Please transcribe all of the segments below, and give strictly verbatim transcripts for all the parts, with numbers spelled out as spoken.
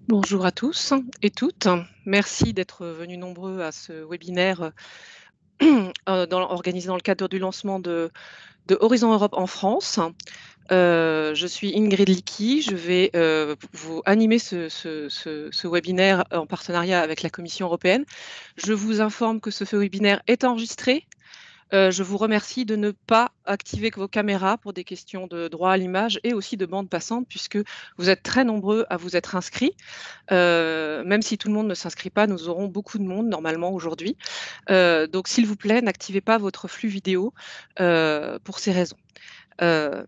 Bonjour à tous et toutes. Merci d'être venus nombreux à ce webinaire euh, dans- organisé dans le cadre du lancement de, de Horizon Europe en France. Euh, je suis Ingrid Licky, je vais euh, vous animer ce, ce- ce- ce webinaire en partenariat avec la Commission européenne. Je vous informe que ce webinaire est enregistré. Euh, je vous remercie de ne pas activer vos caméras pour des questions de droit à l'image et aussi de bande passante, puisque vous êtes très nombreux à vous être inscrits. Euh, même si tout le monde ne s'inscrit pas, nous aurons beaucoup de monde normalement aujourd'hui. Euh, donc s'il vous plaît, n'activez pas votre flux vidéo euh, pour ces raisons. Euh,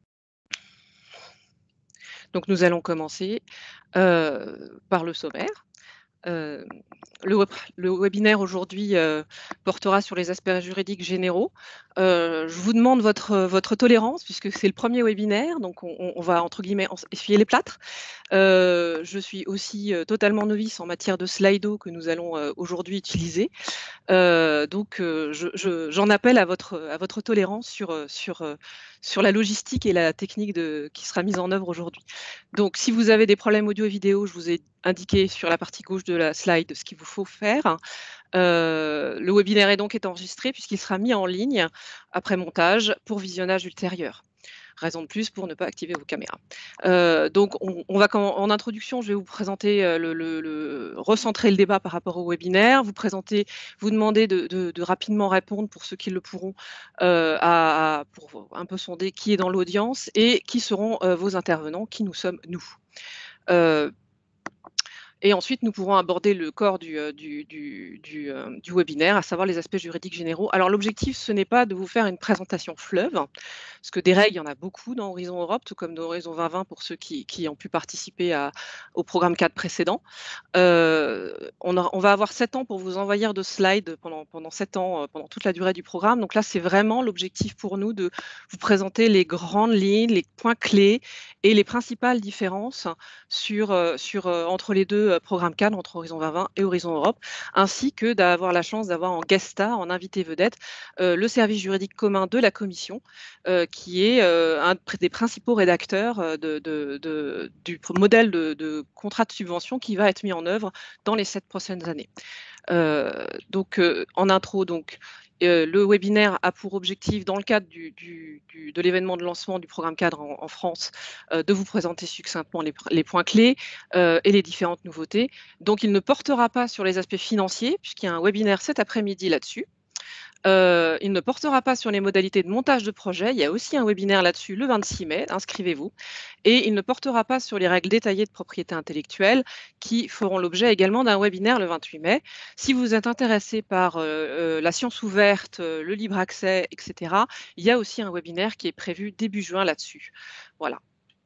donc nous allons commencer euh, par le sommaire. Euh, le, web- le webinaire aujourd'hui euh, portera sur les aspects juridiques généraux. Euh, je vous demande votre, votre tolérance puisque c'est le premier webinaire, donc on, on va entre guillemets essuyer les plâtres. Euh, je suis aussi euh, totalement novice en matière de Slido que nous allons euh, aujourd'hui utiliser. Euh, donc, euh, je- je- j'en appelle à votre, à votre tolérance sur, euh, sur, euh, sur la logistique et la technique de, qui sera mise en œuvre aujourd'hui. Donc, si vous avez des problèmes audio et vidéo, je vous ai indiqué sur la partie gauche de la slide ce qu'il vous faut faire. Euh, le webinaire est donc est enregistré puisqu'il sera mis en ligne après montage pour visionnage ultérieur. Raison de plus pour ne pas activer vos caméras. Euh, donc, on, on va en introduction, je vais vous présenter euh, le, le, le recentrer le débat par rapport au webinaire, vous présenter, vous demander de, de, de rapidement répondre pour ceux qui le pourront, euh, à, à, pour un peu sonder qui est dans l'audience et qui seront euh, vos intervenants, qui nous sommes nous. Euh, et ensuite, nous pourrons aborder le corps du, euh, du, du, du, euh, du webinaire, à savoir les aspects juridiques généraux. Alors, l'objectif, ce n'est pas de vous faire une présentation fleuve, parce que des règles, il y en a beaucoup dans Horizon Europe, tout comme dans Horizon vingt vingt pour ceux qui, qui ont pu participer à, au programme cadre précédent. Euh, on, a- on va avoir sept ans pour vous envoyer de slides pendant, pendant sept ans, euh, pendant toute la durée du programme. Donc là, c'est vraiment l'objectif pour nous de vous présenter les grandes lignes, les points clés et les principales différences sur, euh, sur, euh, entre les deux euh, programmes cadres, entre Horizon vingt vingt et Horizon Europe, ainsi que d'avoir la chance d'avoir en guest star, en invité vedette, euh, le service juridique commun de la Commission, euh, qui est euh, un des principaux rédacteurs euh, de, de, de, du modèle de, de contrat de subvention qui va être mis en œuvre dans les sept prochaines années. Euh, donc, euh, en intro, donc, euh, le webinaire a pour objectif, dans le cadre du, du, du, de l'événement de lancement du programme cadre en, en France, euh, de vous présenter succinctement les, les points clés euh, et les différentes nouveautés. Donc, il ne portera pas sur les aspects financiers, puisqu'il y a un webinaire cet après-midi là-dessus. Euh, il ne portera pas sur les modalités de montage de projet. Il y a aussi un webinaire là-dessus le vingt-six mai, inscrivez-vous. Et il ne portera pas sur les règles détaillées de propriété intellectuelle qui feront l'objet également d'un webinaire le vingt-huit mai. Si vous êtes intéressé par euh, euh, la science ouverte, euh, le libre accès, et cetera, il y a aussi un webinaire qui est prévu début juin là-dessus. Voilà.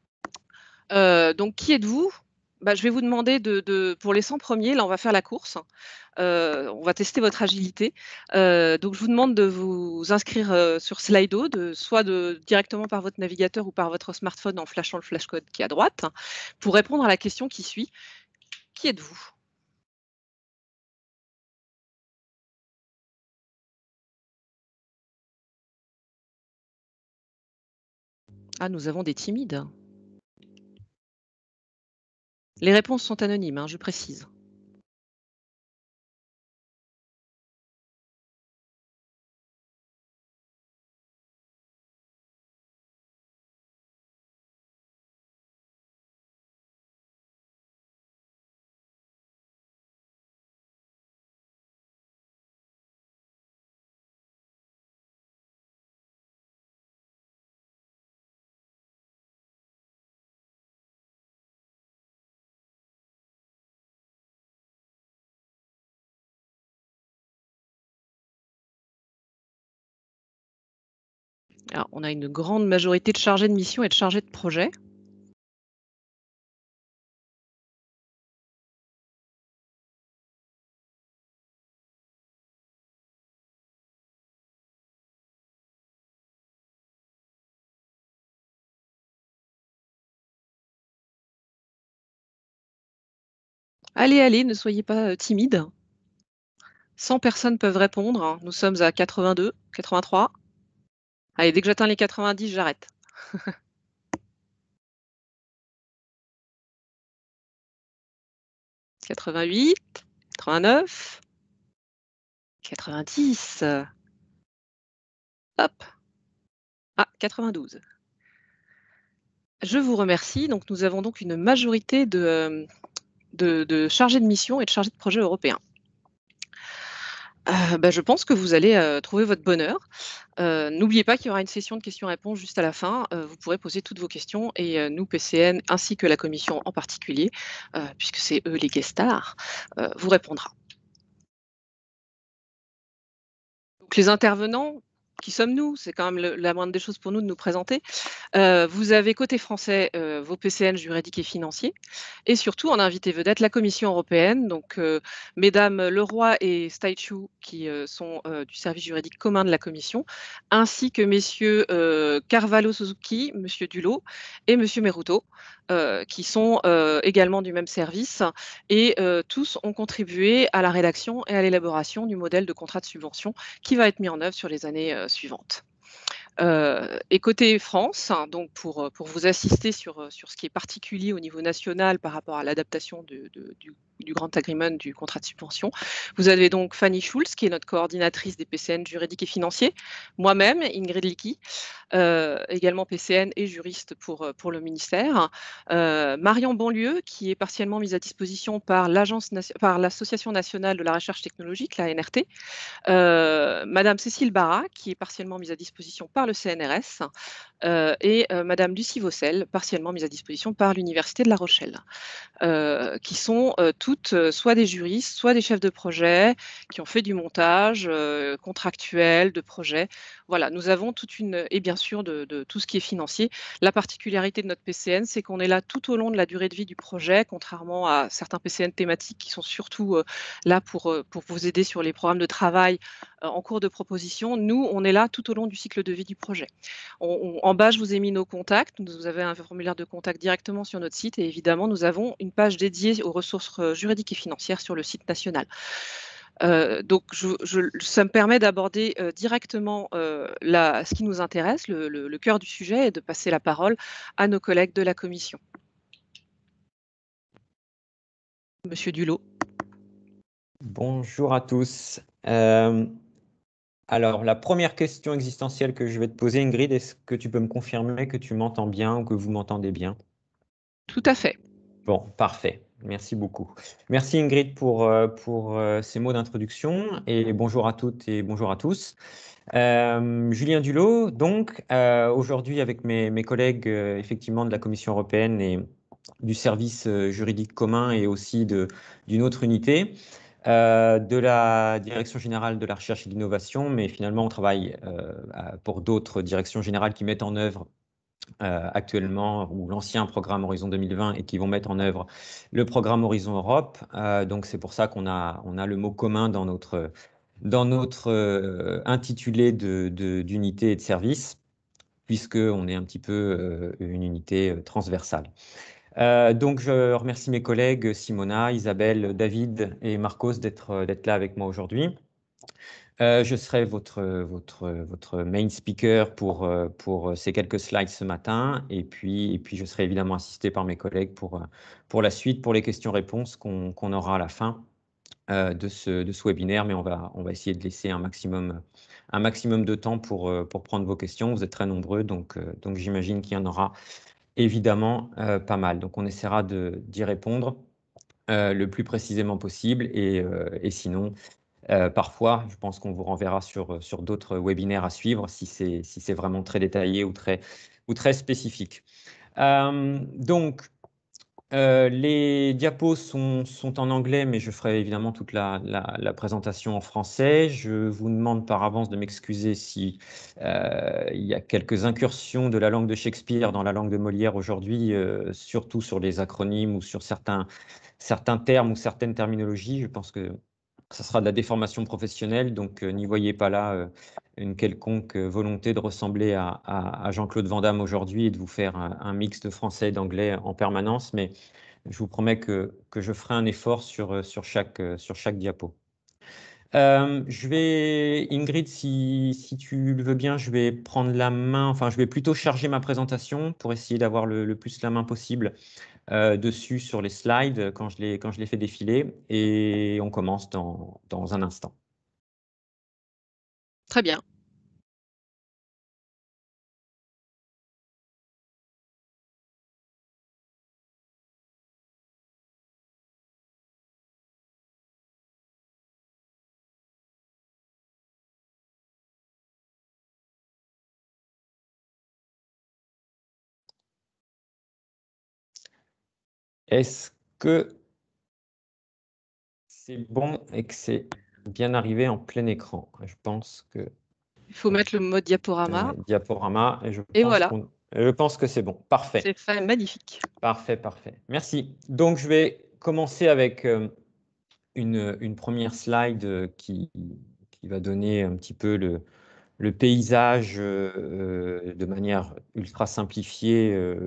Euh, donc, qui êtes-vous? Bah, je vais vous demander de, de, pour les cent premiers, là on va faire la course. Euh, on va tester votre agilité. Euh, donc, je vous demande de vous inscrire euh, sur Slido, de, soit de, directement par votre navigateur ou par votre smartphone en flashant le flashcode qui est à droite, pour répondre à la question qui suit. Qui êtes-vous? Ah, nous avons des timides. Les réponses sont anonymes, hein, je précise. Alors, on a une grande majorité de chargés de mission et de chargés de projet. Allez, allez, ne soyez pas euh, timides. cent personnes peuvent répondre, hein. Nous sommes à quatre-vingt-deux, quatre-vingt-trois. Allez, dès que j'atteins les quatre-vingt-dix, j'arrête. quatre-vingt-huit, quatre-vingt-neuf, quatre-vingt-dix. Hop. Ah, quatre-vingt-douze. Je vous remercie. Donc, nous avons donc une majorité de, euh, de, de chargés de mission et de chargés de projet européens. Euh, bah, je pense que vous allez euh, trouver votre bonheur. Euh, N'oubliez pas qu'il y aura une session de questions-réponses juste à la fin. Euh, vous pourrez poser toutes vos questions et euh, nous, P C N, ainsi que la commission en particulier, euh, puisque c'est eux les guest stars, euh, vous répondra. Donc, les intervenants, qui sommes-nous? C'est quand même le, la moindre des choses pour nous de nous présenter. Euh, vous avez côté français euh, vos P C N juridiques et financiers et surtout en invité vedette la Commission européenne, donc euh, mesdames Leroy et Staichou qui euh, sont euh, du service juridique commun de la Commission, ainsi que messieurs euh, Carvalho Suzuki, monsieur Dulot et monsieur Meruto, euh, qui sont euh, également du même service et euh, tous ont contribué à la rédaction et à l'élaboration du modèle de contrat de subvention qui va être mis en œuvre sur les années euh, suivantes. Euh, et côté France, hein, donc pour, pour vous assister sur, sur ce qui est particulier au niveau national par rapport à l'adaptation de, de, du, du Grand Agreement du contrat de subvention, vous avez donc Fanny Schulz, qui est notre coordinatrice des P C N juridiques et financiers, moi-même, Ingrid Licky, euh, également P C N et juriste pour, pour le ministère, euh, Marion Bonlieu, qui est partiellement mise à disposition par l'Association nationale de la recherche technologique, la N R T, euh, Madame Cécile Barra, qui est partiellement mise à disposition par le C N R S, euh, et euh, Madame Lucie Vaucel, partiellement mise à disposition par l'Université de La Rochelle, euh, qui sont euh, toutes euh, soit des juristes, soit des chefs de projet, qui ont fait du montage euh, contractuel, de projet. Voilà, nous avons toute une, et bien sûr de, de tout ce qui est financier. La particularité de notre P C N, c'est qu'on est là tout au long de la durée de vie du projet, contrairement à certains P C N thématiques qui sont surtout euh, là pour, euh, pour vous aider sur les programmes de travail euh, en cours de proposition. Nous, on est là tout au long du cycle de vie du projet. On, on, en bas, je vous ai mis nos contacts. Vous avez un formulaire de contact directement sur notre site et évidemment, nous avons une page dédiée aux ressources juridiques et financières sur le site national. Euh, donc, je, je, ça me permet d'aborder euh, directement euh, la, ce qui nous intéresse, le, le, le cœur du sujet, et de passer la parole à nos collègues de la commission. Monsieur Dulot. Bonjour à tous. Euh, alors, la première question existentielle que je vais te poser, Ingrid, est-ce que tu peux me confirmer que tu m'entends bien ou que vous m'entendez bien? Tout à fait. Bon, parfait. Merci beaucoup. Merci Ingrid pour, euh, pour euh, ces mots d'introduction et bonjour à toutes et bonjour à tous. Euh, Julien Dulot, donc euh, aujourd'hui avec mes, mes collègues euh, effectivement de la Commission européenne et du service euh, juridique commun et aussi de, d'une autre unité, euh, de la Direction générale de la recherche et de l'innovation, mais finalement on travaille euh, pour d'autres directions générales qui mettent en œuvre euh, actuellement, ou l'ancien programme Horizon deux mille vingt, et qui vont mettre en œuvre le programme Horizon Europe. Euh, donc c'est pour ça qu'on a, on a le mot commun dans notre, dans notre euh, intitulé de, de, d'unité et de service, puisqu'on est un petit peu euh, une unité euh, transversale. Euh, donc, je remercie mes collègues Simona, Isabelle, David et Marcos d'être d'être là avec moi aujourd'hui. Euh, je serai votre, votre, votre main speaker pour, pour ces quelques slides ce matin. Et puis, et puis je serai évidemment assisté par mes collègues pour, pour la suite, pour les questions-réponses qu'on qu'on aura à la fin euh, de, ce, de ce webinaire. Mais on va, on va essayer de laisser un maximum, un maximum de temps pour, pour prendre vos questions. Vous êtes très nombreux, donc, donc j'imagine qu'il y en aura évidemment euh, pas mal. Donc, on essaiera d'y répondre euh, le plus précisément possible. Et, euh, et sinon, euh, parfois, je pense qu'on vous renverra sur, sur d'autres webinaires à suivre si c'est si c'est vraiment très détaillé ou très, ou très spécifique. Euh, donc, euh, les diapos sont, sont en anglais, mais je ferai évidemment toute la, la, la présentation en français. Je vous demande par avance de m'excuser si euh, il y a quelques incursions de la langue de Shakespeare dans la langue de Molière aujourd'hui, euh, surtout sur les acronymes ou sur certains, certains termes ou certaines terminologies. Je pense que ça sera de la déformation professionnelle, donc euh, n'y voyez pas là euh, une quelconque euh, volonté de ressembler à, à, à Jean-Claude Van Damme aujourd'hui et de vous faire un, un mix de français et d'anglais en permanence, mais je vous promets que, que je ferai un effort sur, euh, sur, chaque, euh, sur chaque diapo. Euh, je vais, Ingrid, si, si tu le veux bien, je vais prendre la main, enfin je vais plutôt charger ma présentation pour essayer d'avoir le, le plus la main possible euh, dessus sur les slides quand je les, quand je les fais défiler et on commence dans, dans un instant. Très bien. Est-ce que c'est bon et que c'est bien arrivé en plein écran? Je pense que Il faut mettre le mode diaporama. euh, diaporama et je Et pense voilà, qu'on, je pense que c'est bon. Parfait. c'est fait, magnifique. Parfait, parfait. Merci. Donc, je vais commencer avec euh, une, une première slide euh, qui, qui va donner un petit peu le, le paysage euh, de manière ultra simplifiée euh,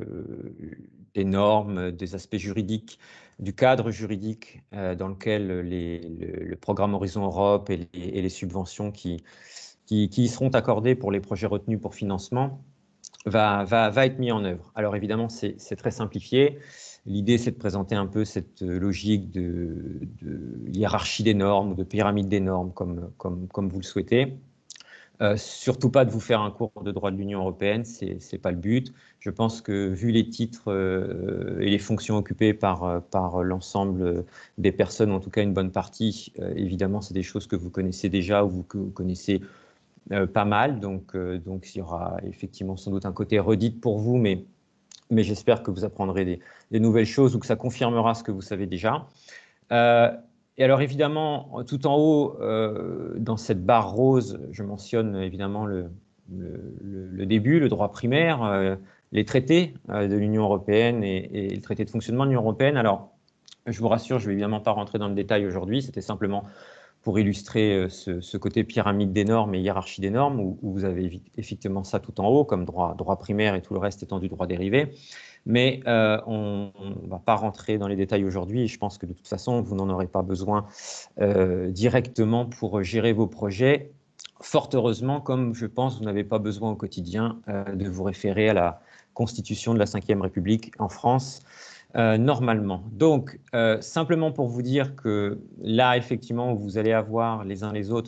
des normes, des aspects juridiques, du cadre juridique euh, dans lequel les, le, le programme Horizon Europe et les, et les subventions qui, qui, qui y seront accordées pour les projets retenus pour financement va, va, va être mis en œuvre. Alors évidemment, c'est très simplifié. L'idée, c'est de présenter un peu cette logique de, de hiérarchie des normes ou de pyramide des normes, comme, comme, comme vous le souhaitez. Euh, surtout pas de vous faire un cours de droit de l'Union européenne, c'est n'est pas le but. Je pense que vu les titres euh, et les fonctions occupées par, par l'ensemble des personnes, en tout cas une bonne partie, euh, évidemment, c'est des choses que vous connaissez déjà ou que vous connaissez euh, pas mal. Donc, euh, donc, il y aura effectivement sans doute un côté redite pour vous, mais, mais j'espère que vous apprendrez des, des nouvelles choses ou que ça confirmera ce que vous savez déjà. Euh, et alors évidemment, tout en haut, euh, dans cette barre rose, je mentionne évidemment le, le, le début, le droit primaire, euh, les traités euh, de l'Union européenne et, et le traité de fonctionnement de l'Union européenne. Alors, je vous rassure, je ne vais évidemment pas rentrer dans le détail aujourd'hui, c'était simplement pour illustrer ce, ce côté pyramide des normes et hiérarchie des normes, où, où vous avez effectivement ça tout en haut, comme droit, droit primaire et tout le reste étant du droit dérivé. Mais euh, on ne va pas rentrer dans les détails aujourd'hui et je pense que de toute façon, vous n'en aurez pas besoin euh, directement pour gérer vos projets. Fort heureusement, comme je pense, vous n'avez pas besoin au quotidien euh, de vous référer à la Constitution de la cinquième République en France, euh, normalement. Donc, euh, simplement pour vous dire que là, effectivement, vous allez avoir les uns les autres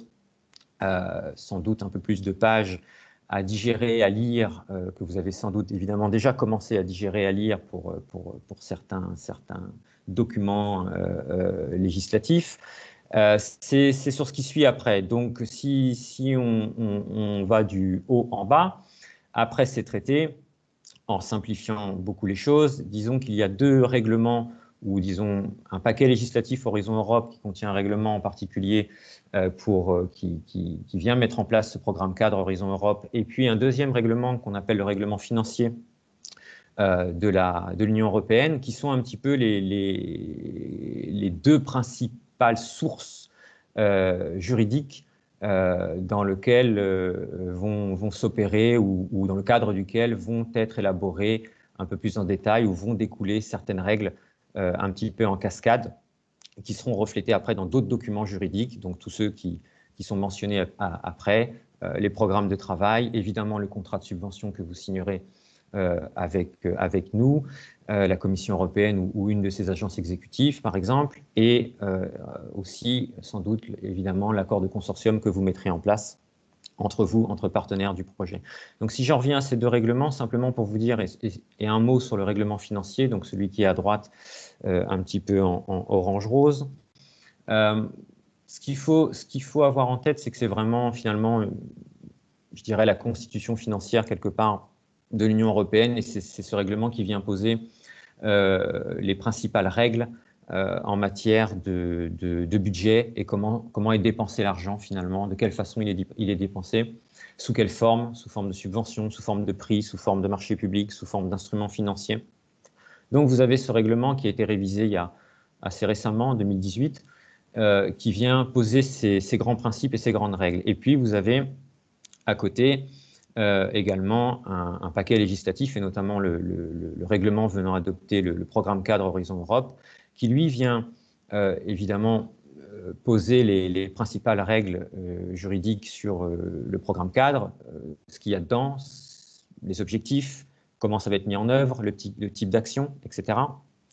euh, sans doute un peu plus de pages à digérer, à lire, euh, que vous avez sans doute évidemment déjà commencé à digérer, à lire pour, pour, pour certains, certains documents euh, euh, législatifs. Euh, c'est sur ce qui suit après. Donc, si, si on, on, on va du haut en bas, après ces traités, en simplifiant beaucoup les choses, disons qu'il y a deux règlements ou disons un paquet législatif Horizon Europe qui contient un règlement en particulier euh, pour, euh, qui, qui, qui vient mettre en place ce programme cadre Horizon Europe, et puis un deuxième règlement qu'on appelle le règlement financier euh, de la, de l'Union européenne, qui sont un petit peu les, les, les deux principales sources euh, juridiques euh, dans lequel euh, vont, vont s'opérer ou, ou dans le cadre duquel vont être élaborées un peu plus en détail ou vont découler certaines règles euh, un petit peu en cascade qui seront reflétées après dans d'autres documents juridiques, donc tous ceux qui, qui sont mentionnés à, après, euh, les programmes de travail, évidemment le contrat de subvention que vous signerez euh, avec, euh, avec nous, euh, la Commission européenne ou, ou une de ses agences exécutives, par exemple, et euh, aussi, sans doute, évidemment, l'accord de consortium que vous mettrez en place entre vous, entre partenaires du projet. Donc, si j'en reviens à ces deux règlements, simplement pour vous dire, et, et, et un mot sur le règlement financier, donc celui qui est à droite, euh, un petit peu en, en orange-rose. Euh, ce qu'il faut, ce qu'il faut avoir en tête, c'est que c'est vraiment, finalement, je dirais, la constitution financière, quelque part, de l'Union européenne, et c'est ce règlement qui vient poser euh, les principales règles euh, en matière de, de, de budget et comment, comment est dépensé l'argent finalement, de quelle façon il est, il est dépensé, sous quelle forme, sous forme de subvention, sous forme de prix, sous forme de marché public, sous forme d'instruments financiers. Donc vous avez ce règlement qui a été révisé il y a assez récemment, en deux mille dix-huit, euh, qui vient poser ces, ces grands principes et ces grandes règles. Et puis vous avez à côté euh, également un, un paquet législatif, et notamment le, le, le règlement venant adopter le, le programme cadre Horizon Europe, qui lui vient euh, évidemment euh, poser les, les principales règles euh, juridiques sur euh, le programme cadre, euh, ce qu'il y a dedans, les objectifs, comment ça va être mis en œuvre, le type, le type d'action, et cetera.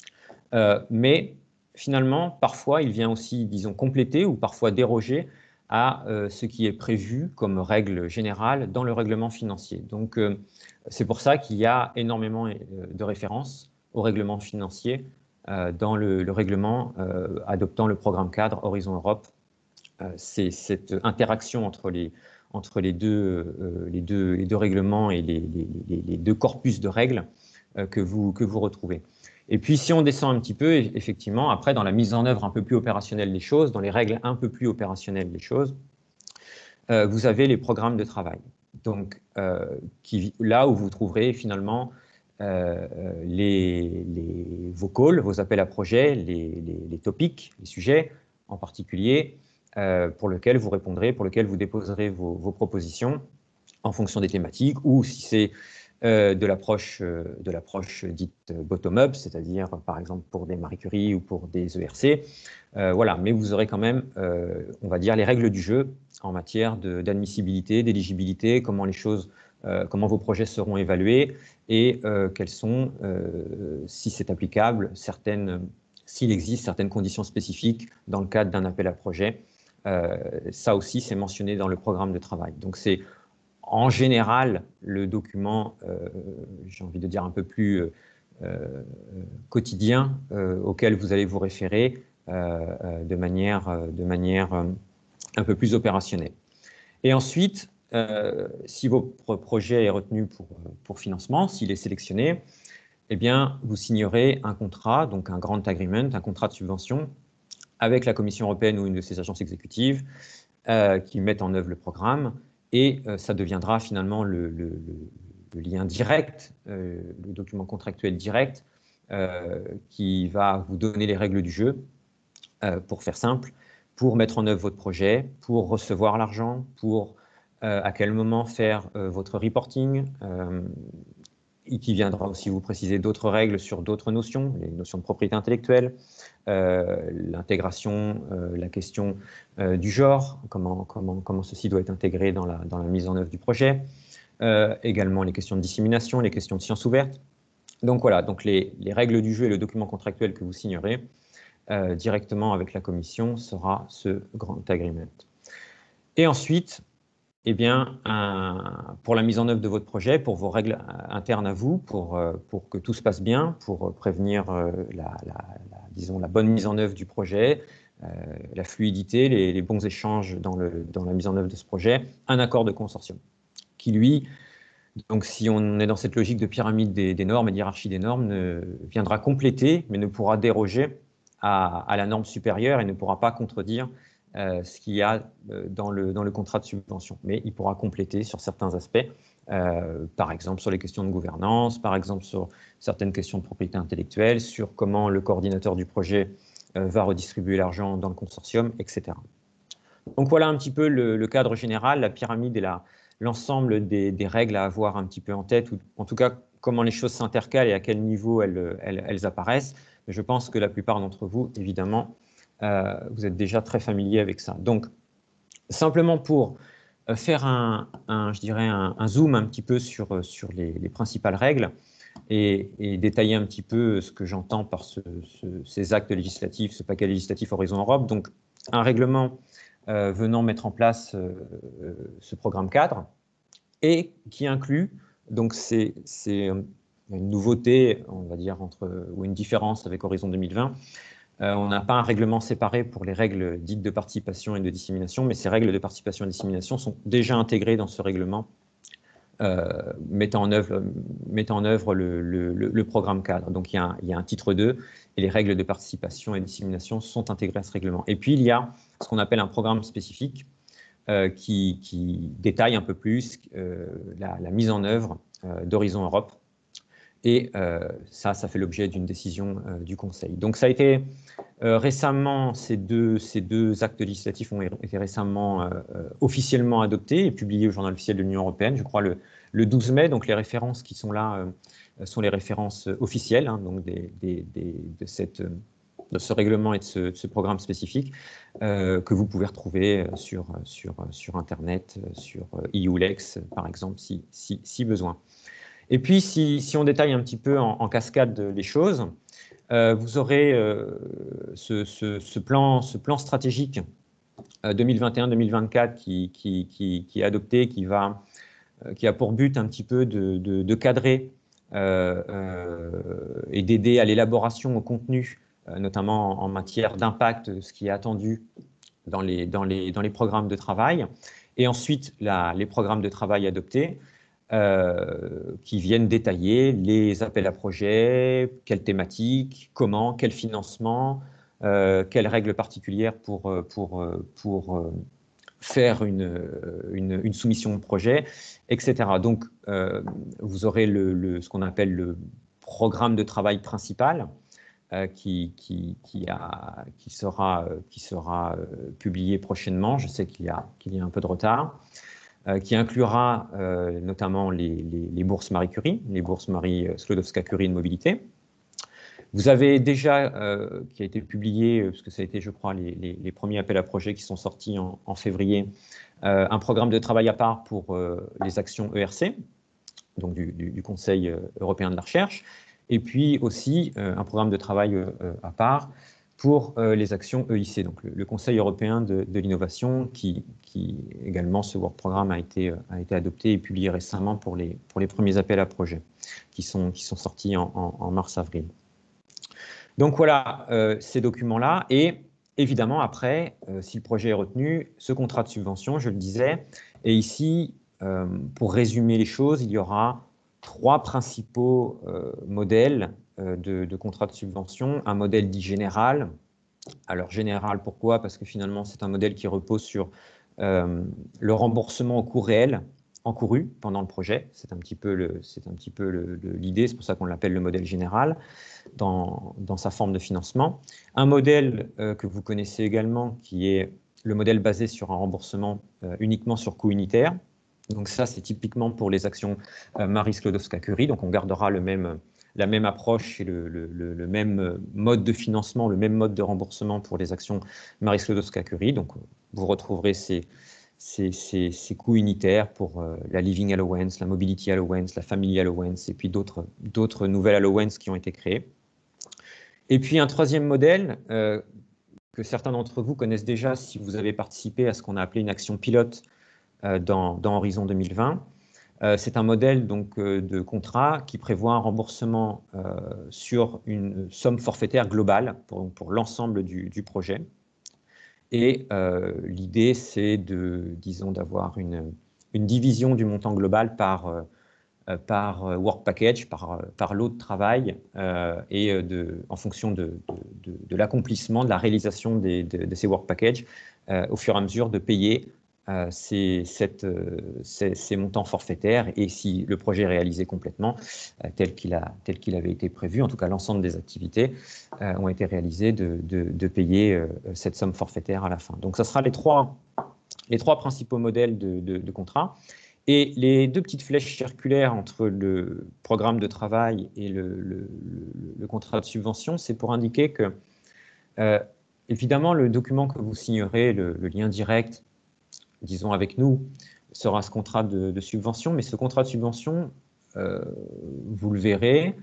Euh, mais finalement, parfois, il vient aussi, disons, compléter ou parfois déroger à euh, ce qui est prévu comme règle générale dans le règlement financier. Donc, euh, c'est pour ça qu'il y a énormément euh, de références au règlement financier euh, dans le, le règlement euh, adoptant le programme cadre Horizon Europe. Euh, c'est cette interaction entre les, entre les deux, euh, les deux, les deux règlements et les, les, les deux corpus de règles euh, que, vous, que vous retrouvez. Et puis, si on descend un petit peu, effectivement, après, dans la mise en œuvre un peu plus opérationnelle des choses, dans les règles un peu plus opérationnelles des choses, euh, vous avez les programmes de travail. Donc, euh, qui, là où vous trouverez finalement euh, les, les, vos calls, vos appels à projets, les, les, les topics, les sujets en particulier, euh, pour lesquels vous répondrez, pour lesquels vous déposerez vos, vos propositions en fonction des thématiques, ou si c'est euh, de l'approche euh, de l'approche dite bottom-up, c'est-à-dire par exemple pour des Marie Curie ou pour des E R C. Euh, voilà, mais vous aurez quand même, euh, on va dire, les règles du jeu en matière d'admissibilité, d'éligibilité, comment les choses, euh, comment vos projets seront évalués et euh, quelles sont, euh, si c'est applicable, certaines, s'il existe certaines conditions spécifiques dans le cadre d'un appel à projet. Euh, ça aussi, c'est mentionné dans le programme de travail. Donc, c'est en général le document, euh, j'ai envie de dire un peu plus euh, euh, quotidien euh, auquel vous allez vous référer euh, de manière, de manière euh, un peu plus opérationnelle. Et ensuite, euh, si votre projet est retenu pour, pour financement, s'il est sélectionné, eh bien, vous signerez un contrat, donc un grant agreement, un contrat de subvention, avec la Commission européenne ou une de ses agences exécutives euh, qui mettent en œuvre le programme, et euh, ça deviendra finalement le, le, le lien direct, euh, le document contractuel direct, euh, qui va vous donner les règles du jeu, euh, pour faire simple, pour mettre en œuvre votre projet, pour recevoir l'argent, pour euh, à quel moment faire euh, votre reporting, euh, et qui viendra aussi vous préciser d'autres règles sur d'autres notions, les notions de propriété intellectuelle, euh, l'intégration, euh, la question euh, du genre, comment, comment, comment ceci doit être intégré dans la, dans la mise en œuvre du projet, euh, également les questions de dissémination, les questions de sciences ouvertes. Donc voilà, donc les, les règles du jeu et le document contractuel que vous signerez euh, directement avec la commission sera ce Grant Agreement. Et ensuite, eh bien, un, pour la mise en œuvre de votre projet, pour vos règles internes à vous, pour, pour que tout se passe bien, pour prévenir la, la, la, disons, la bonne mise en œuvre du projet, euh, la fluidité, les, les bons échanges dans, le, dans la mise en œuvre de ce projet, un accord de consortium qui, lui, donc si on est dans cette logique de pyramide des, des normes et d'hierarchie des normes, ne, viendra compléter, mais ne pourra déroger à, à la norme supérieure et ne pourra pas contredire euh, ce qu'il y a dans le, dans le contrat de subvention. Mais il pourra compléter sur certains aspects, euh, par exemple sur les questions de gouvernance, par exemple sur certaines questions de propriété intellectuelle, sur comment le coordinateur du projet euh, va redistribuer l'argent dans le consortium, et cetera. Donc voilà un petit peu le, le cadre général, la pyramide et la, l'ensemble des, des règles à avoir un petit peu en tête, ou en tout cas comment les choses s'intercalent et à quel niveau elles, elles, elles apparaissent. Mais je pense que la plupart d'entre vous, évidemment, euh, vous êtes déjà très familiers avec ça. Donc, simplement pour faire un, un je dirais un, un zoom un petit peu sur, sur les, les principales règles et, et détailler un petit peu ce que j'entends par ce, ce, ces actes législatifs, ce paquet législatif Horizon Europe. Donc, un règlement euh, venant mettre en place euh, ce programme cadre, et qui inclut, donc c'est une nouveauté, on va dire, entre, ou une différence avec Horizon deux mille vingt. Euh, on n'a pas un règlement séparé pour les règles dites de participation et de dissémination, mais ces règles de participation et de dissémination sont déjà intégrées dans ce règlement euh, mettant en œuvre, mettant en œuvre le, le, le programme cadre. Donc il y, a un, il y a un titre deux et les règles de participation et de dissémination sont intégrées à ce règlement. Et puis il y a ce qu'on appelle un programme spécifique, Euh, qui, qui détaille un peu plus euh, la, la mise en œuvre euh, d'Horizon Europe. Et euh, ça, ça fait l'objet d'une décision euh, du Conseil. Donc ça a été euh, récemment, ces deux, ces deux actes législatifs ont été récemment euh, officiellement adoptés et publiés au Journal officiel de l'Union européenne, je crois le, le douze mai. Donc les références qui sont là euh, sont les références officielles, hein, donc des, des, des, de cette... de ce règlement et de ce, de ce programme spécifique euh, que vous pouvez retrouver sur, sur, sur Internet, sur E U Lex, par exemple, si, si, si besoin. Et puis, si, si on détaille un petit peu en, en cascade les choses, euh, vous aurez euh, ce, ce, ce, plan, ce plan stratégique euh, deux mille vingt et un deux mille vingt-quatre qui, qui, qui, qui est adopté, qui, va, euh, qui a pour but un petit peu de, de, de cadrer euh, euh, et d'aider à l'élaboration au contenu, euh, notamment en, en matière d'impact, ce qui est attendu dans les, dans les, dans les programmes de travail. Et ensuite, la, les programmes de travail adoptés, Euh, qui viennent détailler les appels à projets, quelles thématiques, comment, quel financement, euh, quelles règles particulières pour, pour, pour euh, faire une, une, une, soumission de projet, et cetera. Donc, euh, vous aurez le, le, ce qu'on appelle le programme de travail principal, euh, qui, qui, qui, a, qui sera, qui sera euh, publié prochainement. Je sais qu'il y a, qu'il y a un peu de retard. Euh, qui inclura euh, notamment les, les, les bourses Marie Curie, les bourses Marie Sklodowska-Curie de mobilité. Vous avez déjà, euh, qui a été publié, parce que ça a été, je crois, les, les, les premiers appels à projets qui sont sortis en, en février, euh, un programme de travail à part pour euh, les actions E R C, donc du, du, du Conseil européen de la recherche, et puis aussi euh, un programme de travail euh, à part pour euh, les actions E I C, donc le, le Conseil européen de, de l'innovation, qui, qui également, ce work programme a été, a été adopté et publié récemment pour les, pour les premiers appels à projets qui sont, qui sont sortis en, en, en mars-avril. Donc voilà euh, ces documents-là, et évidemment après, euh, si le projet est retenu, ce contrat de subvention, je le disais, et ici, euh, pour résumer les choses, il y aura trois principaux euh, modèles euh, de, de contrat de subvention. Un modèle dit général. Alors général, pourquoi? Parce que finalement, c'est un modèle qui repose sur euh, le remboursement au coût réel encouru pendant le projet. C'est un petit peu l'idée, c'est pour ça qu'on l'appelle le modèle général dans, dans sa forme de financement. Un modèle euh, que vous connaissez également, qui est le modèle basé sur un remboursement euh, uniquement sur coût unitaire. Donc ça, c'est typiquement pour les actions euh, Marie Sklodowska-Curie. Donc on gardera le même, la même approche et le, le, le, même mode de financement, le même mode de remboursement pour les actions Marie Sklodowska-Curie. Donc vous retrouverez ces, ces, ces, ces coûts unitaires pour euh, la Living Allowance, la Mobility Allowance, la Family Allowance et puis d'autres d'autres nouvelles allowances qui ont été créées. Et puis un troisième modèle euh, que certains d'entre vous connaissent déjà si vous avez participé à ce qu'on a appelé une action pilote euh, dans, dans Horizon deux mille vingt. Euh, c'est un modèle donc, euh, de contrat qui prévoit un remboursement euh, sur une somme forfaitaire globale pour, pour l'ensemble du, du projet. Et euh, l'idée, c'est de, disons, d'avoir une, une division du montant global par, euh, par work package, par, par lot de travail, euh, et de, en fonction de, de, de, de l'accomplissement, de la réalisation des, de, de ces work packages, euh, au fur et à mesure de payer euh, ces, cette, euh, ces, ces montants forfaitaires, et si le projet est réalisé complètement, euh, tel qu'il a, tel qu'il avait été prévu, en tout cas l'ensemble des activités euh, ont été réalisées, de, de, de payer euh, cette somme forfaitaire à la fin. Donc, ça sera les trois, les trois principaux modèles de, de, de contrat. Et les deux petites flèches circulaires entre le programme de travail et le, le, le, le contrat de subvention, c'est pour indiquer que, euh, évidemment, le document que vous signerez, le, le lien direct, disons avec nous, sera ce contrat de, de subvention, mais ce contrat de subvention, euh, vous le verrez,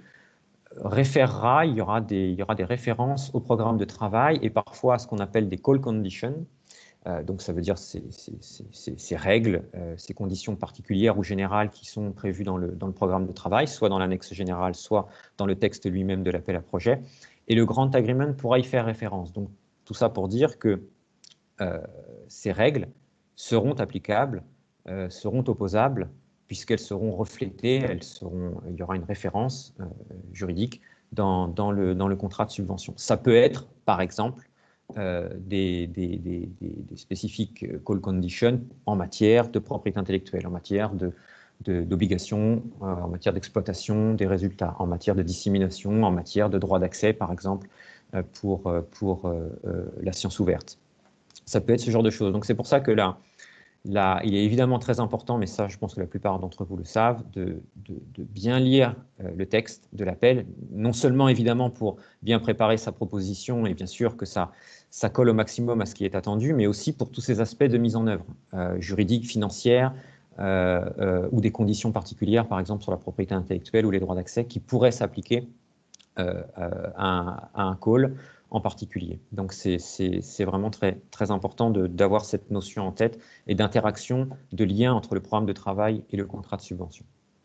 référera, il y aura des, il y aura des références au programme de travail et parfois à ce qu'on appelle des call conditions. Euh, donc ça veut dire ces, ces, ces, ces règles, euh, ces conditions particulières ou générales qui sont prévues dans le, dans le programme de travail, soit dans l'annexe générale, soit dans le texte lui-même de l'appel à projet. Et le Grant Agreement pourra y faire référence. Donc tout ça pour dire que euh, ces règles seront applicables, euh, seront opposables, puisqu'elles seront reflétées, elles seront, il y aura une référence euh, juridique dans, dans, le, dans le contrat de subvention. Ça peut être, par exemple, Euh, des, des, des, des spécifiques call conditions en matière de propriété intellectuelle, en matière d'obligations, de, euh, en matière d'exploitation des résultats, en matière de dissémination, en matière de droit d'accès, par exemple, euh, pour, pour euh, euh, la science ouverte. Ça peut être ce genre de choses. Donc c'est pour ça que là, là, il est évidemment très important, mais ça, je pense que la plupart d'entre vous le savent, de, de, de bien lire euh, le texte de l'appel, non seulement évidemment pour bien préparer sa proposition et bien sûr que ça, ça colle au maximum à ce qui est attendu, mais aussi pour tous ces aspects de mise en œuvre, euh, juridique, financière, euh, euh, ou des conditions particulières, par exemple sur la propriété intellectuelle ou les droits d'accès, qui pourraient s'appliquer euh, à, à un call en particulier. Donc c'est vraiment très, très important d'avoir cette notion en tête et d'interaction, de lien entre le programme de travail et le contrat de subvention.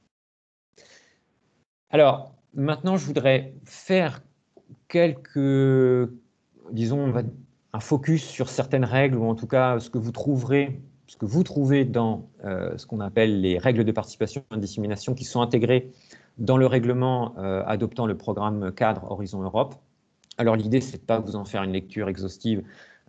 Alors, maintenant, je voudrais faire quelques, disons, un focus sur certaines règles, ou en tout cas ce que vous trouverez, ce que vous trouvez dans euh, ce qu'on appelle les règles de participation et de dissémination qui sont intégrées dans le règlement euh, adoptant le programme cadre Horizon Europe. Alors l'idée, c'est de ne pas vous en faire une lecture exhaustive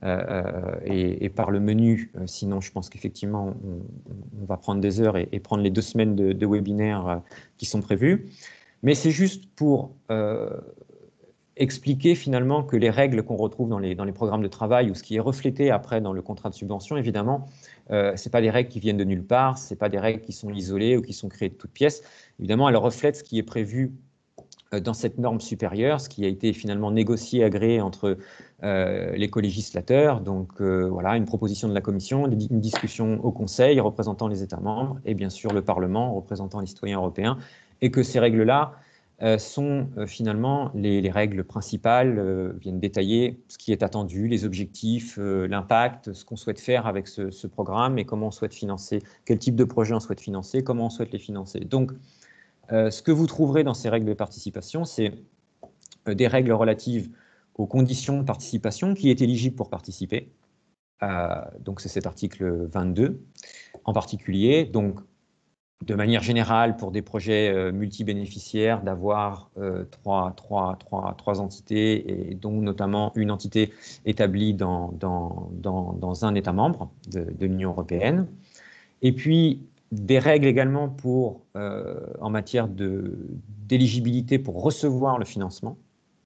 euh, et, et par le menu, euh, sinon je pense qu'effectivement, on, on va prendre des heures et, et prendre les deux semaines de, de webinaire euh, qui sont prévues. Mais c'est juste pour euh, expliquer finalement que les règles qu'on retrouve dans les, dans les programmes de travail ou ce qui est reflété après dans le contrat de subvention, évidemment, euh, ce n'est pas des règles qui viennent de nulle part, ce n'est pas des règles qui sont isolées ou qui sont créées de toutes pièces. Évidemment, elles reflètent ce qui est prévu dans cette norme supérieure, ce qui a été finalement négocié, agréé entre euh, les co-législateurs. Donc euh, voilà, une proposition de la Commission, une discussion au Conseil représentant les États membres et bien sûr le Parlement représentant les citoyens européens, et que ces règles-là euh, sont euh, finalement les, les règles principales, euh, viennent détailler ce qui est attendu, les objectifs, euh, l'impact, ce qu'on souhaite faire avec ce, ce programme et comment on souhaite financer, quel type de projet on souhaite financer, comment on souhaite les financer. Donc, Euh, ce que vous trouverez dans ces règles de participation, c'est euh, des règles relatives aux conditions de participation, qui est éligible pour participer. Euh, donc c'est cet article vingt-deux en particulier. Donc de manière générale, pour des projets euh, multibénéficiaires, d'avoir euh, trois, trois, trois, trois entités, et dont notamment une entité établie dans, dans, dans, dans un État membre de, de l'Union européenne. Et puis, des règles également pour, euh, en matière d'éligibilité pour recevoir le financement.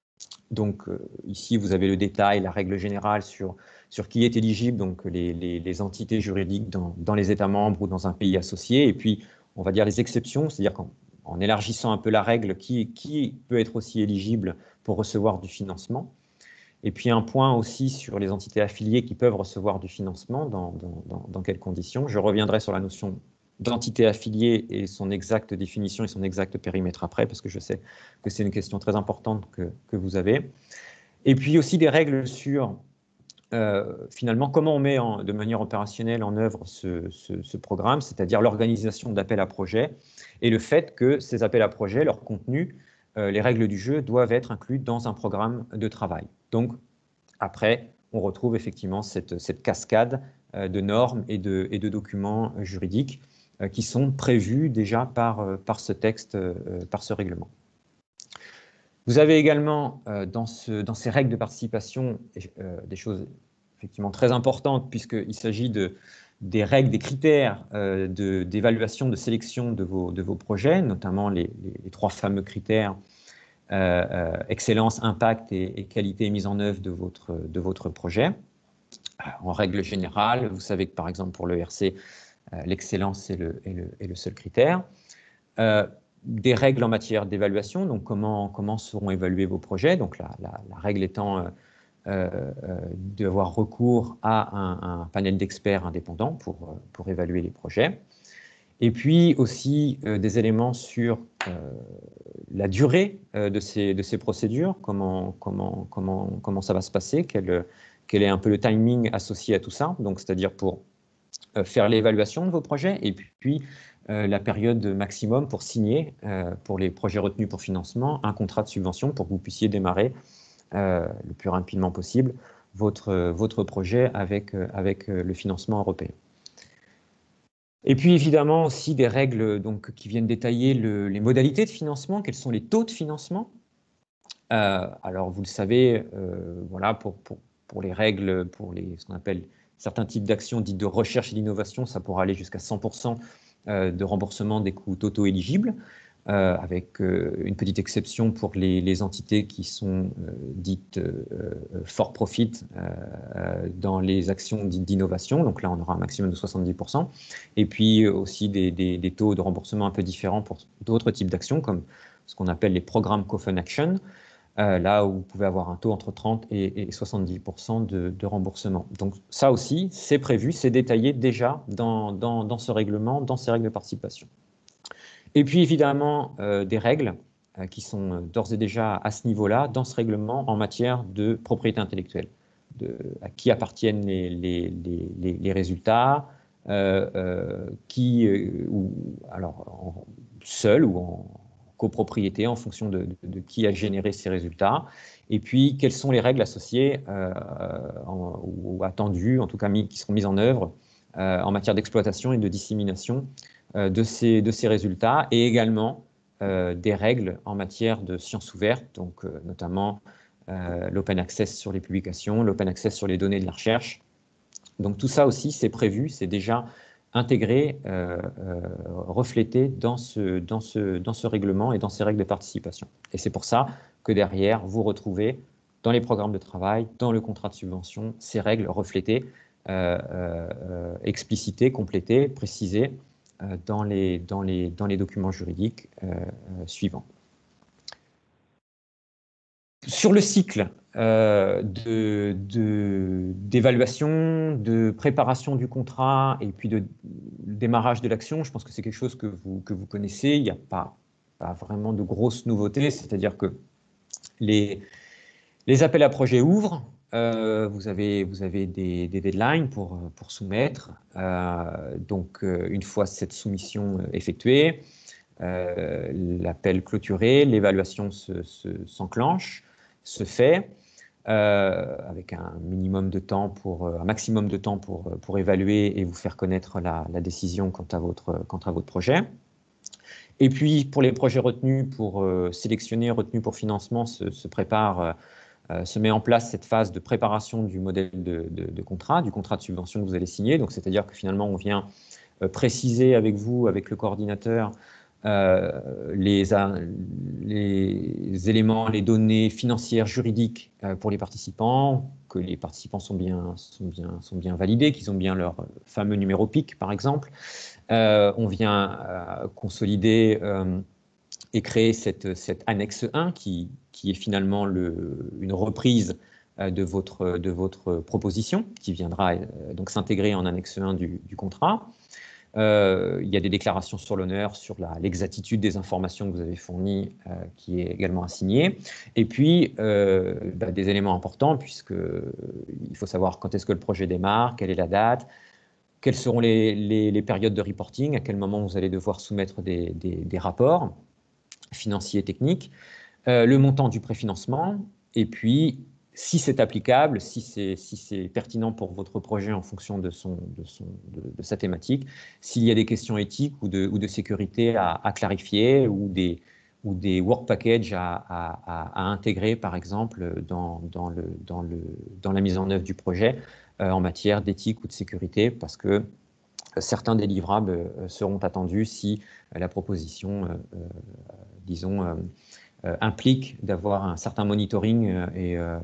Donc euh, ici, vous avez le détail, la règle générale sur, sur qui est éligible, donc les, les, les entités juridiques dans, dans les États membres ou dans un pays associé. Et puis, on va dire les exceptions, c'est-à-dire qu'en en élargissant un peu la règle, qui, qui peut être aussi éligible pour recevoir du financement. Et puis un point aussi sur les entités affiliées qui peuvent recevoir du financement, dans, dans, dans, dans quelles conditions. Je reviendrai sur la notion d'entité affiliée et son exacte définition et son exact périmètre après, parce que je sais que c'est une question très importante que, que vous avez. Et puis aussi des règles sur, euh, finalement, comment on met en, de manière opérationnelle en œuvre ce, ce, ce programme, c'est-à-dire l'organisation d'appels à projets, et le fait que ces appels à projets, leur contenu, euh, les règles du jeu doivent être inclus dans un programme de travail. Donc, après, on retrouve effectivement cette, cette cascade euh, de normes et de, et de documents juridiques euh, qui sont prévus déjà par, euh, par ce texte, euh, par ce règlement. Vous avez également euh, dans, ce, dans ces règles de participation euh, des choses effectivement très importantes, puisqu'il s'agit de, des règles, des critères euh, d'évaluation, de, de sélection de vos, de vos projets, notamment les, les, les trois fameux critères Euh, euh, excellence, impact et, et qualité mise en œuvre de votre, de votre projet. En règle générale, vous savez que par exemple pour l'E R C, euh, l'excellence est le, est, le, est le seul critère. Euh, des règles en matière d'évaluation, donc comment, comment seront évalués vos projets, donc la, la, la règle étant euh, euh, d'avoir recours à un, un panel d'experts indépendants pour, pour évaluer les projets. Et puis aussi euh, des éléments sur euh, la durée euh, de, ces, de ces procédures, comment, comment, comment, comment ça va se passer, quel, quel est un peu le timing associé à tout ça, donc c'est-à-dire pour euh, faire l'évaluation de vos projets et puis, puis euh, la période maximum pour signer, euh, pour les projets retenus pour financement, un contrat de subvention pour que vous puissiez démarrer euh, le plus rapidement possible votre, votre projet avec, avec le financement européen. Et puis évidemment aussi des règles donc, qui viennent détailler le, les modalités de financement, quels sont les taux de financement. Euh, alors vous le savez, euh, voilà, pour, pour, pour les règles, pour les, ce qu'on appelle certains types d'actions dites de recherche et d'innovation, ça pourra aller jusqu'à cent pour cent de remboursement des coûts totaux éligibles, euh, avec euh, une petite exception pour les, les entités qui sont euh, dites euh, for profit euh, dans les actions dites d'innovation. Donc là, on aura un maximum de soixante-dix pour cent. Et puis aussi des, des, des taux de remboursement un peu différents pour d'autres types d'actions, comme ce qu'on appelle les programmes Co-Fund Action, euh, là où vous pouvez avoir un taux entre trente et, et soixante-dix pour cent de, de remboursement. Donc ça aussi, c'est prévu, c'est détaillé déjà dans, dans, dans ce règlement, dans ces règles de participation. Et puis évidemment, euh, des règles euh, qui sont d'ores et déjà à ce niveau-là, dans ce règlement, en matière de propriété intellectuelle, de, à qui appartiennent les, les, les, les résultats, euh, euh, qui, euh, ou, alors, en, seul ou en copropriété, en fonction de, de, de qui a généré ces résultats, et puis quelles sont les règles associées euh, en, ou attendues, en tout cas mis, qui seront mises en œuvre euh, en matière d'exploitation et de dissémination euh, de, ces, de ces résultats, et également euh, des règles en matière de sciences ouvertes, donc euh, notamment euh, l'open access sur les publications, l'open access sur les données de la recherche. Donc tout ça aussi, c'est prévu, c'est déjà intégré, euh, euh, reflété dans ce, dans, ce, dans ce règlement et dans ces règles de participation. Et c'est pour ça que derrière, vous retrouvez dans les programmes de travail, dans le contrat de subvention, ces règles reflétées, euh, euh, explicitées, complétées, précisées euh, dans, les, dans, les, dans les documents juridiques euh, euh, suivants. Sur le cycle euh, de, de, d'évaluation, de préparation du contrat et puis de démarrage de l'action, je pense que c'est quelque chose que vous, que vous connaissez. Il n'y a pas, pas vraiment de grosses nouveautés, c'est-à-dire que les, les appels à projets ouvrent, euh, vous avez, vous avez des, des deadlines pour, pour soumettre. Euh, donc, euh, une fois cette soumission effectuée, euh, l'appel clôturé, l'évaluation se, se, s'enclenche, se fait, euh, avec un minimum de temps pour, un maximum de temps pour, pour évaluer et vous faire connaître la, la décision quant à, votre, quant à votre projet. Et puis, pour les projets retenus pour euh, sélectionner, retenus pour financement, se, se prépare, euh, se met en place cette phase de préparation du modèle de, de, de contrat, du contrat de subvention que vous allez signer. Donc, c'est-à-dire que finalement, on vient euh, préciser avec vous, avec le coordinateur, Euh, les, les éléments, les données financières, juridiques euh, pour les participants, que les participants sont bien, sont bien, sont bien validés, qu'ils ont bien leur fameux numéro P I C, par exemple. Euh, on vient euh, consolider euh, et créer cette, cette annexe un qui, qui est finalement le, une reprise euh, de, votre, de votre proposition, qui viendra euh, donc s'intégrer en annexe un du, du contrat. Euh, il y a des déclarations sur l'honneur, sur l'exactitude des informations que vous avez fournies, euh, qui est également assignée. Et puis, euh, bah, des éléments importants, puisqu'il faut savoir quand est-ce que le projet démarre, quelle est la date, quelles seront les, les, les périodes de reporting, à quel moment vous allez devoir soumettre des, des, des rapports financiers et techniques, euh, le montant du préfinancement, et puis si c'est applicable, si c'est si pertinent pour votre projet en fonction de, son, de, son, de, de sa thématique, s'il y a des questions éthiques ou de, ou de sécurité à, à clarifier ou des, ou des work packages à, à, à intégrer, par exemple, dans, dans, le, dans, le, dans la mise en œuvre du projet euh, en matière d'éthique ou de sécurité, parce que certains des livrables euh, seront attendus si euh, la proposition, euh, euh, disons, euh, Euh, implique d'avoir un certain monitoring euh, et, euh,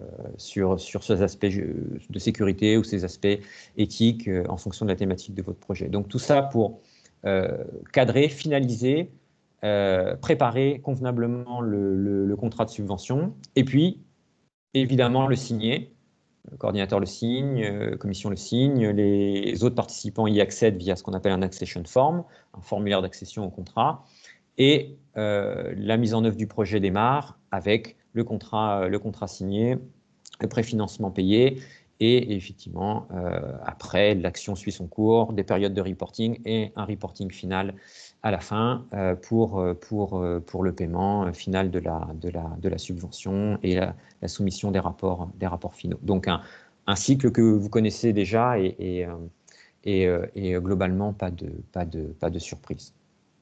sur, sur ces aspects de sécurité ou ces aspects éthiques euh, en fonction de la thématique de votre projet. Donc tout ça pour euh, cadrer, finaliser, euh, préparer convenablement le, le, le contrat de subvention et puis évidemment le signer. Le coordinateur le signe, euh, commission le signe, les autres participants y accèdent via ce qu'on appelle un accession form, un formulaire d'accession au contrat. Et euh, la mise en œuvre du projet démarre avec le contrat, le contrat signé, le préfinancement payé, et effectivement, euh, après, l'action suit son cours, des périodes de reporting et un reporting final à la fin euh, pour, pour, pour le paiement final de la, de la, de la subvention et la, la soumission des rapports, des rapports finaux. Donc, un, un cycle que vous connaissez déjà et, et, et, et globalement, pas de, pas de, pas de surprise.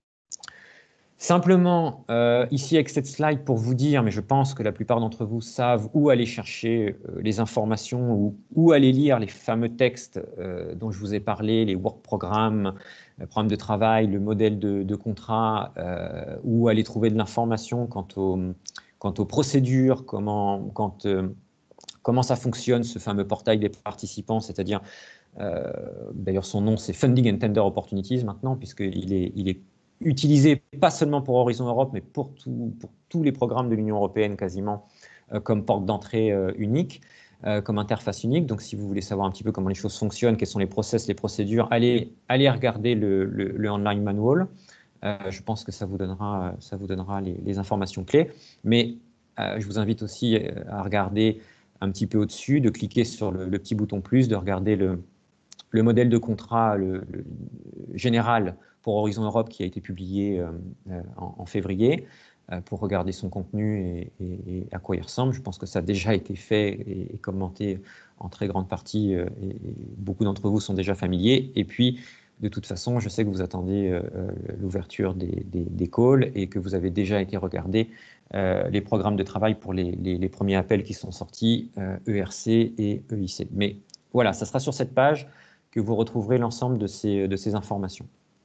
Simplement, euh, ici avec cette slide pour vous dire, mais je pense que la plupart d'entre vous savent où aller chercher euh, les informations ou où aller lire les fameux textes euh, dont je vous ai parlé, les work programmes, le programme de travail, le modèle de, de contrat, euh, où aller trouver de l'information quant, au, quant aux procédures, comment, quand, euh, comment ça fonctionne, ce fameux portail des participants, c'est-à-dire, euh, d'ailleurs son nom c'est Funding and Tender Opportunities maintenant, puisqu'il est, il est utilisé pas seulement pour Horizon Europe, mais pour, tout, pour tous les programmes de l'Union européenne quasiment, euh, comme porte d'entrée euh, unique, euh, comme interface unique. Donc si vous voulez savoir un petit peu comment les choses fonctionnent, quels sont les process, les procédures, allez, allez regarder le, le, le online manual Euh, je pense que ça vous donnera, ça vous donnera les, les informations clés. Mais euh, je vous invite aussi à regarder un petit peu au-dessus, de cliquer sur le, le petit bouton plus, de regarder le, le modèle de contrat le, le général pour Horizon Europe qui a été publié euh, en, en février, euh, pour regarder son contenu et, et, et à quoi il ressemble. Je pense que ça a déjà été fait et, et commenté en très grande partie, euh, et, et beaucoup d'entre vous sont déjà familiers. Et puis, de toute façon, je sais que vous attendez euh, l'ouverture des, des, des calls et que vous avez déjà été regarder euh, les programmes de travail pour les, les, les premiers appels qui sont sortis, euh, E R C et E I C. Mais voilà, ça sera sur cette page que vous retrouverez l'ensemble de ces, de ces informations.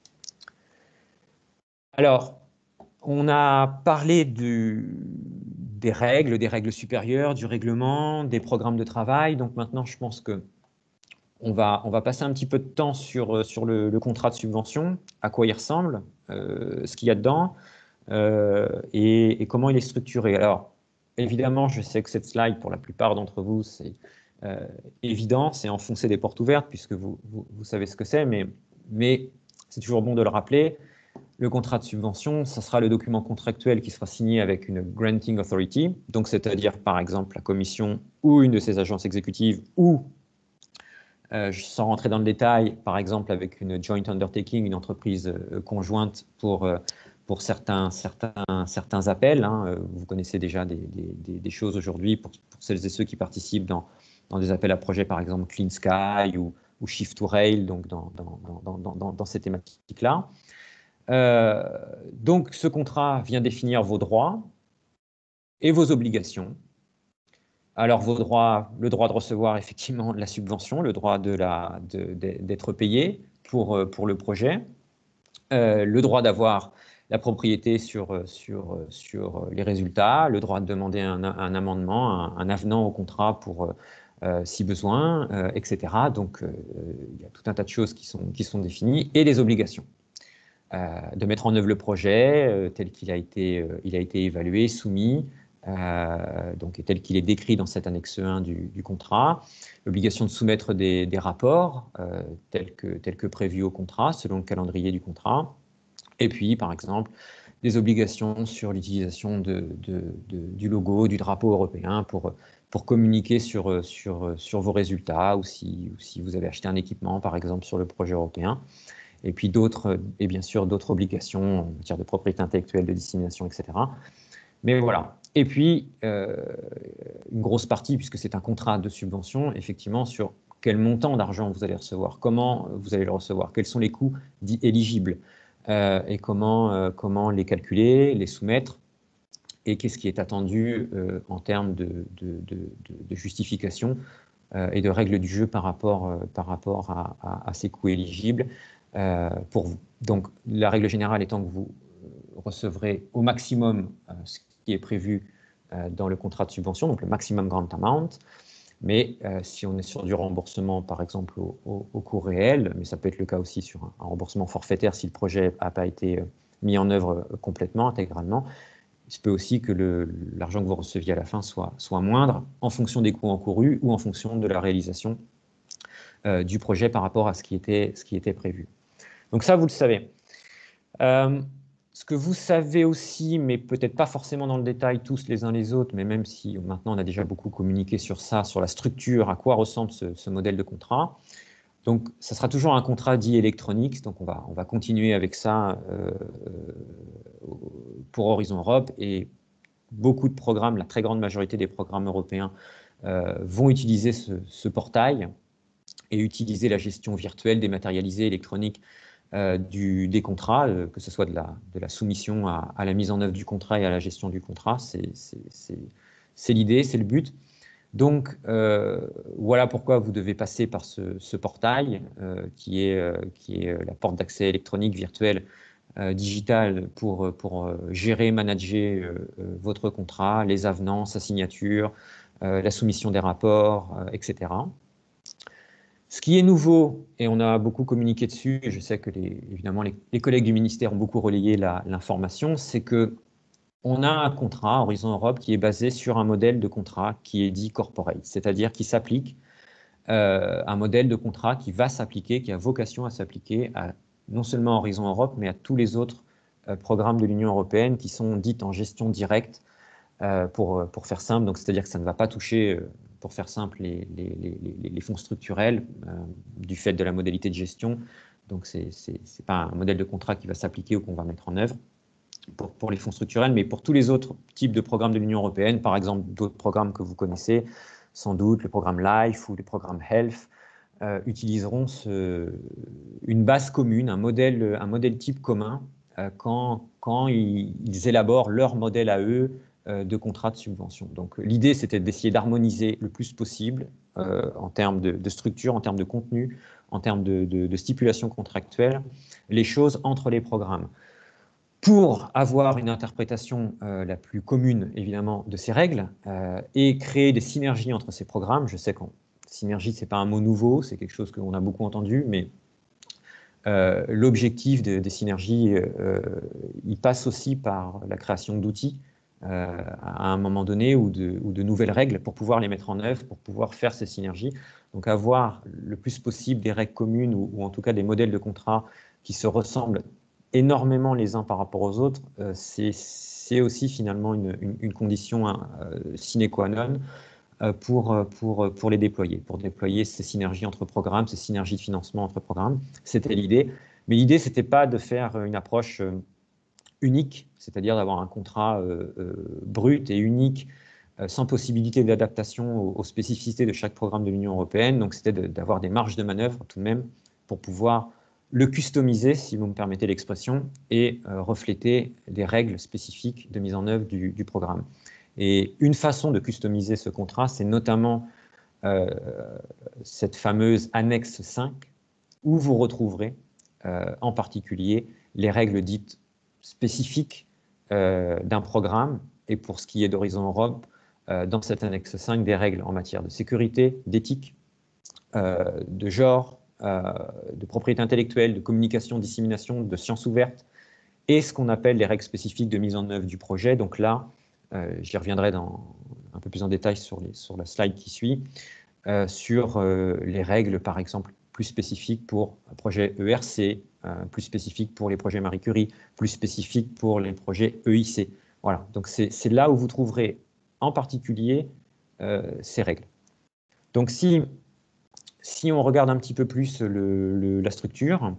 Alors, on a parlé du, des règles, des règles supérieures, du règlement, des programmes de travail. Donc maintenant, je pense que on va, on va passer un petit peu de temps sur, sur le, le contrat de subvention, à quoi il ressemble, euh, ce qu'il y a dedans, euh, et, et comment il est structuré. Alors, évidemment, je sais que cette slide, pour la plupart d'entre vous, c'est euh, évident, c'est enfoncer des portes ouvertes, puisque vous, vous, vous savez ce que c'est, mais, mais c'est toujours bon de le rappeler. Le contrat de subvention, ça sera le document contractuel qui sera signé avec une granting authority, donc c'est-à-dire par exemple la commission ou une de ses agences exécutives, ou, euh, sans rentrer dans le détail, par exemple avec une joint undertaking, une entreprise euh, conjointe pour, euh, pour certains, certains, certains appels. Hein. Vous connaissez déjà des, des, des choses aujourd'hui pour, pour celles et ceux qui participent dans, dans des appels à projets, par exemple Clean Sky ou, ou Shift to Rail, donc dans, dans, dans, dans, dans, dans ces thématiques-là. Euh, donc, ce contrat vient définir vos droits et vos obligations. Alors, vos droits, le droit de recevoir effectivement la subvention, le droit de la, de, de, d'être payé pour, pour le projet, euh, le droit d'avoir la propriété sur, sur, sur les résultats, le droit de demander un, un amendement, un, un avenant au contrat pour, euh, si besoin, euh, et cetera. Donc, euh, il y a tout un tas de choses qui sont, qui sont définies, et les obligations. Euh, de mettre en œuvre le projet euh, tel qu'il a été, euh, il a été évalué, soumis, euh, donc tel qu'il est décrit dans cette annexe un du, du contrat, l'obligation de soumettre des, des rapports euh, tels, que, tels que prévus au contrat, selon le calendrier du contrat, et puis par exemple des obligations sur l'utilisation de, de, de, du logo, du drapeau européen pour, pour communiquer sur, sur, sur vos résultats, ou si, ou si vous avez acheté un équipement par exemple sur le projet européen. Et puis d'autres, et bien sûr d'autres obligations en matière de propriété intellectuelle, de dissémination, et cetera. Mais voilà. Et puis, euh, une grosse partie, puisque c'est un contrat de subvention, effectivement, sur quel montant d'argent vous allez recevoir, comment vous allez le recevoir, quels sont les coûts dits éligibles, euh, et comment, euh, comment les calculer, les soumettre, et qu'est-ce qui est attendu euh, en termes de, de, de, de justification euh, et de règles du jeu par rapport, euh, par rapport à, à, à ces coûts éligibles. Euh, pour vous. Donc, la règle générale étant que vous recevrez au maximum euh, ce qui est prévu euh, dans le contrat de subvention, donc le maximum grant amount, mais euh, si on est sur du remboursement, par exemple, au, au, au coût réel, mais ça peut être le cas aussi sur un, un remboursement forfaitaire si le projet n'a pas été euh, mis en œuvre euh, complètement, intégralement, il se peut aussi que l'argent que vous receviez à la fin soit, soit moindre en fonction des coûts encourus ou en fonction de la réalisation euh, du projet par rapport à ce qui était, ce qui était prévu. Donc ça, vous le savez. Euh, ce que vous savez aussi, mais peut-être pas forcément dans le détail tous les uns les autres, mais même si maintenant on a déjà beaucoup communiqué sur ça, sur la structure, à quoi ressemble ce, ce modèle de contrat. Donc, ça sera toujours un contrat dit électronique, donc on va, on va continuer avec ça euh, pour Horizon Europe, et beaucoup de programmes, la très grande majorité des programmes européens euh, vont utiliser ce, ce portail et utiliser la gestion virtuelle, dématérialisée, électronique euh, du, des contrats, euh, que ce soit de la, de la soumission à, à la mise en œuvre du contrat et à la gestion du contrat. C'est l'idée, c'est le but. Donc, euh, voilà pourquoi vous devez passer par ce, ce portail euh, qui est, euh, qui est la porte d'accès électronique virtuelle euh, digitale pour, pour euh, gérer, manager euh, votre contrat, les avenants, sa signature, euh, la soumission des rapports, euh, et cetera. Ce qui est nouveau, et on a beaucoup communiqué dessus, et je sais que les, évidemment les, les collègues du ministère ont beaucoup relayé l'information, c'est que on a un contrat Horizon Europe qui est basé sur un modèle de contrat qui est dit corporate, c'est-à-dire qui s'applique, euh, un modèle de contrat qui va s'appliquer, qui a vocation à s'appliquer à non seulement Horizon Europe, mais à tous les autres euh, programmes de l'Union européenne qui sont dites en gestion directe, euh, pour, pour faire simple. Donc, c'est-à-dire que ça ne va pas toucher, euh, pour faire simple, les, les, les, les fonds structurels euh, du fait de la modalité de gestion. Donc, ce n'est pas un modèle de contrat qui va s'appliquer ou qu'on va mettre en œuvre pour, pour les fonds structurels, mais pour tous les autres types de programmes de l'Union européenne, par exemple d'autres programmes que vous connaissez, sans doute le programme LIFE ou le programme Health, euh, utiliseront ce, une base commune, un modèle, un modèle type commun euh, quand, quand ils, ils élaborent leur modèle à eux euh, de contrat de subvention. Donc l'idée, c'était d'essayer d'harmoniser le plus possible euh, en termes de, de structure, en termes de contenu, en termes de, de, de stipulation contractuelle, les choses entre les programmes. Pour avoir une interprétation euh, la plus commune, évidemment, de ces règles euh, et créer des synergies entre ces programmes. Je sais qu'en synergie, ce n'est pas un mot nouveau, c'est quelque chose qu'on a beaucoup entendu, mais euh, l'objectif de, des synergies, euh, il passe aussi par la création d'outils euh, à un moment donné ou de, ou de nouvelles règles pour pouvoir les mettre en œuvre, pour pouvoir faire ces synergies. Donc avoir le plus possible des règles communes ou, ou en tout cas des modèles de contrat qui se ressemblent énormément les uns par rapport aux autres, euh, c'est aussi finalement une, une, une condition euh, sine qua non euh, pour, pour, pour les déployer, pour déployer ces synergies entre programmes, ces synergies de financement entre programmes. C'était l'idée. Mais l'idée, ce n'était pas de faire une approche euh, unique, c'est-à-dire d'avoir un contrat euh, euh, brut et unique, euh, sans possibilité d'adaptation aux, aux spécificités de chaque programme de l'Union européenne. Donc, c'était d'avoir des marges de manœuvre tout de même pour pouvoir le customiser, si vous me permettez l'expression, et euh, refléter les règles spécifiques de mise en œuvre du, du programme. Et une façon de customiser ce contrat, c'est notamment euh, cette fameuse annexe cinq, où vous retrouverez euh, en particulier les règles dites spécifiques euh, d'un programme, et pour ce qui est d'Horizon Europe, euh, dans cette annexe cinq, des règles en matière de sécurité, d'éthique, euh, de genre, euh, de propriété intellectuelle, de communication, dissémination, de sciences ouvertes, et ce qu'on appelle les règles spécifiques de mise en œuvre du projet. Donc là, euh, j'y reviendrai dans, un peu plus en détail sur, les, sur la slide qui suit, euh, sur euh, les règles, par exemple, plus spécifiques pour un projet E R C, euh, plus spécifiques pour les projets Marie Curie, plus spécifiques pour les projets E I C. Voilà, donc c'est là où vous trouverez en particulier euh, ces règles. Donc si Si on regarde un petit peu plus le, le, la structure,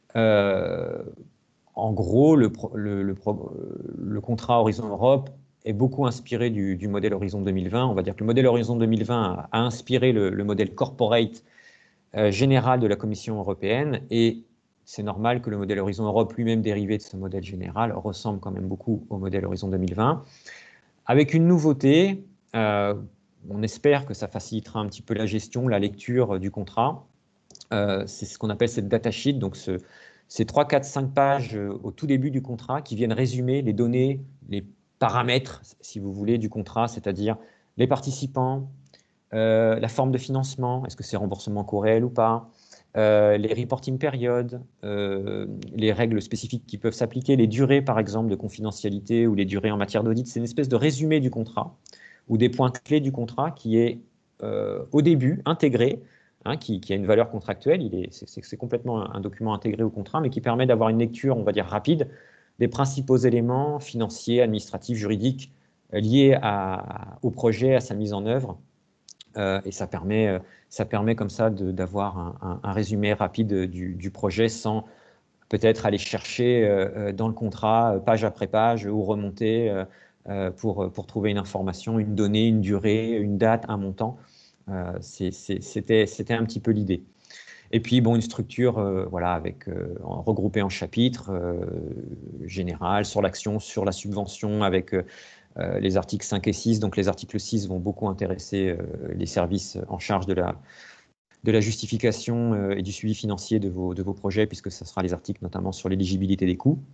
euh, en gros, le, le, le, le contrat Horizon Europe est beaucoup inspiré du, du modèle Horizon deux mille vingt. On va dire que le modèle Horizon deux mille vingt a, a inspiré le, le modèle corporate euh, général de la Commission européenne, et c'est normal que le modèle Horizon Europe, lui-même dérivé de ce modèle général, ressemble quand même beaucoup au modèle Horizon deux mille vingt, avec une nouveauté. Euh, on espère que ça facilitera un petit peu la gestion, la lecture du contrat. Euh, c'est ce qu'on appelle cette datasheet, donc ce, ces trois, quatre, cinq pages euh, au tout début du contrat qui viennent résumer les données, les paramètres, si vous voulez, du contrat, c'est-à-dire les participants, euh, la forme de financement, est-ce que c'est remboursement court réel ou pas, euh, les reporting périodes, euh, les règles spécifiques qui peuvent s'appliquer, les durées, par exemple, de confidentialité ou les durées en matière d'audit. C'est une espèce de résumé du contrat ou des points clés du contrat qui est euh, au début intégré, hein, qui, qui a une valeur contractuelle. C'est complètement un, un document intégré au contrat, mais qui permet d'avoir une lecture, on va dire, rapide des principaux éléments financiers, administratifs, juridiques euh, liés à, au projet, à sa mise en œuvre. Euh, et ça permet, euh, ça permet comme ça d'avoir un, un, un résumé rapide du, du projet sans peut-être aller chercher euh, dans le contrat, page après page, ou remonter euh, pour, pour trouver une information, une donnée, une durée, une date, un montant. Euh, C'était un petit peu l'idée. Et puis, bon, une structure euh, voilà, avec, euh, regroupée en chapitres euh, général, sur l'action, sur la subvention, avec euh, les articles cinq et six. Donc, les articles six vont beaucoup intéresser euh, les services en charge de la, de la justification euh, et du suivi financier de vos, de vos projets, puisque ce sera les articles notamment sur l'éligibilité des coûts.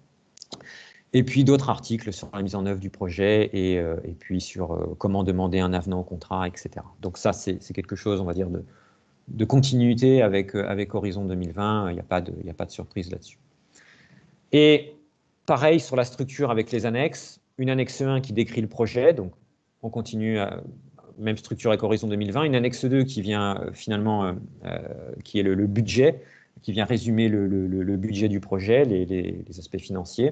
Et puis d'autres articles sur la mise en œuvre du projet et, euh, et puis sur euh, comment demander un avenant au contrat, et cetera. Donc ça, c'est quelque chose, on va dire, de, de continuité avec, euh, avec Horizon deux mille vingt. Il n'y a pas de, il n'y a pas de surprise là-dessus. Et pareil sur la structure avec les annexes. Une annexe un qui décrit le projet, donc on continue à même structure avec Horizon deux mille vingt, une annexe deux qui vient euh, finalement, euh, euh, qui est le, le budget, qui vient résumer le, le, le budget du projet, les, les, les aspects financiers.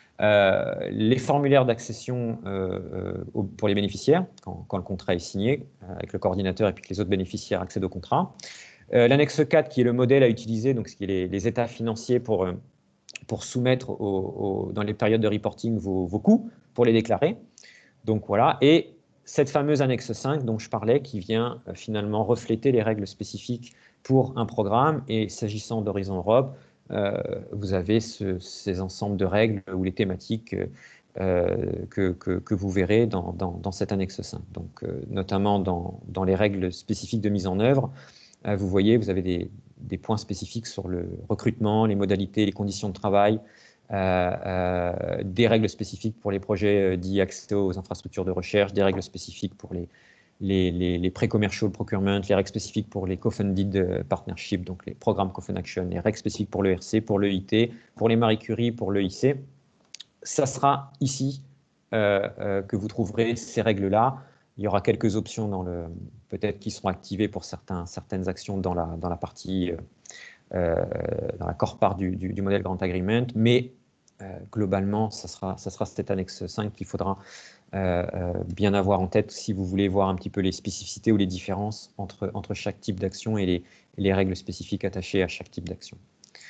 Euh, les formulaires d'accession euh, euh, pour les bénéficiaires, quand, quand le contrat est signé, euh, avec le coordinateur et puis que les autres bénéficiaires accèdent au contrat. Euh, L'annexe quatre, qui est le modèle à utiliser, donc ce qui est les, les états financiers pour, euh, pour soumettre au, au, dans les périodes de reporting vos, vos coûts, pour les déclarer. Donc voilà, et cette fameuse annexe cinq dont je parlais, qui vient euh, finalement refléter les règles spécifiques pour un programme. Et s'agissant d'Horizon Europe, euh, vous avez ce, ces ensembles de règles ou les thématiques euh, que, que, que vous verrez dans, dans, dans cette annexe cinq. Donc, euh, notamment dans, dans les règles spécifiques de mise en œuvre, euh, vous voyez, vous avez des, des points spécifiques sur le recrutement, les modalités, les conditions de travail, Euh, euh, des règles spécifiques pour les projets euh, dits accès aux infrastructures de recherche, des règles spécifiques pour les, les, les, les pré-commercial procurement, les règles spécifiques pour les co-funded partnerships, donc les programmes co-fund action, les règles spécifiques pour l'E R C, pour l'E I T, pour les Marie Curie, pour l'E I C. Ça sera ici euh, euh, que vous trouverez ces règles-là. Il y aura quelques options dans le, peut-être qui seront activées pour certains, certaines actions dans la, dans la partie euh, Euh, dans la core part du, du, du modèle Grant Agreement, mais euh, globalement, ça sera, ça sera cette annexe cinq qu'il faudra euh, euh, bien avoir en tête si vous voulez voir un petit peu les spécificités ou les différences entre, entre chaque type d'action et les, et les règles spécifiques attachées à chaque type d'action.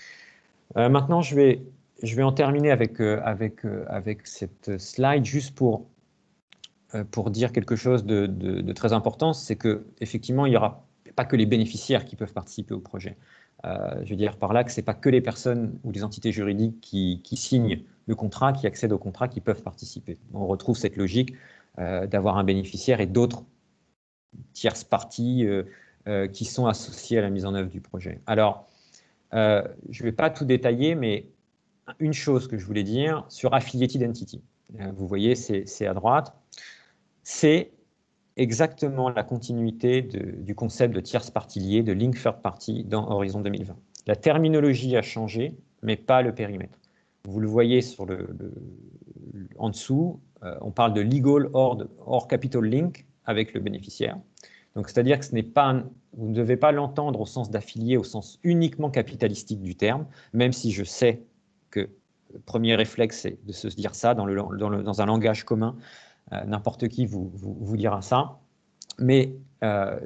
Euh, maintenant, je vais, je vais en terminer avec, euh, avec, euh, avec cette slide juste pour, euh, pour dire quelque chose de, de, de très important, c'est qu'effectivement, il n'y aura pas que les bénéficiaires qui peuvent participer au projet. Euh, je veux dire par là que ce n'est pas que les personnes ou les entités juridiques qui, qui signent le contrat, qui accèdent au contrat, qui peuvent participer. On retrouve cette logique euh, d'avoir un bénéficiaire et d'autres tierces parties euh, euh, qui sont associées à la mise en œuvre du projet. Alors, euh, je ne vais pas tout détailler, mais une chose que je voulais dire sur Affiliated Entity. Euh, vous voyez, c'est à droite. C'est exactement la continuité de, du concept de tierce partie liée, de link third party dans Horizon deux mille vingt. La terminologie a changé, mais pas le périmètre. Vous le voyez sur le, le, en dessous, euh, on parle de legal or, or capital link avec le bénéficiaire. Donc, c'est-à-dire que ce n'est pas, vous ne devez pas l'entendre au sens d'affilié, au sens uniquement capitalistique du terme, même si je sais que le premier réflexe, c'est de se dire ça dans, le, dans, le, dans un langage commun. Euh, n'importe qui vous, vous, vous dira ça. Mais euh,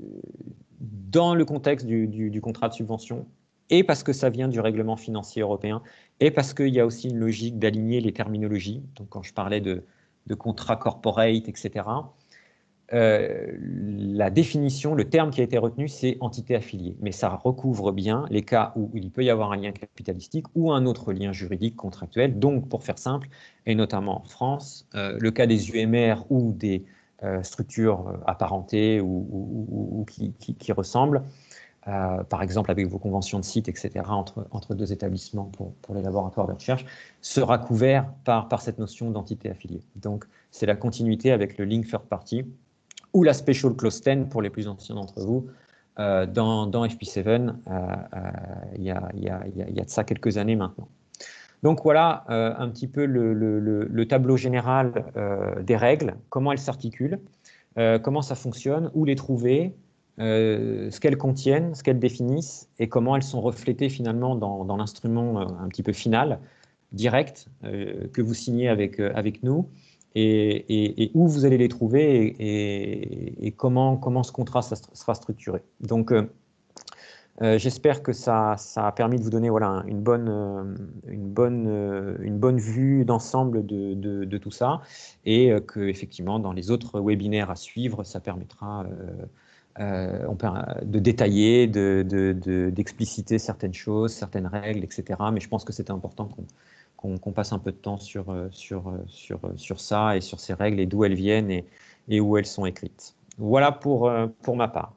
dans le contexte du, du, du contrat de subvention, et parce que ça vient du règlement financier européen, et parce qu'il y a aussi une logique d'aligner les terminologies, donc quand je parlais de, de contrat corporate, et cetera, euh, la définition, le terme qui a été retenu, c'est entité affiliée. Mais ça recouvre bien les cas où il peut y avoir un lien capitalistique ou un autre lien juridique contractuel. Donc, pour faire simple, et notamment en France, euh, le cas des U M R ou des euh, structures apparentées ou, ou, ou, ou qui, qui, qui ressemblent, euh, par exemple avec vos conventions de site, et cetera, entre, entre deux établissements pour, pour les laboratoires de recherche, sera couvert par, par cette notion d'entité affiliée. Donc, c'est la continuité avec le link third party ou la Special Clause dix pour les plus anciens d'entre vous. Euh, dans, dans F P sept, euh, euh, il y, a, y, a, y a de ça quelques années maintenant. Donc voilà euh, un petit peu le, le, le tableau général euh, des règles, comment elles s'articulent, euh, comment ça fonctionne, où les trouver, euh, ce qu'elles contiennent, ce qu'elles définissent et comment elles sont reflétées finalement dans, dans l'instrument euh, un petit peu final, direct, euh, que vous signez avec, euh, avec nous. Et, et, et où vous allez les trouver et, et, et comment, comment ce contrat ça sera structuré. Donc, euh, euh, j'espère que ça, ça a permis de vous donner voilà, une, bonne, euh, une, bonne, euh, une bonne vue d'ensemble de, de, de tout ça et euh, que, effectivement, dans les autres webinaires à suivre, ça permettra euh, euh, on peut, de détailler, d'expliciter de, de, certaines choses, certaines règles, et cetera. Mais je pense que c'est important qu'on Qu'on qu'on passe un peu de temps sur, sur, sur, sur ça et sur ces règles et d'où elles viennent et, et où elles sont écrites. Voilà pour, pour ma part.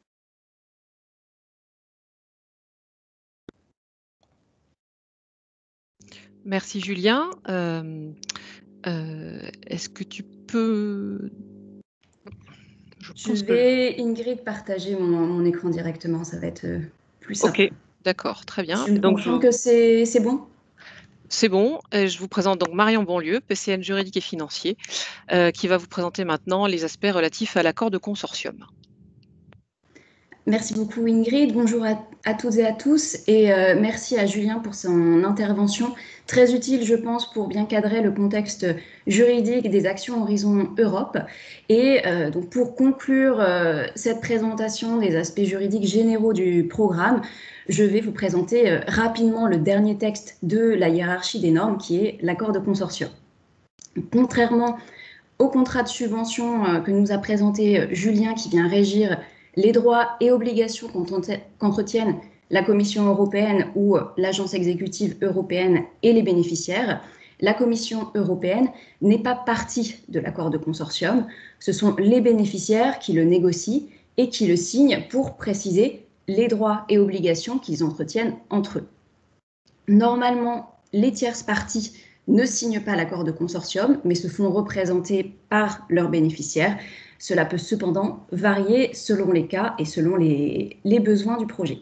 Merci Julien. Euh, euh, Est-ce que tu peux... Je, Je vais, que... Ingrid, partager mon, mon écran directement, ça va être plus simple. Ok, d'accord, très bien. Tu me donc, confirmes je... que c'est bon? C'est bon. Et je vous présente donc Marion Bonlieu, P C N juridique et financier, euh, qui va vous présenter maintenant les aspects relatifs à l'accord de consortium. Merci beaucoup Ingrid, bonjour à, à toutes et à tous et euh, merci à Julien pour son intervention très utile je pense pour bien cadrer le contexte juridique des actions Horizon Europe et euh, donc pour conclure euh, cette présentation des aspects juridiques généraux du programme, je vais vous présenter euh, rapidement le dernier texte de la hiérarchie des normes qui est l'accord de consortium. Contrairement au contrat de subvention euh, que nous a présenté euh, Julien qui vient régir les droits et obligations qu'entretiennent la Commission européenne ou l'Agence exécutive européenne et les bénéficiaires, la Commission européenne n'est pas partie de l'accord de consortium. Ce sont les bénéficiaires qui le négocient et qui le signent pour préciser les droits et obligations qu'ils entretiennent entre eux. Normalement, les tierces parties ne signent pas l'accord de consortium, mais se font représenter par leurs bénéficiaires. Cela peut cependant varier selon les cas et selon les, les besoins du projet.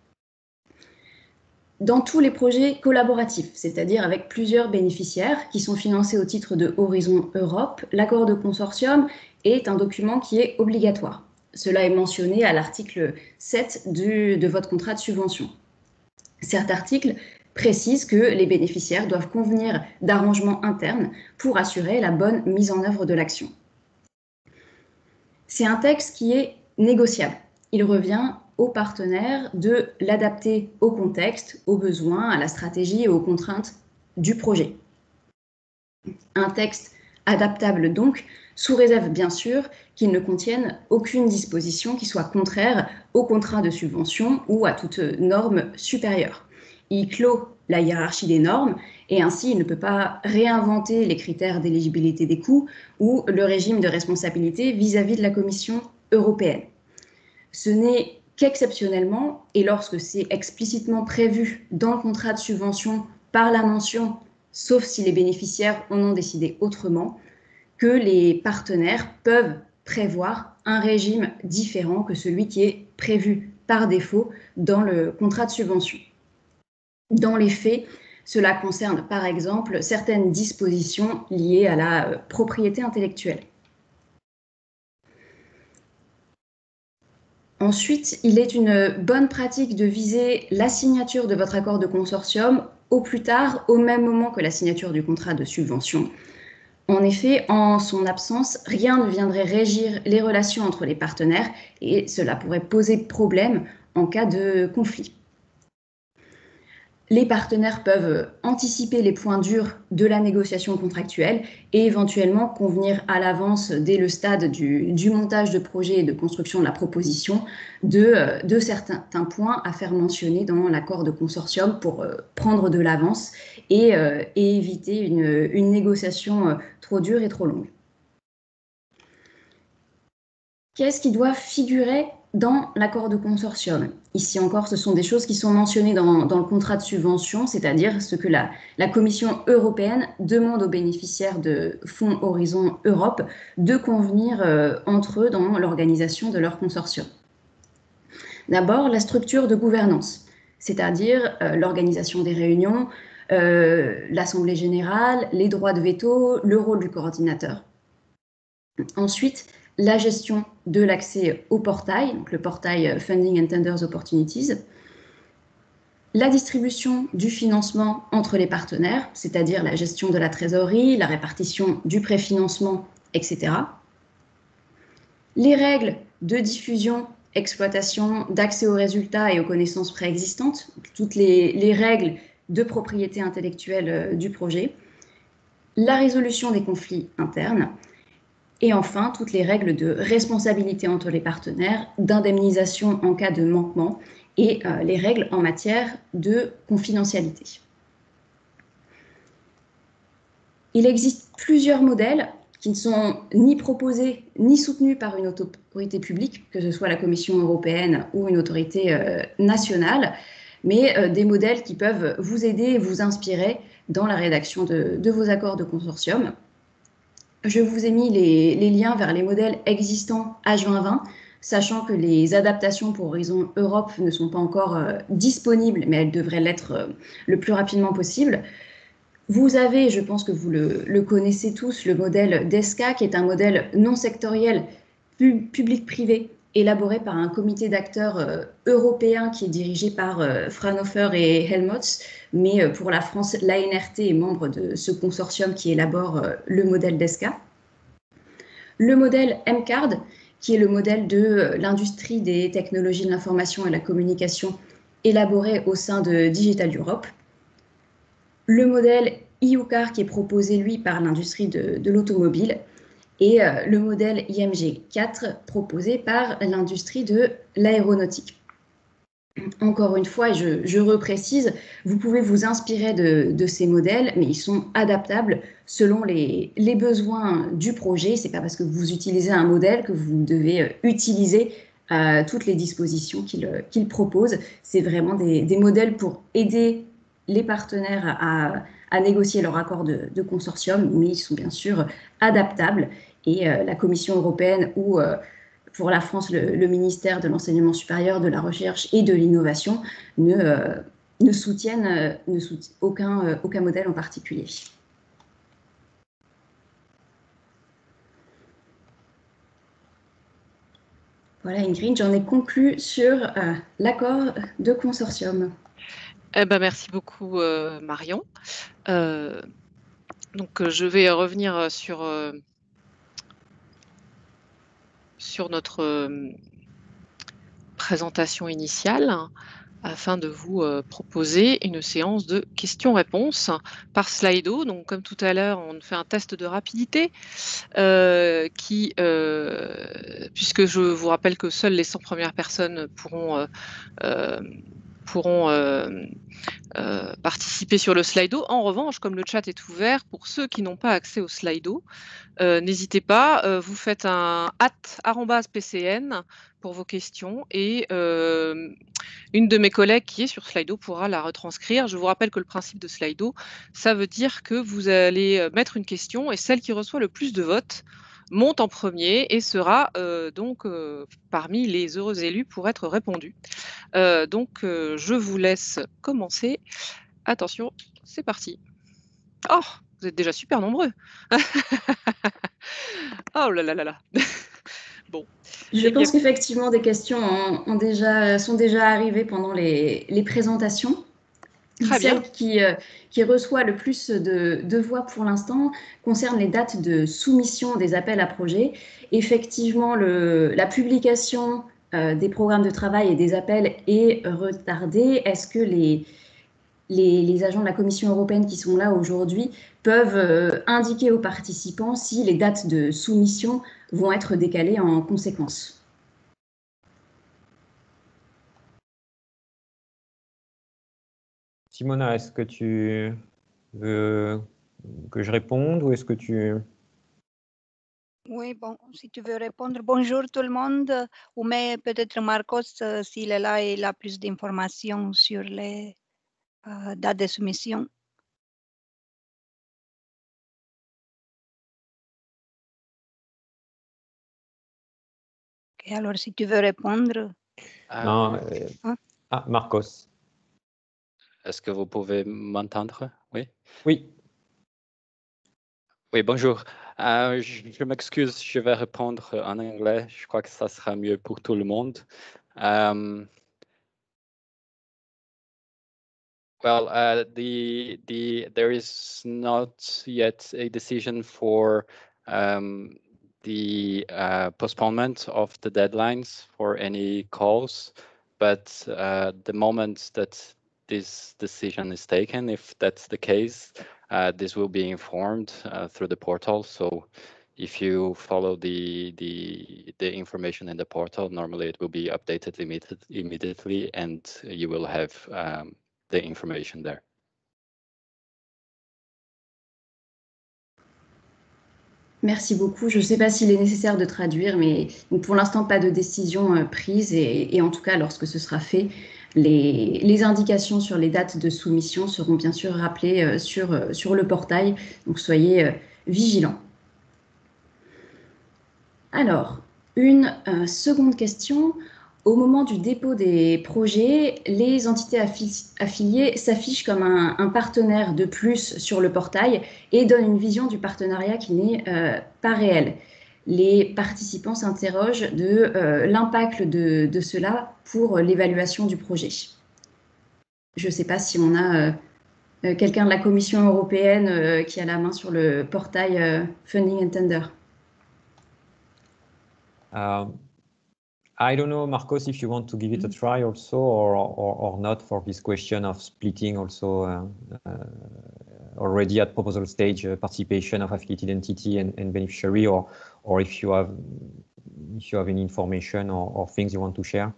Dans tous les projets collaboratifs, c'est-à-dire avec plusieurs bénéficiaires qui sont financés au titre de Horizon Europe, l'accord de consortium est un document qui est obligatoire. Cela est mentionné à l'article sept du, de votre contrat de subvention. Cet article précise que les bénéficiaires doivent convenir d'arrangements internes pour assurer la bonne mise en œuvre de l'action. C'est un texte qui est négociable. Il revient aux partenaires de l'adapter au contexte, aux besoins, à la stratégie et aux contraintes du projet. Un texte adaptable donc, sous réserve bien sûr qu'il ne contienne aucune disposition qui soit contraire au contrat de subvention ou à toute norme supérieure. Il clôt la hiérarchie des normes et ainsi il ne peut pas réinventer les critères d'éligibilité des coûts ou le régime de responsabilité vis-à-vis de la Commission européenne. Ce n'est qu'exceptionnellement et lorsque c'est explicitement prévu dans le contrat de subvention par la mention, sauf si les bénéficiaires en ont décidé autrement, que les partenaires peuvent prévoir un régime différent que celui qui est prévu par défaut dans le contrat de subvention. Dans les faits, cela concerne par exemple certaines dispositions liées à la propriété intellectuelle. Ensuite, il est une bonne pratique de viser la signature de votre accord de consortium au plus tard, au même moment que la signature du contrat de subvention. En effet, en son absence, rien ne viendrait régir les relations entre les partenaires et cela pourrait poser problème en cas de conflit. Les partenaires peuvent anticiper les points durs de la négociation contractuelle et éventuellement convenir à l'avance, dès le stade du, du montage de projet et de construction de la proposition, de, de certains points à faire mentionner dans l'accord de consortium pour euh, prendre de l'avance et, euh, et éviter une, une négociation euh, trop dure et trop longue. Qu'est-ce qui doit figurer dans l'accord de consortium? Ici encore, ce sont des choses qui sont mentionnées dans, dans le contrat de subvention, c'est-à-dire ce que la, la Commission européenne demande aux bénéficiaires de fonds Horizon Europe de convenir euh, entre eux dans l'organisation de leur consortium. D'abord, la structure de gouvernance, c'est-à-dire euh, l'organisation des réunions, euh, l'Assemblée générale, les droits de veto, le rôle du coordinateur. Ensuite, la gestion de l'accès au portail, donc le portail Funding and Tenders Opportunities, la distribution du financement entre les partenaires, c'est-à-dire la gestion de la trésorerie, la répartition du préfinancement, et cetera. Les règles de diffusion, exploitation, d'accès aux résultats et aux connaissances préexistantes, toutes les, les règles de propriété intellectuelle du projet, la résolution des conflits internes, et enfin, toutes les règles de responsabilité entre les partenaires, d'indemnisation en cas de manquement et euh, les règles en matière de confidentialité. Il existe plusieurs modèles qui ne sont ni proposés ni soutenus par une autorité publique, que ce soit la Commission européenne ou une autorité euh, nationale, mais euh, des modèles qui peuvent vous aider et vous inspirer dans la rédaction de, de vos accords de consortium. Je vous ai mis les, les liens vers les modèles existants H vingt vingt, sachant que les adaptations pour Horizon Europe ne sont pas encore euh, disponibles, mais elles devraient l'être euh, le plus rapidement possible. Vous avez, je pense que vous le, le connaissez tous, le modèle d'ESCA, qui est un modèle non sectoriel, pub, public-privé élaboré par un comité d'acteurs euh, européen qui est dirigé par euh, Fraunhofer et Helmholtz, mais euh, pour la France, l'A N R T est membre de ce consortium qui élabore euh, le modèle d'ESCA. Le modèle M CARD, qui est le modèle de euh, l'industrie des technologies de l'information et la communication élaboré au sein de Digital Europe. Le modèle E U CAR, qui est proposé, lui, par l'industrie de, de l'automobile, et euh, le modèle I M G quatre proposé par l'industrie de l'aéronautique. Encore une fois, je, je reprécise, vous pouvez vous inspirer de, de ces modèles, mais ils sont adaptables selon les, les besoins du projet. Ce n'est pas parce que vous utilisez un modèle que vous devez utiliser euh, toutes les dispositions qu'il qu'il propose. C'est vraiment des, des modèles pour aider les partenaires à, à négocier leur accord de, de consortium, mais ils sont bien sûr adaptables. Et euh, la Commission européenne ou euh, pour la France, le, le ministère de l'Enseignement supérieur, de la Recherche et de l'Innovation ne, euh, ne soutiennent, euh, ne soutient aucun, euh, aucun modèle en particulier. Voilà, Ingrid, j'en ai conclu sur euh, l'accord de consortium. Eh ben, merci beaucoup, euh, Marion. Euh, donc, euh, je vais revenir sur, euh, sur notre euh, présentation initiale afin de vous euh, proposer une séance de questions-réponses par Slido. Donc, comme tout à l'heure, on fait un test de rapidité euh, qui, euh, puisque je vous rappelle que seules les cent premières personnes pourront euh, euh, pourront euh, euh, participer sur le Slido. En revanche, comme le chat est ouvert, pour ceux qui n'ont pas accès au Slido, euh, n'hésitez pas, euh, vous faites un arobase P C N pour vos questions et euh, une de mes collègues qui est sur Slido pourra la retranscrire. Je vous rappelle que le principe de Slido, ça veut dire que vous allez mettre une question et celle qui reçoit le plus de votes monte en premier et sera euh, donc euh, parmi les heureux élus pour être répondu. Euh, donc, euh, je vous laisse commencer. Attention, c'est parti. Oh, vous êtes déjà super nombreux. Oh là là là là. Bon. Je pense qu'effectivement, des questions ont, ont déjà, sont déjà arrivées pendant les, les présentations. Très Celle bien. qui, euh, qui reçoit le plus de, de voix pour l'instant concerne les dates de soumission des appels à projets. Effectivement, le, la publication euh, des programmes de travail et des appels est retardée. Est-ce que les, les, les agents de la Commission européenne qui sont là aujourd'hui peuvent euh, indiquer aux participants si les dates de soumission vont être décalées en conséquence? Simona, est-ce que tu veux que je réponde ou est-ce que tu... Oui, bon, si tu veux répondre. Bonjour tout le monde, ou mais peut-être Marcos, euh, s'il est là, il a plus d'informations sur les euh, dates de soumission. Okay, alors, si tu veux répondre. Non, euh... Hein? Ah, Marcos. Est-ce que vous pouvez m'entendre? Oui. Oui. Oui, bonjour. Euh, je je m'excuse, je vais répondre en anglais. Je crois que ça sera mieux pour tout le monde. Um, well, uh, the the there is not yet a decision for um, the uh, postponement of the deadlines for any calls, but uh, the moment that this decision is taken, if that's the case, uh, this will be informed uh, through the portal. So if you follow the the the information in the portal, normally it will be updated immediate, immediately, and you will have um, the information there. Merci beaucoup. Je ne sais pas s'il est nécessaire de traduire, mais pour l'instant, pas de décision euh, prise. Et, et en tout cas, lorsque ce sera fait, les, les indications sur les dates de soumission seront bien sûr rappelées euh, sur, euh, sur le portail. Donc, soyez euh, vigilants. Alors, une euh, seconde question. Au moment du dépôt des projets, les entités affi affiliées s'affichent comme un, un partenaire de plus sur le portail et donnent une vision du partenariat qui n'est euh, pas réelle. les participants s'interrogent de euh, l'impact de, de cela pour l'évaluation du projet. Je ne sais pas si on a euh, quelqu'un de la Commission européenne euh, qui a la main sur le portail euh, Funding and Tender. Um, I don't know, Marcos, if you want to give it a try also, or, or, or not for this question of splitting also uh, uh, already at proposal stage uh, participation of affiliated entity and, and beneficiary, or, or if you have if you have any information or, or things you want to share.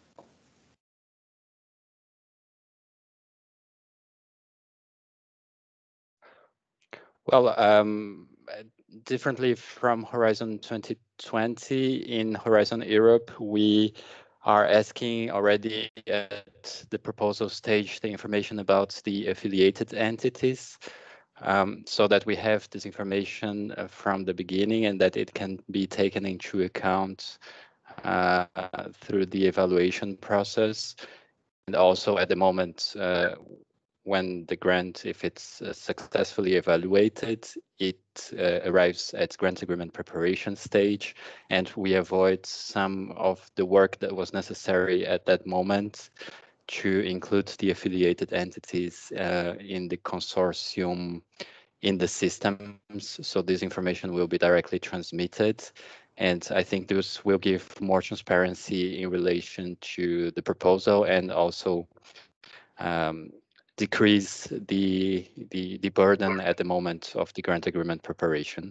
Well, um, differently from Horizon twenty twenty, in Horizon Europe, we are asking already at the proposal stage the information about the affiliated entities, um, so that we have this information uh, from the beginning and that it can be taken into account uh, through the evaluation process. And also at the moment, uh, when the grant, if it's uh, successfully evaluated, it uh, arrives at grant agreement preparation stage, and we avoid some of the work that was necessary at that moment to include the affiliated entities uh, in the consortium in the systems. So this information will be directly transmitted. And I think this will give more transparency in relation to the proposal and also um, decrease the, the, the burden at the moment of the grant agreement preparation.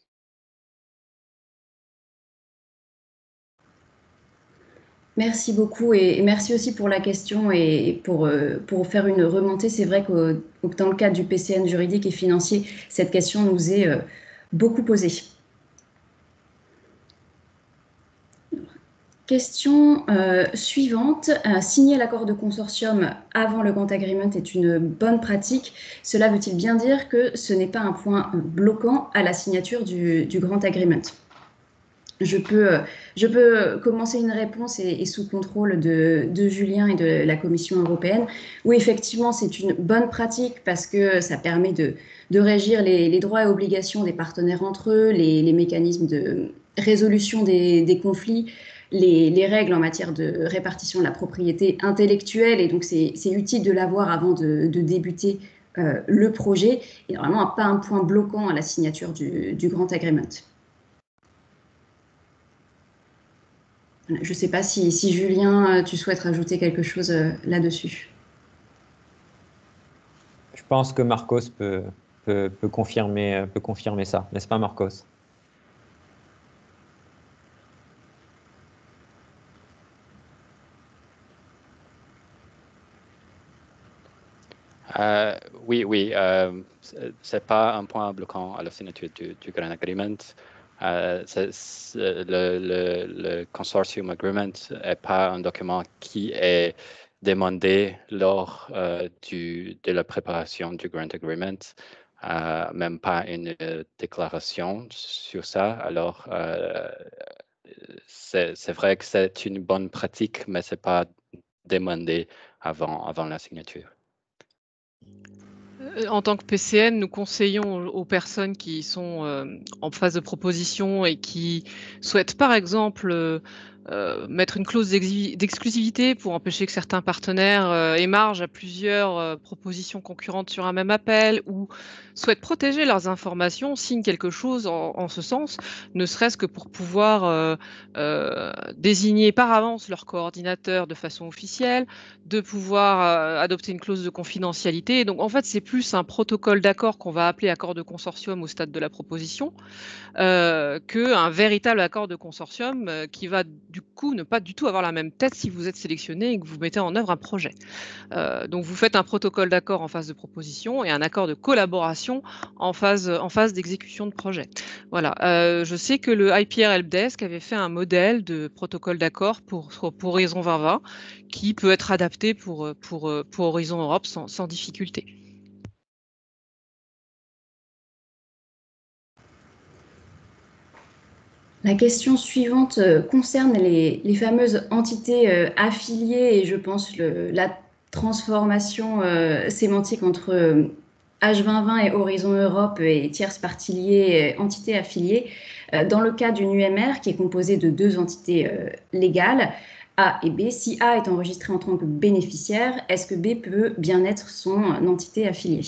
Merci beaucoup et merci aussi pour la question et pour, pour faire une remontée. C'est vrai que dans le cadre du P C N juridique et financier, cette question nous est beaucoup posée. Question euh, suivante. Euh, signer l'accord de consortium avant le Grant Agreement est une bonne pratique. Cela veut-il bien dire que ce n'est pas un point bloquant à la signature du, du Grant Agreement ? Je peux, je peux commencer une réponse et, et sous contrôle de, de Julien et de la Commission européenne. Oui, effectivement, c'est une bonne pratique parce que ça permet de, de régir les, les droits et obligations des partenaires entre eux, les, les mécanismes de résolution des, des conflits, les, les règles en matière de répartition de la propriété intellectuelle. Et donc, c'est utile de l'avoir avant de, de débuter euh, le projet. Et normalement, pas un point bloquant à la signature du, du Grant Agreement. Je ne sais pas si, si, Julien, tu souhaites rajouter quelque chose là-dessus. Je pense que Marcos peut, peut, peut, confirmer, peut confirmer ça, n'est-ce pas, Marcos? Euh, oui, oui, euh, c'est pas un point bloquant à la signature du, du Grant Agreement. Euh, c'est, c'est le, le, le Consortium Agreement n'est pas un document qui est demandé lors euh, du, de la préparation du Grant Agreement, euh, même pas une euh, déclaration sur ça. Alors, euh, c'est vrai que c'est une bonne pratique, mais ce n'est pas demandé avant, avant la signature. En tant que P C N, nous conseillons aux personnes qui sont euh, en phase de proposition et qui souhaitent, par exemple, euh, euh, mettre une clause d'exclusivité pour empêcher que certains partenaires euh, émargent à plusieurs euh, propositions concurrentes sur un même appel ou souhaitent protéger leurs informations, signent quelque chose en, en ce sens, ne serait-ce que pour pouvoir euh, euh, désigner par avance leur coordinateur de façon officielle, de pouvoir euh, adopter une clause de confidentialité. Donc, en fait, c'est plus un protocole d'accord qu'on va appeler accord de consortium au stade de la proposition euh, qu'un véritable accord de consortium euh, qui va du coup ne pas du tout avoir la même tête si vous êtes sélectionné et que vous mettez en œuvre un projet. Euh, donc vous faites un protocole d'accord en phase de proposition et un accord de collaboration en phase, en phase d'exécution de projet. Voilà. Euh, je sais que le I P R Helpdesk avait fait un modèle de protocole d'accord pour, pour Horizon vingt vingt qui peut être adapté pour, pour, pour Horizon Europe sans, sans difficulté. La question suivante concerne les, les fameuses entités euh, affiliées et je pense le, la transformation euh, sémantique entre euh, H vingt vingt et Horizon Europe et tierces parties liées, entités affiliées. Dans le cas d'une U M R qui est composée de deux entités euh, légales, A et B, si A est enregistré en tant que bénéficiaire, est-ce que B peut bien être son entité affiliée?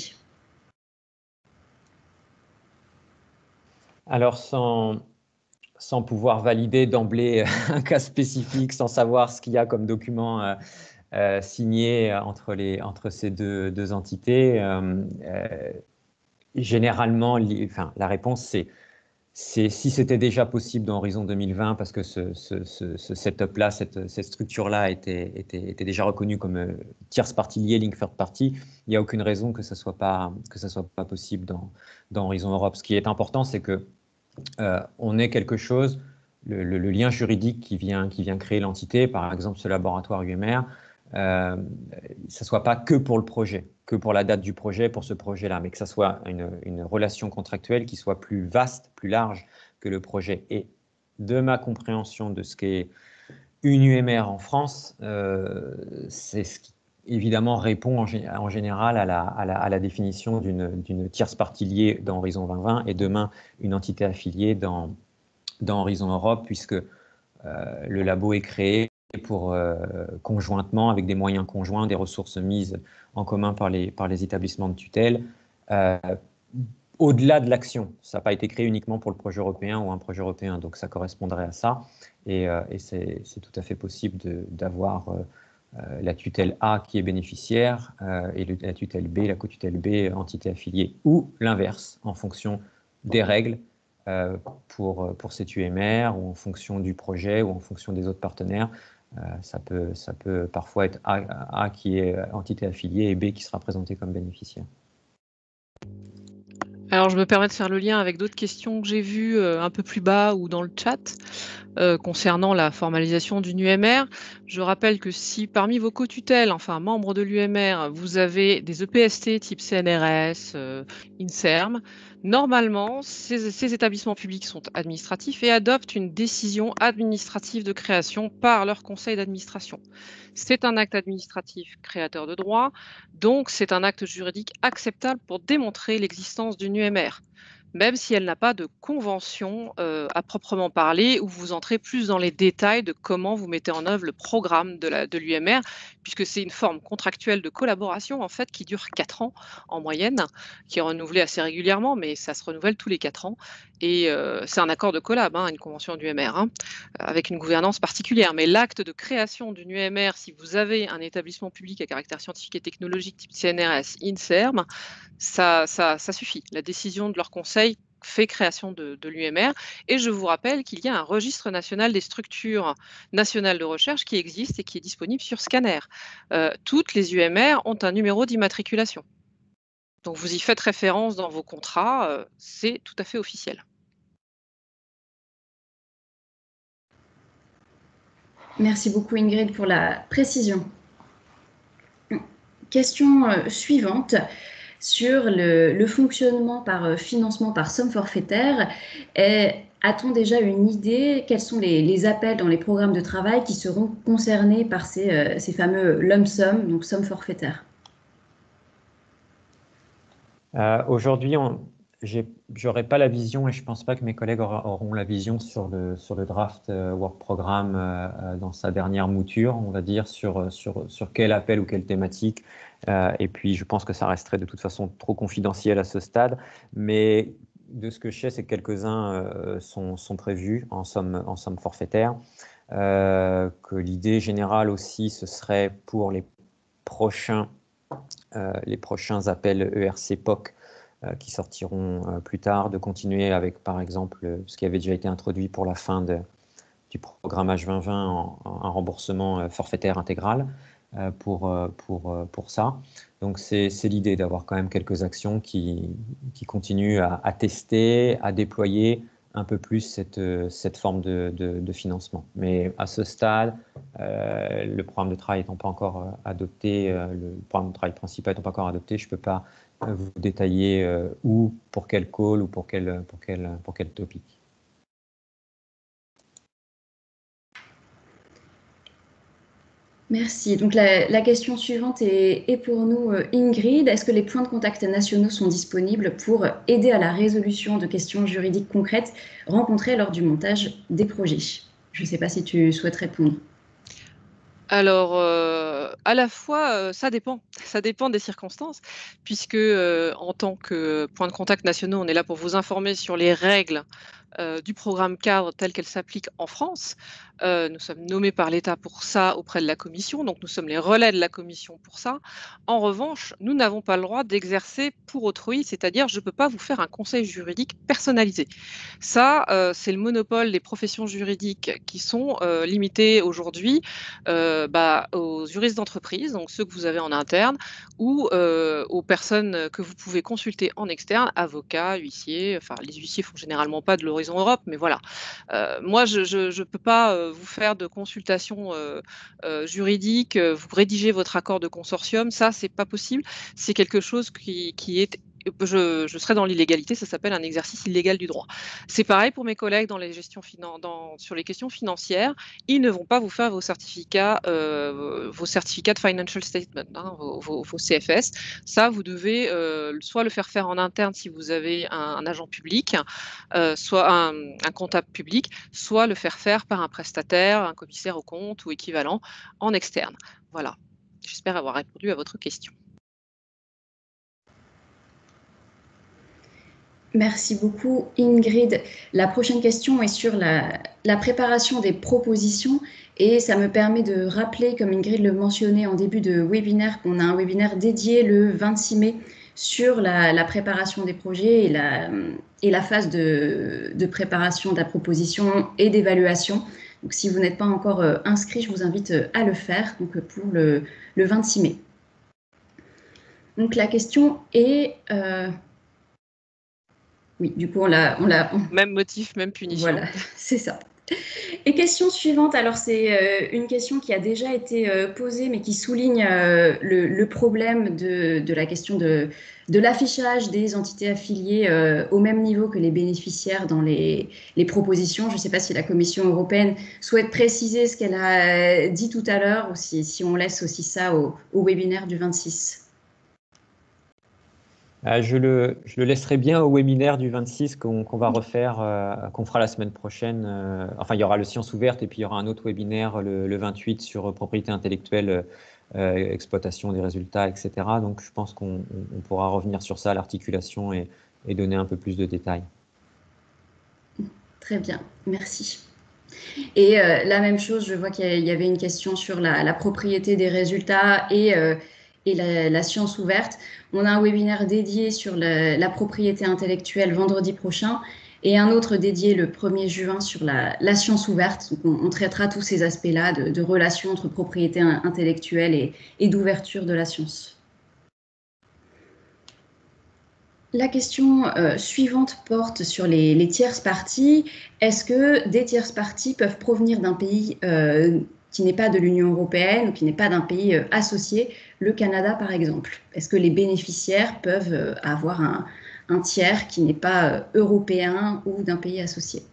Alors, sans, sans pouvoir valider d'emblée un cas spécifique, sans savoir ce qu'il y a comme document euh, euh, signé entre, les, entre ces deux, deux entités, euh, euh, généralement, enfin, la réponse, c'est c'est si c'était déjà possible dans Horizon deux mille vingt, parce que ce, ce, ce, ce setup-là, cette, cette structure-là était, était, était déjà reconnue comme euh, tierce partie liée, link third party, il n'y a aucune raison que ça ne soit pas, que ça soit pas possible dans, dans Horizon Europe. Ce qui est important, c'est que euh, on ait quelque chose, le, le, le lien juridique qui vient, qui vient créer l'entité, par exemple ce laboratoire U M R, euh, ça ne soit pas que pour le projet, que pour la date du projet, pour ce projet-là, mais que ça soit une, une relation contractuelle qui soit plus vaste, plus large que le projet. Et de ma compréhension de ce qu'est une U M R en France, euh, c'est ce qui évidemment répond en, en général à la, à la, à la définition d'une tierce partie liée dans Horizon vingt vingt et demain une entité affiliée dans, dans Horizon Europe, puisque euh, le labo est créé pour euh, conjointement, avec des moyens conjoints, des ressources mises en commun par les, par les établissements de tutelle, euh, au-delà de l'action. Ça n'a pas été créé uniquement pour le projet européen ou un projet européen, donc ça correspondrait à ça. Et, euh, et c'est tout à fait possible d'avoir euh, euh, la tutelle A qui est bénéficiaire euh, et le, la tutelle B, la co-tutelle B, entité affiliée, ou l'inverse, en fonction des règles euh, pour, pour cette U M R, ou en fonction du projet, ou en fonction des autres partenaires. Euh, ça, peut, ça peut parfois être A, A qui est entité affiliée et B qui sera présenté comme bénéficiaire. Alors, je me permets de faire le lien avec d'autres questions que j'ai vues euh, un peu plus bas ou dans le chat euh, concernant la formalisation d'une U M R. Je rappelle que si parmi vos co-tutelles, enfin membres de l'U M R, vous avez des E P S T type C N R S, euh, INSERM, normalement, ces, ces établissements publics sont administratifs et adoptent une décision administrative de création par leur conseil d'administration. C'est un acte administratif créateur de droit, donc c'est un acte juridique acceptable pour démontrer l'existence d'une U M R, même si elle n'a pas de convention euh, à proprement parler, où vous entrez plus dans les détails de comment vous mettez en œuvre le programme de l'U M R, puisque c'est une forme contractuelle de collaboration en fait qui dure quatre ans en moyenne, qui est renouvelée assez régulièrement, mais ça se renouvelle tous les quatre ans. Et euh, c'est un accord de collab, hein, une convention d'U M R, hein, avec une gouvernance particulière. Mais l'acte de création d'une U M R, si vous avez un établissement public à caractère scientifique et technologique type C N R S, INSERM, ça, ça, ça suffit. La décision de leur conseil fait création de, de l'U M R. Et je vous rappelle qu'il y a un registre national des structures nationales de recherche qui existe et qui est disponible sur Scanner. Euh, toutes les U M R ont un numéro d'immatriculation. Donc vous y faites référence dans vos contrats, euh, c'est tout à fait officiel. Merci beaucoup Ingrid pour la précision. Question euh, suivante sur le, le fonctionnement par euh, financement par somme forfaitaire. A-t-on déjà une idée quels sont les, les appels dans les programmes de travail qui seront concernés par ces, euh, ces fameux lump sum, donc somme forfaitaire? euh, Aujourd'hui, je n'aurai pas la vision, et je ne pense pas que mes collègues aura, auront la vision sur le, sur le draft euh, work programme euh, dans sa dernière mouture, on va dire, sur, sur, sur quel appel ou quelle thématique. Euh, et puis, je pense que ça resterait de toute façon trop confidentiel à ce stade. Mais de ce que je sais, c'est que quelques-uns euh, sont, sont prévus en somme, en somme forfaitaire. Euh, que l'idée générale aussi, ce serait pour les prochains, euh, les prochains appels E R C P O C euh, qui sortiront euh, plus tard, de continuer avec, par exemple, ce qui avait déjà été introduit pour la fin de, du programme H vingt vingt, en, en, un remboursement euh, forfaitaire intégral euh, pour, euh, pour, euh, pour ça. Donc, c'est l'idée d'avoir quand même quelques actions qui, qui continuent à, à tester, à déployer un peu plus cette, cette forme de, de, de financement. Mais à ce stade, euh, le programme de travail n'étant pas encore adopté, euh, le programme de travail principal n'étant pas encore adopté, je ne peux pas euh, vous détailler euh, où, pour quel call ou pour quel, pour quel, pour quel topic. Merci. Donc la, la question suivante est, est pour nous, euh, Ingrid. Est-ce que les points de contact nationaux sont disponibles pour aider à la résolution de questions juridiques concrètes rencontrées lors du montage des projets? Je ne sais pas si tu souhaites répondre. Alors, euh, à la fois, euh, ça dépend. Ça dépend des circonstances, puisque euh, en tant que point de contact nationaux, on est là pour vous informer sur les règles euh, du programme cadre tel qu'elle s'applique en France. Euh, nous sommes nommés par l'État pour ça auprès de la Commission, donc nous sommes les relais de la Commission pour ça. En revanche, nous n'avons pas le droit d'exercer pour autrui, c'est-à-dire je ne peux pas vous faire un conseil juridique personnalisé. Ça, euh, c'est le monopole des professions juridiques qui sont euh, limitées aujourd'hui euh, bah, aux juristes d'entreprise, donc ceux que vous avez en interne, ou euh, aux personnes que vous pouvez consulter en externe, avocats, huissiers. Enfin, les huissiers font généralement pas de l'horizon Europe, mais voilà. Euh, moi, je ne peux pas euh, vous faire de consultation euh, euh, juridique, euh, vous rédigez votre accord de consortium, ça, c'est pas possible. C'est quelque chose qui, qui est Je, je, serais dans l'illégalité, ça s'appelle un exercice illégal du droit. C'est pareil pour mes collègues dans les gestions finan dans, sur les questions financières, ils ne vont pas vous faire vos certificats, euh, vos certificats de financial statement, hein, vos, vos, vos C F S. Ça, vous devez euh, soit le faire faire en interne si vous avez un, un agent public, euh, soit un, un comptable public, soit le faire faire par un prestataire, un commissaire aux comptes ou équivalent en externe. Voilà. J'espère avoir répondu à votre question. Merci beaucoup, Ingrid. La prochaine question est sur la, la préparation des propositions et ça me permet de rappeler, comme Ingrid le mentionnait en début de webinaire, qu'on a un webinaire dédié le vingt-six mai sur la, la préparation des projets et la, et la phase de, de préparation de la proposition et d'évaluation. Donc, si vous n'êtes pas encore euh, inscrit, je vous invite à le faire donc, pour le, le vingt-six mai. Donc, la question est... Euh, Oui, du coup, on l'a... On l'a on... Même motif, même punition. Voilà, c'est ça. Et question suivante, alors c'est euh, une question qui a déjà été euh, posée, mais qui souligne euh, le, le problème de, de la question de, de l'affichage des entités affiliées euh, au même niveau que les bénéficiaires dans les, les propositions. Je ne sais pas si la Commission européenne souhaite préciser ce qu'elle a dit tout à l'heure, ou si, si on laisse aussi ça au, au webinaire du vingt-six. Euh, je, le, je le laisserai bien au webinaire du vingt-six qu'on qu'on va refaire, euh, qu'on fera la semaine prochaine. Euh, enfin, il y aura le Science ouverte et puis il y aura un autre webinaire le, le vingt-huit sur euh, propriété intellectuelle, euh, exploitation des résultats, et cetera. Donc, je pense qu'on on pourra revenir sur ça, l'articulation et, et donner un peu plus de détails. Très bien, merci. Et euh, la même chose, je vois qu'il y avait une question sur la, la propriété des résultats et, euh, et la, la science ouverte. On a un webinaire dédié sur la, la propriété intellectuelle vendredi prochain et un autre dédié le premier juin sur la, la science ouverte. Donc on, on traitera tous ces aspects-là de, de relation entre propriété intellectuelle et, et d'ouverture de la science. La question euh, suivante porte sur les, les tierces parties. Est-ce que des tierces parties peuvent provenir d'un pays euh, qui n'est pas de l'Union européenne ou qui n'est pas d'un pays euh, associé, le Canada par exemple? Est-ce que les bénéficiaires peuvent euh, avoir un, un tiers qui n'est pas euh, européen ou d'un pays associé?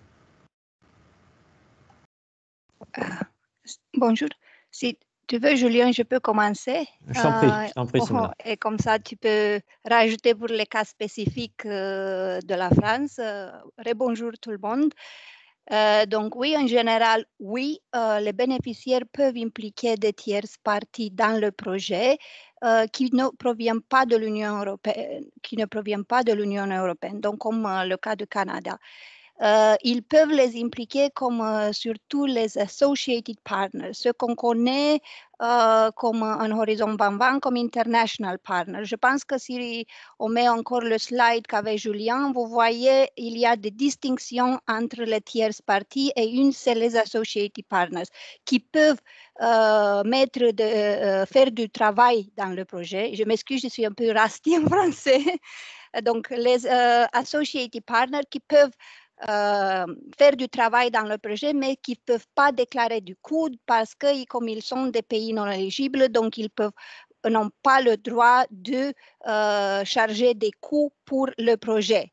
euh, Bonjour. Si tu veux, Julien, je peux commencer. Je t'en prie, je t'en prie, Simona. Et comme ça, tu peux rajouter pour les cas spécifiques euh, de la France. Euh, Rebonjour tout le monde. Euh, donc oui, en général, oui, euh, les bénéficiaires peuvent impliquer des tierces parties dans le projet euh, qui ne proviennent pas de l'Union européenne, qui ne proviennent pas de l'Union européenne, donc comme euh, le cas du Canada. Euh, ils peuvent les impliquer comme euh, surtout les associated partners, ceux qu'on connaît euh, comme un Horizon vingt vingt, comme international partners. Je pense que si on met encore le slide qu'avait Julien, vous voyez, il y a des distinctions entre les tierces parties et une, c'est les associated partners qui peuvent euh, mettre de, euh, faire du travail dans le projet. Je m'excuse, je suis un peu rusty en français. Donc, les euh, associated partners qui peuvent Euh, faire du travail dans le projet, mais qui ne peuvent pas déclarer du coût parce que, comme ils sont des pays non éligibles, donc ils peuvent n'ont pas le droit de euh, charger des coûts pour le projet.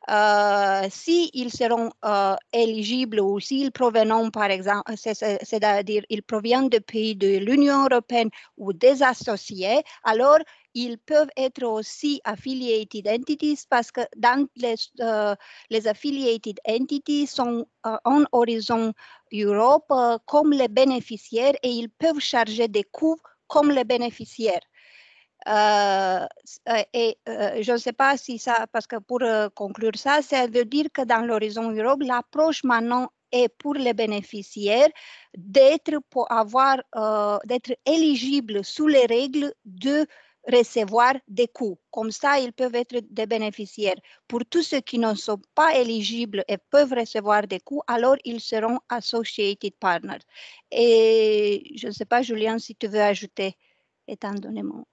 euh, s'ils seront euh, éligibles ou s'ils proviennent, par exemple, c'est-à-dire ils proviennent de pays de l'Union européenne ou des associés, alors ils peuvent être aussi affiliated entities parce que dans les, euh, les affiliated entities sont euh, en horizon Europe euh, comme les bénéficiaires et ils peuvent charger des coûts comme les bénéficiaires. Euh, et euh, je ne sais pas si ça, parce que pour euh, conclure ça, ça veut dire que dans l'horizon Europe, l'approche maintenant est pour les bénéficiaires d'être pour avoir, euh, d'être éligibles sous les règles de recevoir des coûts. Comme ça, ils peuvent être des bénéficiaires. Pour tous ceux qui ne sont pas éligibles et peuvent recevoir des coûts, alors ils seront associated partners. Et je ne sais pas, Julien, si tu veux ajouter, étant donné mon...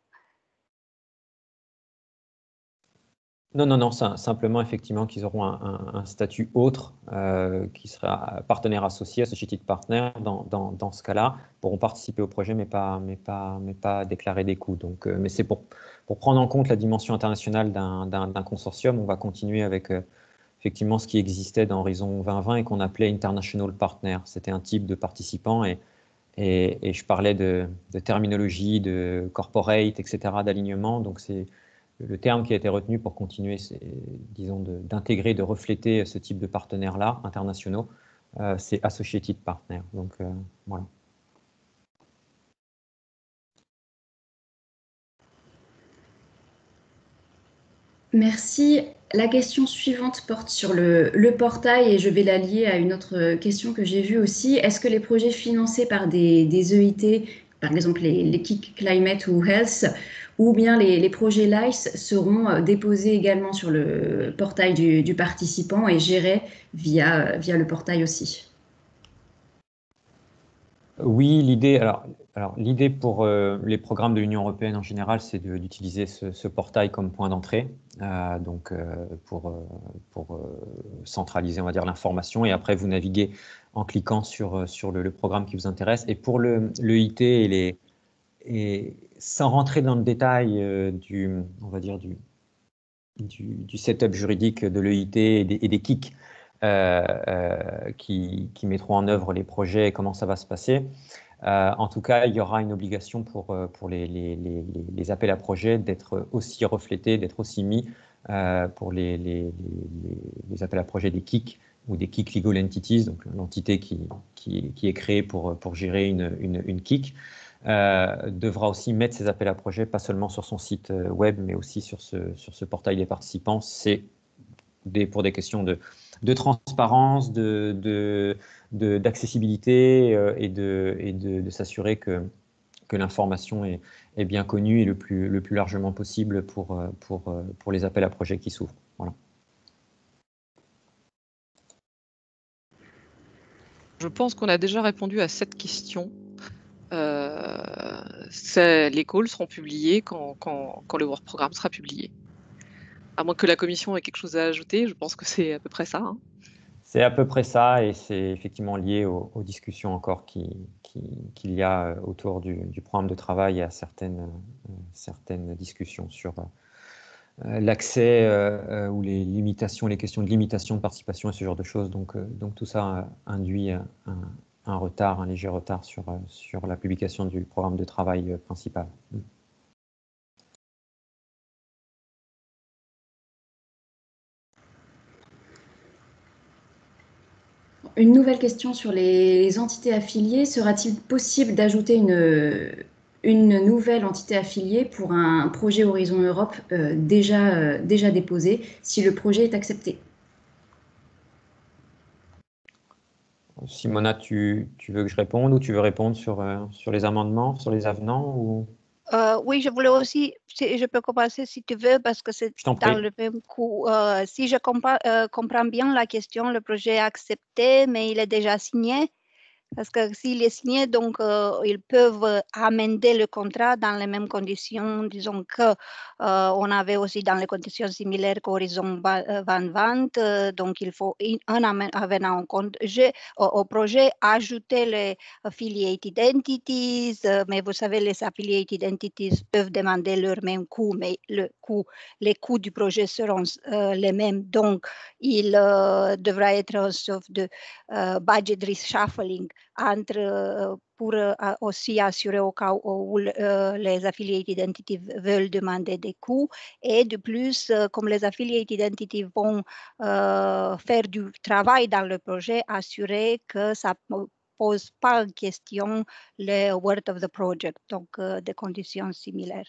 Non, non, non, simplement effectivement qu'ils auront un, un, un statut autre euh, qui sera partenaire associé, associated partner dans, dans, dans ce cas-là, pourront participer au projet mais pas, mais pas, mais pas déclarer des coûts. Donc, euh, mais c'est pour, pour prendre en compte la dimension internationale d'un consortium, on va continuer avec euh, effectivement ce qui existait dans Horizon vingt vingt et qu'on appelait International Partner. C'était un type de participant et, et, et je parlais de, de terminologie, de corporate, et cetera, d'alignement. Donc c'est le terme qui a été retenu pour continuer, disons, d'intégrer, de, de refléter ce type de partenaires-là, internationaux, euh, c'est Associated Partner. Donc, euh, voilà. Merci. La question suivante porte sur le, le portail et je vais la lier à une autre question que j'ai vue aussi. Est-ce que les projets financés par des, des E I T, par exemple les, les K I C Climate ou Health, ou bien les, les projets LICE seront déposés également sur le portail du, du participant et gérés via, via le portail aussi? Oui, l'idée alors, alors, l'idée pour euh, les programmes de l'Union européenne en général, c'est d'utiliser ce, ce portail comme point d'entrée, euh, donc euh, pour, euh, pour euh, centraliser, on va dire, l'information. Et après, vous naviguez en cliquant sur, sur le, le programme qui vous intéresse. Et pour le, le I T et les et sans rentrer dans le détail euh, du, on va dire du, du, du setup juridique de l'E I T et des, et des K I C euh, euh, qui, qui mettront en œuvre les projets et comment ça va se passer. Euh, en tout cas, il y aura une obligation pour, pour les, les, les, les appels à projets d'être aussi reflétés, d'être aussi mis euh, pour les, les, les, les appels à projets des K I C ou des K I C Legal Entities, donc l'entité qui, qui, qui est créée pour, pour gérer une, une, une K I C. Euh, devra aussi mettre ses appels à projets, pas seulement sur son site web, mais aussi sur ce, sur ce portail des participants. C'est des, pour des questions de, de transparence, de, de, d'accessibilité euh, et de, et de, de s'assurer que, que l'information est, est bien connue et le plus, le plus largement possible pour, pour, pour les appels à projets qui s'ouvrent. Voilà. Je pense qu'on a déjà répondu à cette question. Euh, les calls seront publiés quand, quand, quand le work programme sera publié. À moins que la commission ait quelque chose à ajouter, je pense que c'est à peu près ça. Hein. C'est à peu près ça et c'est effectivement lié aux, aux discussions encore qu'il qui, qui y a autour du, du programme de travail et à certaines, euh, certaines discussions sur euh, l'accès euh, ou les limitations, les questions de limitation de participation et ce genre de choses. Donc, euh, donc tout ça induit un, un retard, un léger retard sur, sur la publication du programme de travail principal. Une nouvelle question sur les entités affiliées. Sera-t-il possible d'ajouter une, une nouvelle entité affiliée pour un projet Horizon Europe euh, déjà, euh, déjà déposé si le projet est accepté? Simona, tu, tu veux que je réponde ou tu veux répondre sur, euh, sur les amendements, sur les avenants ou... Euh, oui, je voulais aussi, si je peux commencer si tu veux, parce que c'est dans le même coup. Euh, si je comprends, euh, comprends bien la question, le projet est accepté, mais il est déjà signé. Parce que s'il est signé, donc euh, ils peuvent amender le contrat dans les mêmes conditions. Disons que euh, on avait aussi dans les conditions similaires qu'Horizon vingt vingt, euh, donc il faut un avenant en compte au, au projet, ajouter les affiliated entities, euh, mais vous savez, les affiliated entities peuvent demander leur même coût, mais le coût, les coûts du projet seront euh, les mêmes. Donc, il euh, devra être une sorte de euh, budget reshuffling entre, euh, pour euh, aussi assurer au cas où euh, les affiliated entities veulent demander des coûts. Et de plus, euh, comme les affiliated entities vont euh, faire du travail dans le projet, assurer que ça ne pose pas en question le worth of the project, donc euh, des conditions similaires.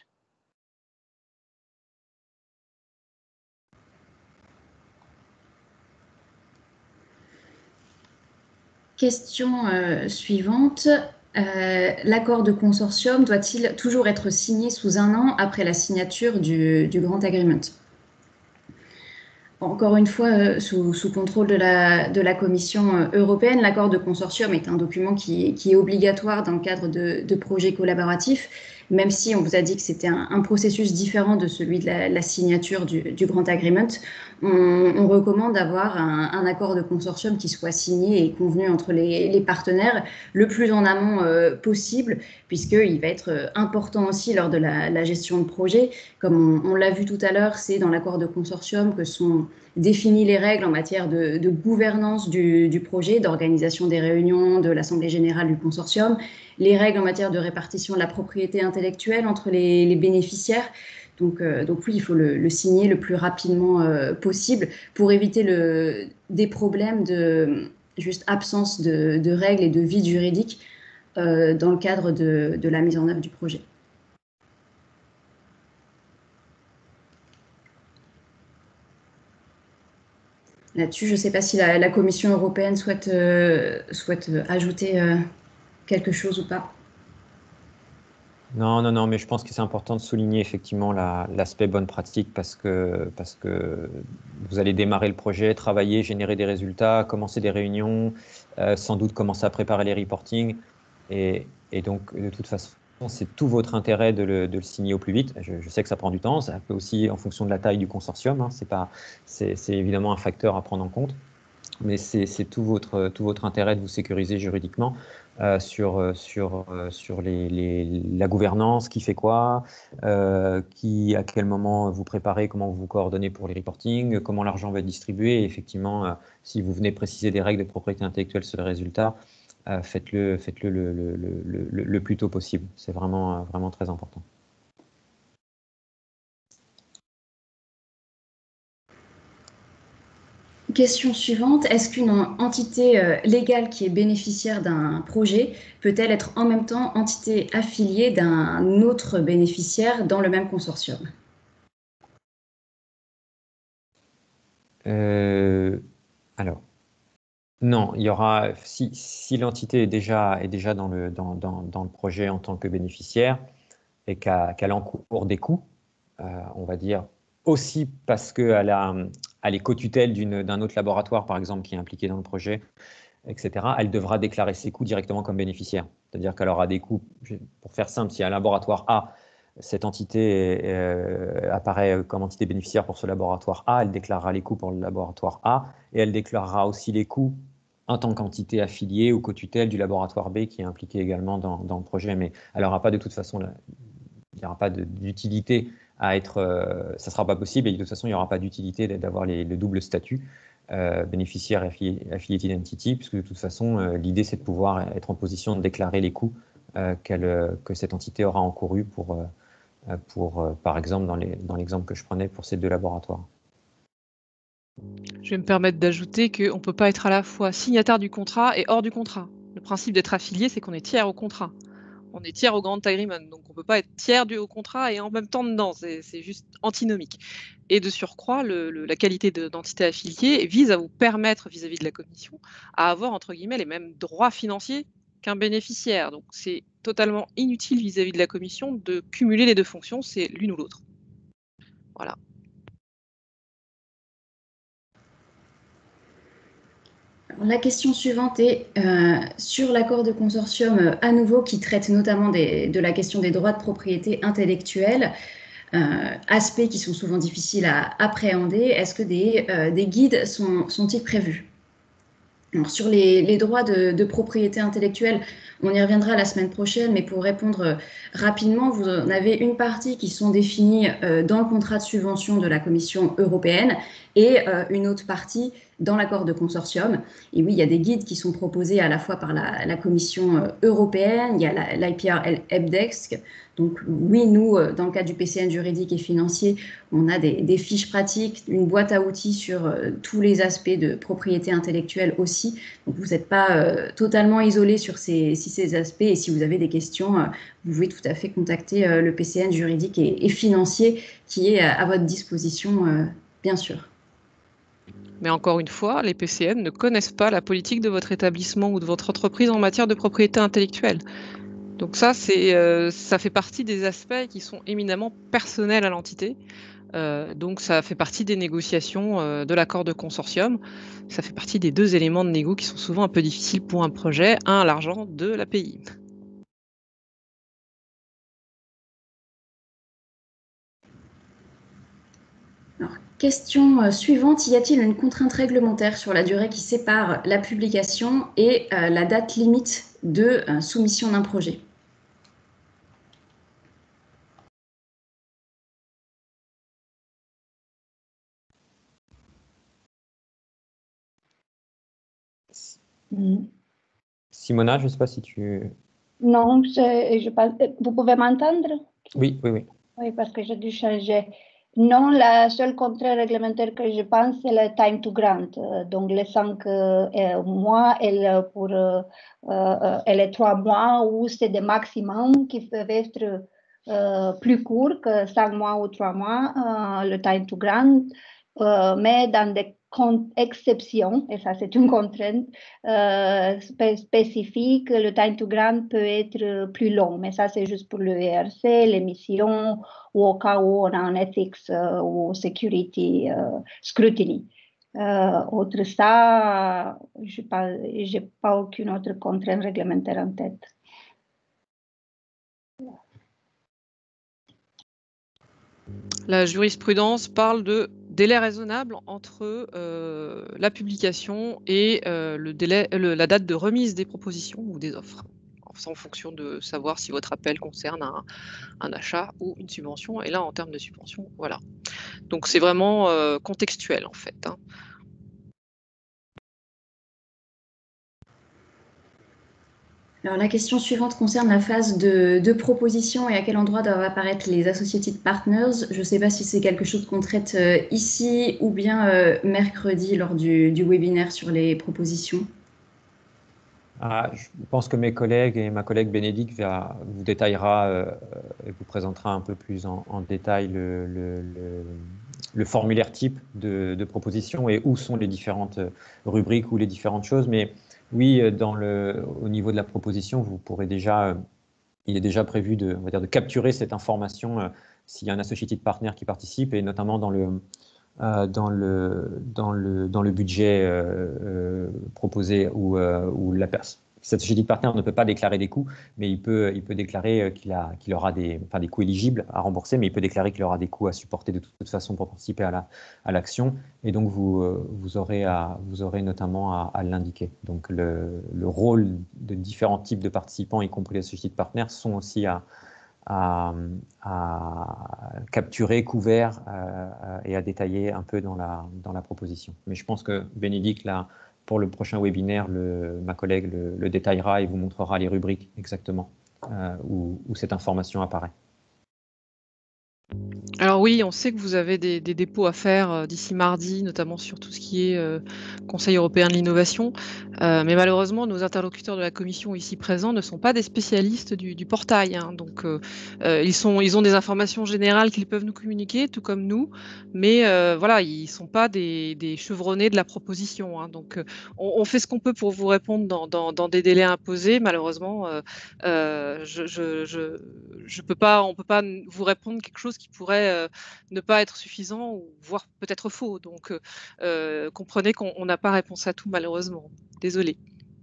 Question euh, suivante. Euh, l'accord de consortium doit-il toujours être signé sous un an après la signature du, du Grant Agreement? Encore une fois, euh, sous, sous contrôle de la, de la Commission européenne, l'accord de consortium est un document qui, qui est obligatoire dans le cadre de, de projets collaboratifs, même si on vous a dit que c'était un, un processus différent de celui de la, la signature du, du Grant Agreement. On, on recommande d'avoir un, un accord de consortium qui soit signé et convenu entre les, les partenaires le plus en amont euh, possible, puisqu'il va être important aussi lors de la, la gestion de projet. Comme on, on l'a vu tout à l'heure, c'est dans l'accord de consortium que sont définies les règles en matière de, de gouvernance du, du projet, d'organisation des réunions, de l'Assemblée générale du consortium, les règles en matière de répartition de la propriété intellectuelle entre les, les bénéficiaires. Donc, euh, donc oui, il faut le, le signer le plus rapidement euh, possible pour éviter le, des problèmes de juste absence de, de règles et de vide juridique euh, dans le cadre de, de la mise en œuvre du projet. Là-dessus, je ne sais pas si la, la Commission européenne souhaite, euh, souhaite ajouter euh, quelque chose ou pas. Non, non, non, mais je pense que c'est important de souligner effectivement l'aspect bonne pratique parce que, parce que vous allez démarrer le projet, travailler, générer des résultats, commencer des réunions, euh, sans doute commencer à préparer les reporting. Et, et donc, de toute façon, c'est tout votre intérêt de le, de le signer au plus vite. Je, je, sais que ça prend du temps, ça peut aussi en fonction de la taille du consortium, hein, c'est pas, c'est évidemment un facteur à prendre en compte, mais c'est tout votre, tout votre intérêt de vous sécuriser juridiquement euh, sur, sur, sur les, les, la gouvernance, qui fait quoi, euh, qui, à quel moment vous préparez, comment vous vous coordonnez pour les reporting, comment l'argent va être distribué. Et effectivement, euh, si vous venez préciser des règles de propriété intellectuelle sur le résultat, Euh, faites-le faites-le le, le, le, le, le plus tôt possible. C'est vraiment, vraiment très important. Question suivante. Est-ce qu'une entité euh, légale qui est bénéficiaire d'un projet peut-elle être en même temps entité affiliée d'un autre bénéficiaire dans le même consortium? euh, Alors, non, il y aura, si, si l'entité est déjà, est déjà dans, le, dans, dans, dans le projet en tant que bénéficiaire et qu'elle qu encourt des coûts, euh, on va dire aussi parce qu'elle elle est co-tutelle d'un autre laboratoire, par exemple, qui est impliqué dans le projet, et cetera, elle devra déclarer ses coûts directement comme bénéficiaire. C'est-à-dire qu'elle aura des coûts, pour faire simple, si un laboratoire A, cette entité euh, apparaît comme entité bénéficiaire pour ce laboratoire A, elle déclarera les coûts pour le laboratoire A et elle déclarera aussi les coûts en tant qu'entité affiliée ou co-tutelle du laboratoire B qui est impliqué également dans, dans le projet. Mais elle n'aura pas de toute façon, il n'y aura pas d'utilité à être, euh, ça ne sera pas possible et de toute façon, il n'y aura pas d'utilité d'avoir le double statut. Euh, bénéficiaire et affiliate identity, puisque de toute façon, euh, l'idée, c'est de pouvoir être en position de déclarer les coûts euh, qu'elle, que cette entité aura encourus pour, euh, pour euh, par exemple, dans l'exemple dans que je prenais pour ces deux laboratoires. Je vais me permettre d'ajouter qu'on ne peut pas être à la fois signataire du contrat et hors du contrat. Le principe d'être affilié, c'est qu'on est tiers au contrat. On est tiers au Grant Agreement, donc on ne peut pas être tiers du haut contrat et en même temps dedans, c'est juste antinomique. Et de surcroît, le, le, la qualité d'entité affiliée vise à vous permettre, vis-à-vis -vis de la Commission, à avoir, entre guillemets, les mêmes droits financiers qu'un bénéficiaire. Donc c'est totalement inutile vis-à-vis -vis de la Commission de cumuler les deux fonctions, c'est l'une ou l'autre. Voilà. La question suivante est euh, sur l'accord de consortium euh, à nouveau qui traite notamment des, de la question des droits de propriété intellectuelle, euh, aspects qui sont souvent difficiles à appréhender. Est-ce que des, euh, des guides sont, sont-ils prévus? Alors, sur les, les droits de, de propriété intellectuelle, on y reviendra la semaine prochaine, mais pour répondre rapidement, vous en avez une partie qui sont définies euh, dans le contrat de subvention de la Commission européenne et euh, une autre partie dans l'accord de consortium. Et oui, il y a des guides qui sont proposés à la fois par la, la Commission européenne, il y a l'I P R Helpdesk. Donc oui, nous, dans le cadre du P C N juridique et financier, on a des, des fiches pratiques, une boîte à outils sur euh, tous les aspects de propriété intellectuelle aussi. Donc vous n'êtes pas euh, totalement isolé sur ces, si ces aspects. Et si vous avez des questions, euh, vous pouvez tout à fait contacter euh, le P C N juridique et, et financier qui est à, à votre disposition, euh, bien sûr. Mais encore une fois, les P C N ne connaissent pas la politique de votre établissement ou de votre entreprise en matière de propriété intellectuelle. Donc ça, c'est, euh, ça fait partie des aspects qui sont éminemment personnels à l'entité. Euh, donc ça fait partie des négociations euh, de l'accord de consortium. Ça fait partie des deux éléments de négo qui sont souvent un peu difficiles pour un projet. Un, l'argent, deux, l'A P I. Alors, question suivante, y a-t-il une contrainte réglementaire sur la durée qui sépare la publication et euh, la date limite de euh, soumission d'un projet? Simona, je ne sais pas si tu... Non, je, je parle, vous pouvez m'entendre? Oui, oui, oui. Oui, parce que j'ai dû changer. Non, la seule contrainte réglementaire que je pense, c'est le time to grant. Donc, les cinq euh, mois, elle, pour, euh, euh, et les trois mois, où c'est des maximums qui peuvent être euh, plus courts que cinq mois ou trois mois, euh, le time to grant. Euh, mais dans des exceptions, et ça c'est une contrainte euh, spé spécifique, le time to grant peut être plus long, mais ça c'est juste pour le E R C, l'émission, ou au cas où on a un ethics euh, ou security euh, scrutiny. Euh, autre ça, je n'ai pas, pas aucune autre contrainte réglementaire en tête. La jurisprudence parle de délai raisonnable entre euh, la publication et euh, le délai, le, la date de remise des propositions ou des offres, en fonction de savoir si votre appel concerne un, un achat ou une subvention. Et là, en termes de subvention, voilà. Donc c'est vraiment euh, contextuel en fait. Hein. Alors, la question suivante concerne la phase de, de proposition et à quel endroit doivent apparaître les associated partners. Je ne sais pas si c'est quelque chose qu'on traite euh, ici ou bien euh, mercredi lors du, du webinaire sur les propositions. Ah, je pense que mes collègues et ma collègue Bénédicte va, vous détaillera euh, et vous présentera un peu plus en, en détail le, le, le, le formulaire type de, de proposition et où sont les différentes rubriques ou les différentes choses. Mais oui, dans le, au niveau de la proposition, vous pourrez déjà, il est déjà prévu de, on va dire, de capturer cette information euh, s'il y a un associated partner qui participe et notamment dans le, Euh, dans, le, dans, le, dans le budget euh, euh, proposé où, euh, où la personne, cet associated partner ne peut pas déclarer des coûts, mais il peut, il peut déclarer qu'il a, qu'il aura des, enfin, des coûts éligibles à rembourser, mais il peut déclarer qu'il aura des coûts à supporter de toute façon pour participer à la, à l'action. Et donc, vous, vous, aurez, à, vous aurez notamment à, à l'indiquer. Donc, le, le rôle de différents types de participants, y compris les associated partners, sont aussi à À, à capturer, couvert euh, et à détailler un peu dans la, dans la proposition. Mais je pense que Bénédicte, là, pour le prochain webinaire, le, ma collègue le, le détaillera et vous montrera les rubriques exactement euh, où, où cette information apparaît. Alors oui, on sait que vous avez des, des dépôts à faire euh, d'ici mardi, notamment sur tout ce qui est euh, Conseil européen de l'innovation. Euh, mais malheureusement, nos interlocuteurs de la Commission ici présents ne sont pas des spécialistes du, du portail. Hein. Donc, euh, euh, ils, sont, ils ont des informations générales qu'ils peuvent nous communiquer, tout comme nous. Mais euh, voilà, ils ne sont pas des, des chevronnés de la proposition. Hein. Donc, euh, on, on fait ce qu'on peut pour vous répondre dans, dans, dans des délais imposés. Malheureusement, euh, euh, je, je, je, je peux pas, on ne peut pas vous répondre quelque chose qui qui pourrait euh, ne pas être suffisant ou voire peut-être faux. Donc, euh, euh, comprenez qu'on n'a pas réponse à tout malheureusement. Désolée.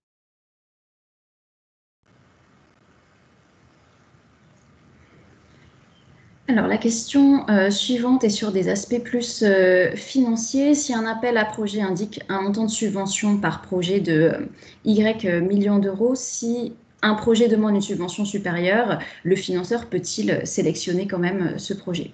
Alors, la question euh, suivante est sur des aspects plus euh, financiers. Si un appel à projet indique un montant de subvention par projet de euh, Y millions d'euros, si un projet demande une subvention supérieure, le financeur peut-il sélectionner quand même ce projet?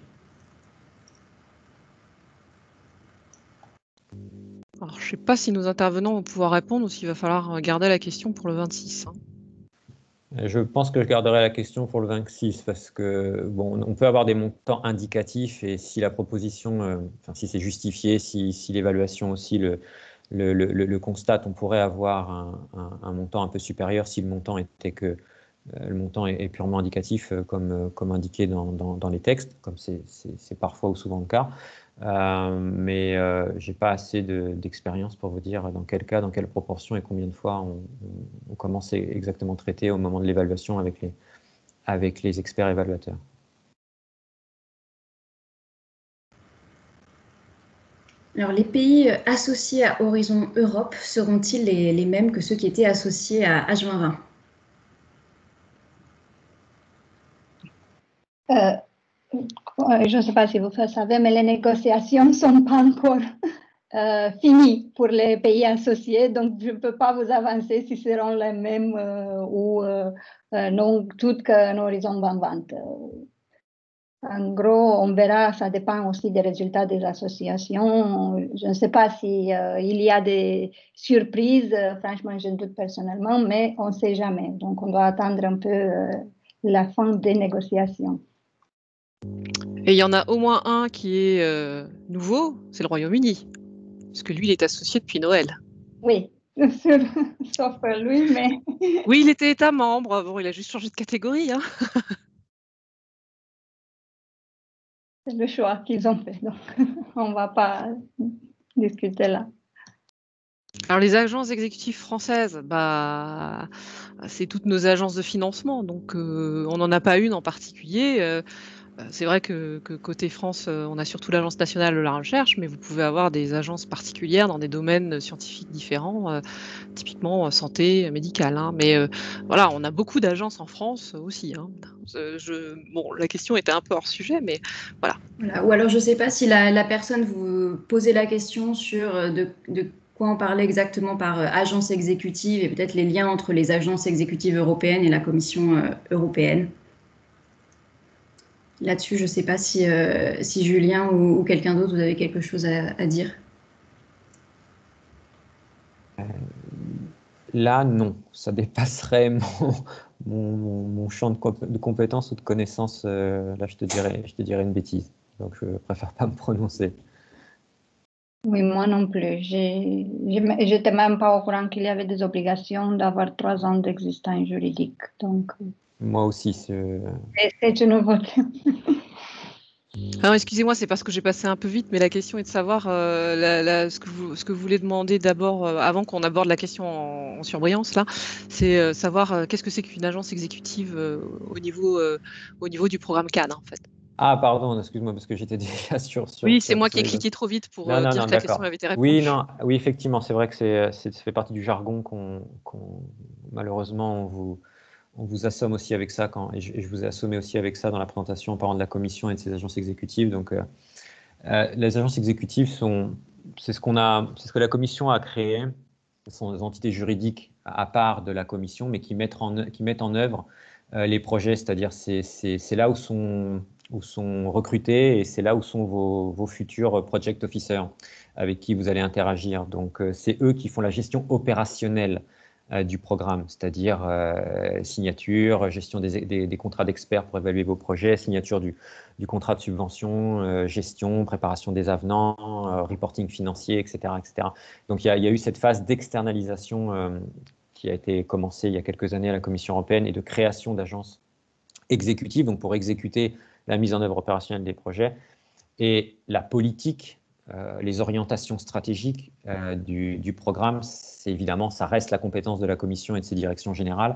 Alors, je ne sais pas si nos intervenants vont pouvoir répondre ou s'il va falloir garder la question pour le vingt-six. Hein. Je pense que je garderai la question pour le vingt-six parce que bon, on peut avoir des montants indicatifs et si la proposition, euh, enfin, si c'est justifié, si, si l'évaluation aussi le, le, le, le constate, on pourrait avoir un, un, un montant un peu supérieur si le montant était que euh, le montant est, est purement indicatif, euh, comme, euh, comme indiqué dans, dans, dans les textes, comme c'est parfois ou souvent le cas. Euh, mais euh, j'ai pas assez d'expérience pour vous dire dans quel cas, dans quelle proportion et combien de fois on, on, on commence exactement à traiter au moment de l'évaluation avec les, avec les experts évaluateurs. Alors, les pays associés à Horizon Europe seront-ils les, les mêmes que ceux qui étaient associés à H vingt vingt? Euh, je ne sais pas si vous le savez, mais les négociations ne sont pas encore euh, finies pour les pays associés, donc je ne peux pas vous avancer si seront les mêmes euh, ou euh, euh, non toutes qu'un horizon vingt vingt. En gros, on verra, ça dépend aussi des résultats des associations. Je ne sais pas s'il euh, y a des surprises, franchement, je doute personnellement, mais on ne sait jamais. Donc, on doit attendre un peu euh, la fin des négociations. Et il y en a au moins un qui est euh, nouveau, c'est le Royaume-Uni, parce que lui, il est associé depuis Noël. Oui, sauf lui, mais... Oui, il était État membre, bon, il a juste changé de catégorie. Hein. C'est le choix qu'ils ont fait, donc on ne va pas discuter là. Alors les agences exécutives françaises, bah, c'est toutes nos agences de financement, donc euh, on n'en a pas une en particulier. Euh, c'est vrai que, que côté France, euh, on a surtout l'Agence nationale de la recherche, mais vous pouvez avoir des agences particulières dans des domaines scientifiques différents, euh, typiquement santé, médicale. Hein. Mais euh, voilà, on a beaucoup d'agences en France aussi. Hein. Je, bon, la question était un peu hors sujet, mais voilà. Voilà. Ou alors, je ne sais pas si la, la personne vous posait la question sur de, de quoi on parlait exactement par euh, agence exécutive et peut-être les liens entre les agences exécutives européennes et la Commission euh, européenne. Là-dessus, je ne sais pas si, euh, si Julien ou, ou quelqu'un d'autre, vous avez quelque chose à, à dire. Euh, là, non. Ça dépasserait mon, mon, mon, mon champ de, comp de compétences ou de connaissances. Euh, là, je te, dirais, je te dirais une bêtise. Donc, je préfère pas me prononcer. Oui, moi non plus. Je n'étais même pas au courant qu'il y avait des obligations d'avoir trois ans d'existence juridique. Donc, moi aussi. c'est une nouveauté. Alors, excusez-moi, c'est parce que j'ai passé un peu vite, mais la question est de savoir euh, la, la, ce, que vous, ce que vous voulez demander d'abord, euh, avant qu'on aborde la question en, en surbrillance, là, c'est euh, savoir euh, qu'est-ce que c'est qu'une agence exécutive euh, au, niveau, euh, au niveau du programme C A N, en fait. Ah, pardon, excuse-moi, parce que j'étais déjà sur... sur oui, c'est moi sur qui ai cliqué trop vite pour non, euh, non, dire non, que la question avait été répondue. Oui, non, oui, effectivement, c'est vrai que c'est, ça fait partie du jargon qu'on, qu'on malheureusement, on vous, on vous assomme aussi avec ça, quand, et, je, et je vous ai assommé aussi avec ça dans la présentation en parlant de la commission et de ses agences exécutives. Donc, euh, euh, les agences exécutives sont, c'est ce qu'on a, c'est ce que la commission a créé. Ce sont des entités juridiques à part de la commission, mais qui mettent en, qui mettent en œuvre euh, les projets, c'est-à-dire c'est, c'est, c'est là où sont où sont recrutés et c'est là où sont vos, vos futurs project officers avec qui vous allez interagir. Donc, euh, c'est eux qui font la gestion opérationnelle euh, du programme, c'est-à-dire euh, signature, gestion des, des, des contrats d'experts pour évaluer vos projets, signature du, du contrat de subvention, euh, gestion, préparation des avenants, euh, reporting financier, et cetera, et cetera. Donc, il y, y a eu cette phase d'externalisation euh, qui a été commencée il y a quelques années à la Commission européenne et de création d'agences exécutives, donc pour exécuter la mise en œuvre opérationnelle des projets, et la politique, euh, les orientations stratégiques euh, du, du programme, c'est évidemment, ça reste la compétence de la Commission et de ses directions générales,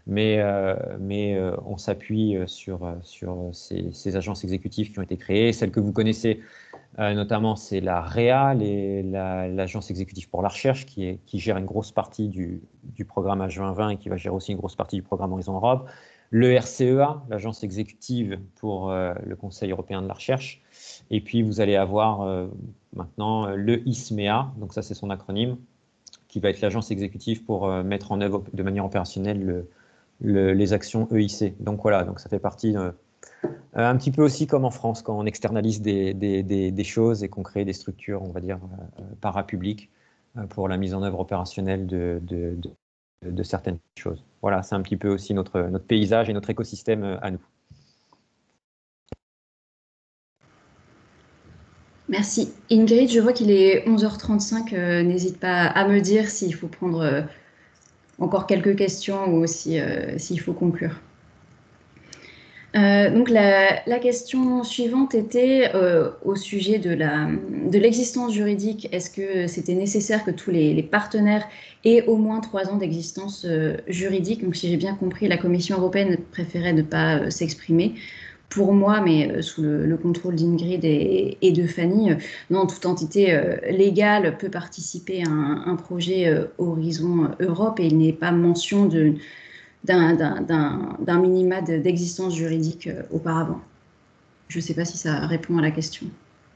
mais, euh, mais euh, on s'appuie sur, sur ces, ces agences exécutives qui ont été créées. Celles que vous connaissez, euh, notamment, c'est la R E A, l'Agence exécutive pour la recherche, qui, est, qui gère une grosse partie du, du programme H vingt vingt et qui va gérer aussi une grosse partie du programme Horizon Europe. Le R C E A, l'Agence exécutive pour euh, le Conseil européen de la recherche. Et puis, vous allez avoir euh, maintenant le I S M E A, donc ça, c'est son acronyme, qui va être l'agence exécutive pour euh, mettre en œuvre de manière opérationnelle le, le, les actions E I C. Donc voilà, donc ça fait partie euh, un petit peu aussi comme en France, quand on externalise des, des, des, des choses et qu'on crée des structures, on va dire, euh, parapubliques euh, pour la mise en œuvre opérationnelle de, de, de, de certaines choses. Voilà, c'est un petit peu aussi notre, notre paysage et notre écosystème à nous. Merci. Ingrid, je vois qu'il est onze heures trente-cinq. Euh, n'hésite pas à me dire s'il faut prendre euh, encore quelques questions ou si, euh, s'il faut conclure. Euh, donc la, la question suivante était euh, au sujet de, la, de l'existence juridique. Est-ce que c'était nécessaire que tous les, les partenaires aient au moins trois ans d'existence euh, juridique? Donc si j'ai bien compris, la Commission européenne préférait ne pas euh, s'exprimer. Pour moi, mais euh, sous le, le contrôle d'Ingrid et, et de Fanny, euh, non, toute entité euh, légale peut participer à un, un projet euh, Horizon Europe et il n'est pas mention de, d'un, d'un, d'un, d'un minima d'existence juridique euh, auparavant. Je ne sais pas si ça répond à la question.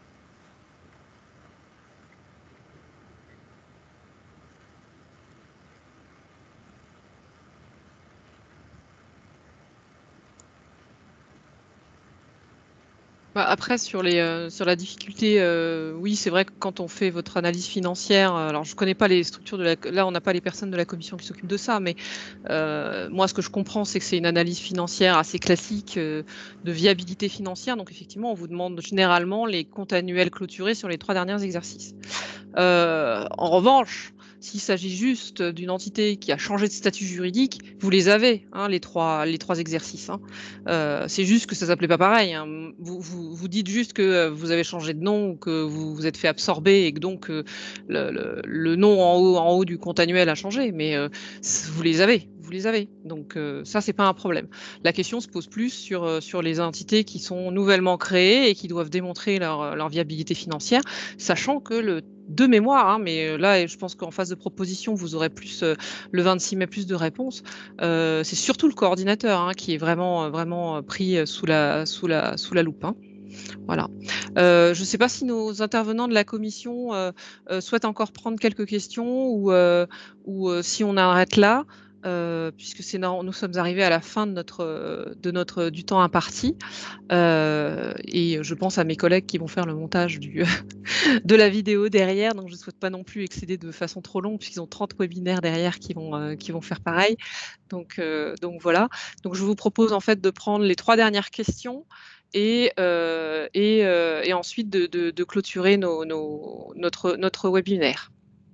Après, sur, les, euh, sur la difficulté, euh, oui, c'est vrai que quand on fait votre analyse financière, alors je ne connais pas les structures de la... Là, on n'a pas les personnes de la commission qui s'occupent de ça, mais euh, moi, ce que je comprends, c'est que c'est une analyse financière assez classique euh, de viabilité financière. Donc, effectivement, on vous demande généralement les comptes annuels clôturés sur les trois derniers exercices. Euh, en revanche, s'il s'agit juste d'une entité qui a changé de statut juridique, vous les avez, hein, les, trois, les trois exercices. Hein. Euh, c'est juste que ça ne s'appelait pas pareil. Hein. Vous, vous, vous dites juste que vous avez changé de nom ou que vous vous êtes fait absorber et que donc euh, le, le, le nom en haut, en haut du compte annuel a changé, mais euh, vous les avez. Vous les avez. Donc euh, ça, c'est pas un problème. La question se pose plus sur, euh, sur les entités qui sont nouvellement créées et qui doivent démontrer leur, leur viabilité financière, sachant que le de mémoire, hein, mais là, je pense qu'en phase de proposition, vous aurez plus euh, le vingt-six mai plus de réponses. Euh, c'est surtout le coordinateur hein, qui est vraiment, vraiment pris sous la, sous la, sous la loupe. Hein. Voilà. Euh, je ne sais pas si nos intervenants de la commission euh, euh, souhaitent encore prendre quelques questions ou, euh, ou euh, si on arrête là. Euh, puisque c'est nous sommes arrivés à la fin de notre, de notre du temps imparti euh, et je pense à mes collègues qui vont faire le montage du, de la vidéo derrière, donc je ne souhaite pas non plus excéder de façon trop longue puisqu'ils ont trente webinaires derrière qui vont, euh, qui vont faire pareil. Donc, euh, donc voilà. Donc je vous propose en fait de prendre les trois dernières questions et, euh, et, euh, et ensuite de, de, de clôturer nos, nos, notre, notre webinaire.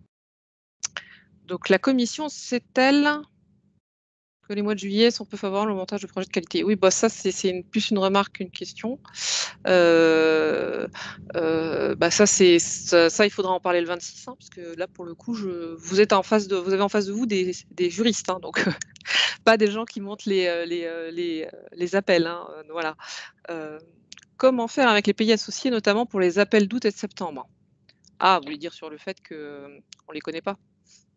Donc la commission, c'est-elle que les mois de juillet sont peu favorables au montage de projets de qualité? Oui, bah ça c'est une, plus une remarque qu'une question. Euh, euh, bah ça c'est ça, ça, il faudra en parler le vingt-six, hein, parce que là pour le coup, je, vous êtes en face de, vous avez en face de vous des, des juristes, hein, donc pas des gens qui montent les les les, les appels, hein, voilà. Euh, comment faire avec les pays associés, notamment pour les appels d'août et de septembre? Ah, vous voulez dire sur le fait que on les connaît pas?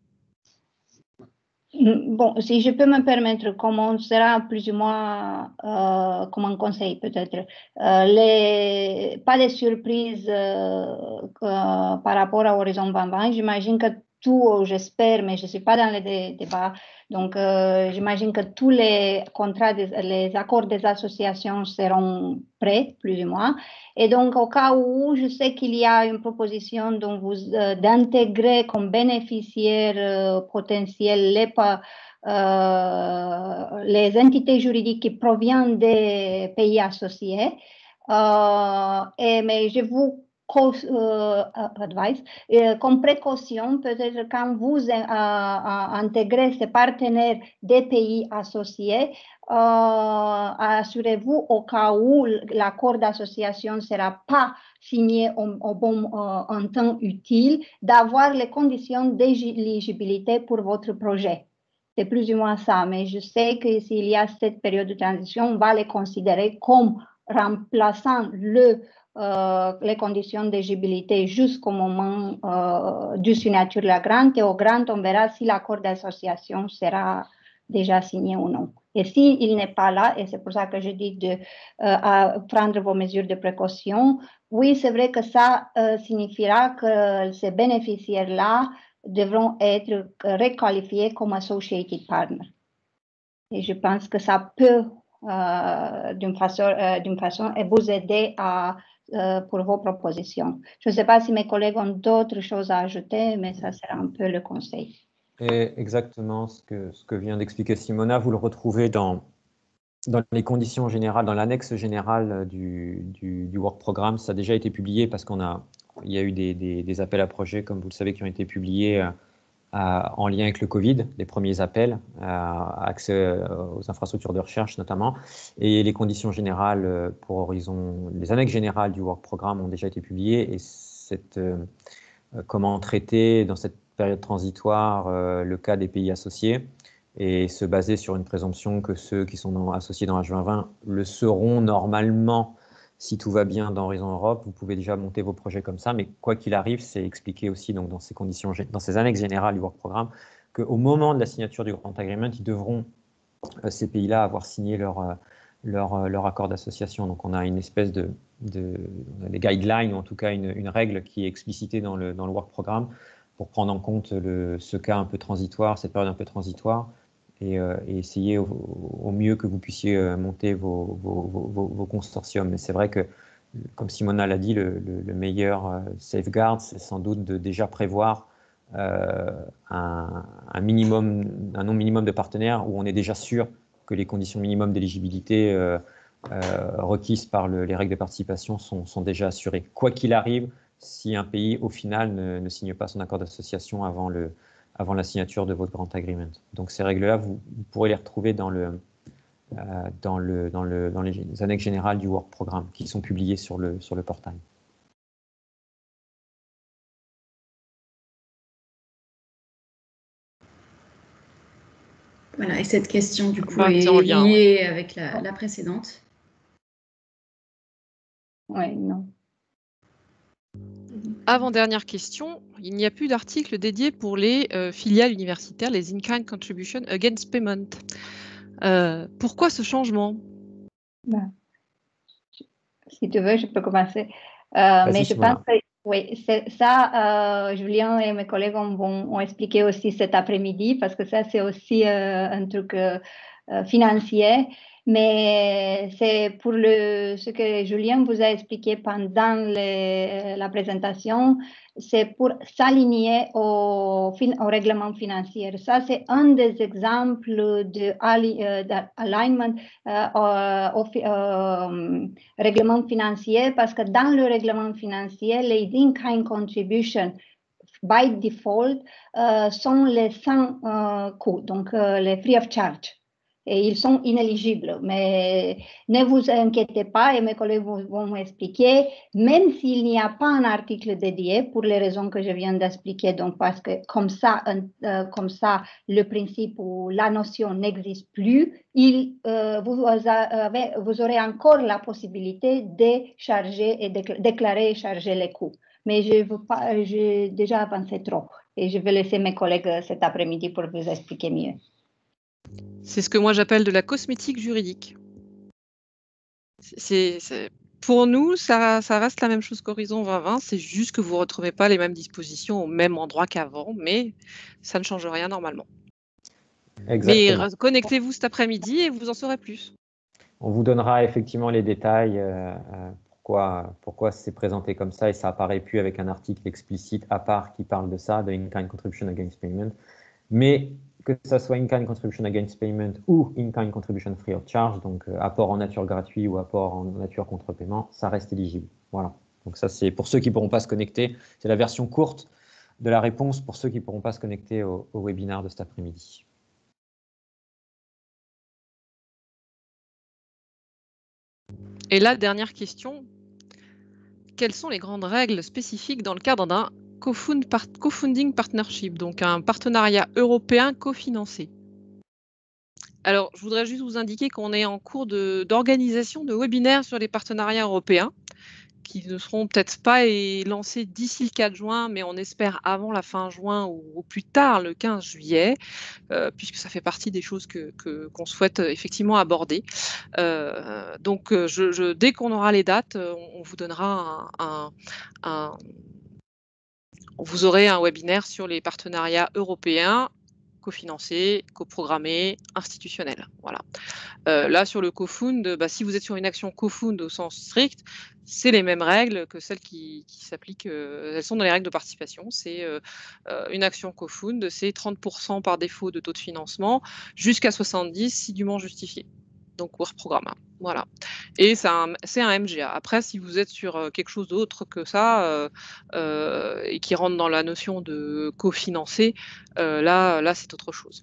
Bon, si je peux me permettre, comme on sera plus ou moins euh, comme un conseil peut-être, euh, les, pas de surprise euh, que, par rapport à Horizon vingt vingt. J'imagine que tout, j'espère, mais je ne suis pas dans les dé débats, donc euh, j'imagine que tous les contrats, des, les accords des associations seront prêts, plus ou moins. Et donc, au cas où, je sais qu'il y a une proposition donc vous euh, d'intégrer comme bénéficiaires euh, potentiels les, euh, les entités juridiques qui proviennent des pays associés. Euh, et, mais je vous euh, advise, euh, comme précaution, peut-être quand vous euh, intégrez ces partenaires des pays associés, euh, assurez-vous au cas où l'accord d'association ne sera pas signé au, au bon euh, en temps utile, d'avoir les conditions d'éligibilité pour votre projet. C'est plus ou moins ça, mais je sais que s'il y a cette période de transition, on va les considérer comme remplaçant le, euh, les conditions d'éligibilité jusqu'au moment euh, du signature de la grante, et au grant, on verra si l'accord d'association sera déjà signé ou non. Et s'il n'est pas là, et c'est pour ça que je dis de euh, prendre vos mesures de précaution, oui, c'est vrai que ça euh, signifiera que ces bénéficiaires-là devront être requalifiés comme associated partner. Et je pense que ça peut, euh, d'une façon, euh, d'une façon, vous aider à, euh, pour vos propositions. Je ne sais pas si mes collègues ont d'autres choses à ajouter, mais ça sera un peu le conseil. Et exactement ce que, ce que vient d'expliquer Simona, vous le retrouvez dans, dans les conditions générales, dans l'annexe générale du, du, du Work Programme. Ça a déjà été publié parce qu'on a, il y a eu des, des, des appels à projets, comme vous le savez, qui ont été publiés euh, à, en lien avec le Covid, les premiers appels à accès aux infrastructures de recherche notamment. Et les conditions générales pour Horizon, les annexes générales du Work Programme ont déjà été publiées. Et cette, euh, comment traiter dans cette période transitoire euh, le cas des pays associés et se baser sur une présomption que ceux qui sont dans, associés dans H vingt vingt le seront normalement si tout va bien dans Horizon Europe. Vous pouvez déjà monter vos projets comme ça, mais quoi qu'il arrive, c'est expliqué aussi donc, dans ces conditions, dans ces annexes générales du Work Programme, qu'au moment de la signature du Grant Agreement, ils devront, euh, ces pays-là, avoir signé leur, euh, leur, euh, leur accord d'association. Donc on a une espèce de, de on a des guidelines, ou en tout cas une, une règle qui est explicitée dans le, dans le Work Programme pour prendre en compte le, ce cas un peu transitoire, cette période un peu transitoire, et, euh, et essayer au, au mieux que vous puissiez euh, monter vos, vos, vos, vos consortiums. Mais c'est vrai que, comme Simona l'a dit, le, le, le meilleur euh, safeguard, c'est sans doute de déjà prévoir euh, un, un minimum, un nombre minimum de partenaires où on est déjà sûr que les conditions minimum d'éligibilité euh, euh, requises par le, les règles de participation sont, sont déjà assurées. Quoi qu'il arrive, si un pays, au final, ne, ne signe pas son accord d'association avant, le, avant la signature de votre Grant Agreement. Donc ces règles-là, vous, vous pourrez les retrouver dans, le, euh, dans, le, dans, le, dans les annexes générales du Work Programme qui sont publiées sur le, sur le portail. Voilà, et cette question, du coup, Bah, est en lien, liée ouais. avec la, la précédente. Oui, non. Avant-dernière question, il n'y a plus d'article dédié pour les euh, filiales universitaires, les in-kind contribution against payment. Euh, pourquoi ce changement? Ben, si tu veux, je peux commencer. Euh, mais je Simona. pense que oui, ça, euh, Julien et mes collègues ont, ont expliqué aussi cet après-midi, parce que ça, c'est aussi euh, un truc euh, financier. Mais c'est pour le, ce que Julien vous a expliqué pendant les, la présentation, c'est pour s'aligner au, au règlement financier. Ça, c'est un des exemples d'alignment euh, au euh, règlement financier, parce que dans le règlement financier, les in-kind contributions by default euh, sont les sans euh, coût, donc euh, les free of charge. Et ils sont inéligibles. Mais ne vous inquiétez pas, et mes collègues vont m'expliquer, même s'il n'y a pas un article dédié, pour les raisons que je viens d'expliquer, donc parce que comme ça, euh, comme ça, le principe ou la notion n'existe plus, il, euh, vous, avez, vous aurez encore la possibilité de charger et de déclarer et charger les coûts. Mais je veux pas, j'ai déjà avancé trop, et je vais laisser mes collègues cet après-midi pour vous expliquer mieux. C'est ce que moi j'appelle de la cosmétique juridique. C'est, c'est, pour nous, ça, ça reste la même chose qu'Horizon vingt vingt, c'est juste que vous ne retrouvez pas les mêmes dispositions au même endroit qu'avant, mais ça ne change rien normalement. Exactement. Mais connectez-vous cet après-midi et vous en saurez plus. On vous donnera effectivement les détails, euh, pourquoi, pourquoi c'est présenté comme ça, et ça apparaît plus avec un article explicite à part qui parle de ça, de in-kind contribution against payment. Mais que ça soit in-kind contribution against payment ou in-kind contribution free of charge, donc euh, apport en nature gratuit ou apport en nature contre paiement, ça reste éligible. Voilà. Donc ça, c'est pour ceux qui ne pourront pas se connecter. C'est la version courte de la réponse pour ceux qui ne pourront pas se connecter au, au webinaire de cet après-midi. Et là, dernière question. Quelles sont les grandes règles spécifiques dans le cadre d'un co-funding partnership, donc un partenariat européen cofinancé? Alors, je voudrais juste vous indiquer qu'on est en cours de- d'organisation de, de webinaires sur les partenariats européens, qui ne seront peut-être pas lancés d'ici le quatre juin, mais on espère avant la fin juin ou au plus tard le quinze juillet, euh, puisque ça fait partie des choses que, que, qu'on souhaite effectivement aborder. Euh, donc, je, je, dès qu'on aura les dates, on, on vous donnera un, un, un vous aurez un webinaire sur les partenariats européens, cofinancés, coprogrammés, institutionnels. Voilà. Euh, là, sur le co-fund, bah, si vous êtes sur une action co-fund au sens strict, c'est les mêmes règles que celles qui, qui s'appliquent. Euh, elles sont dans les règles de participation. C'est euh, une action co-fund, c'est trente pour cent par défaut de taux de financement, jusqu'à soixante-dix si dûment justifié. Donc, work programme. Voilà. Et c'est un, un M G A. Après, si vous êtes sur quelque chose d'autre que ça euh, euh, et qui rentre dans la notion de cofinancé, euh, là, là c'est autre chose.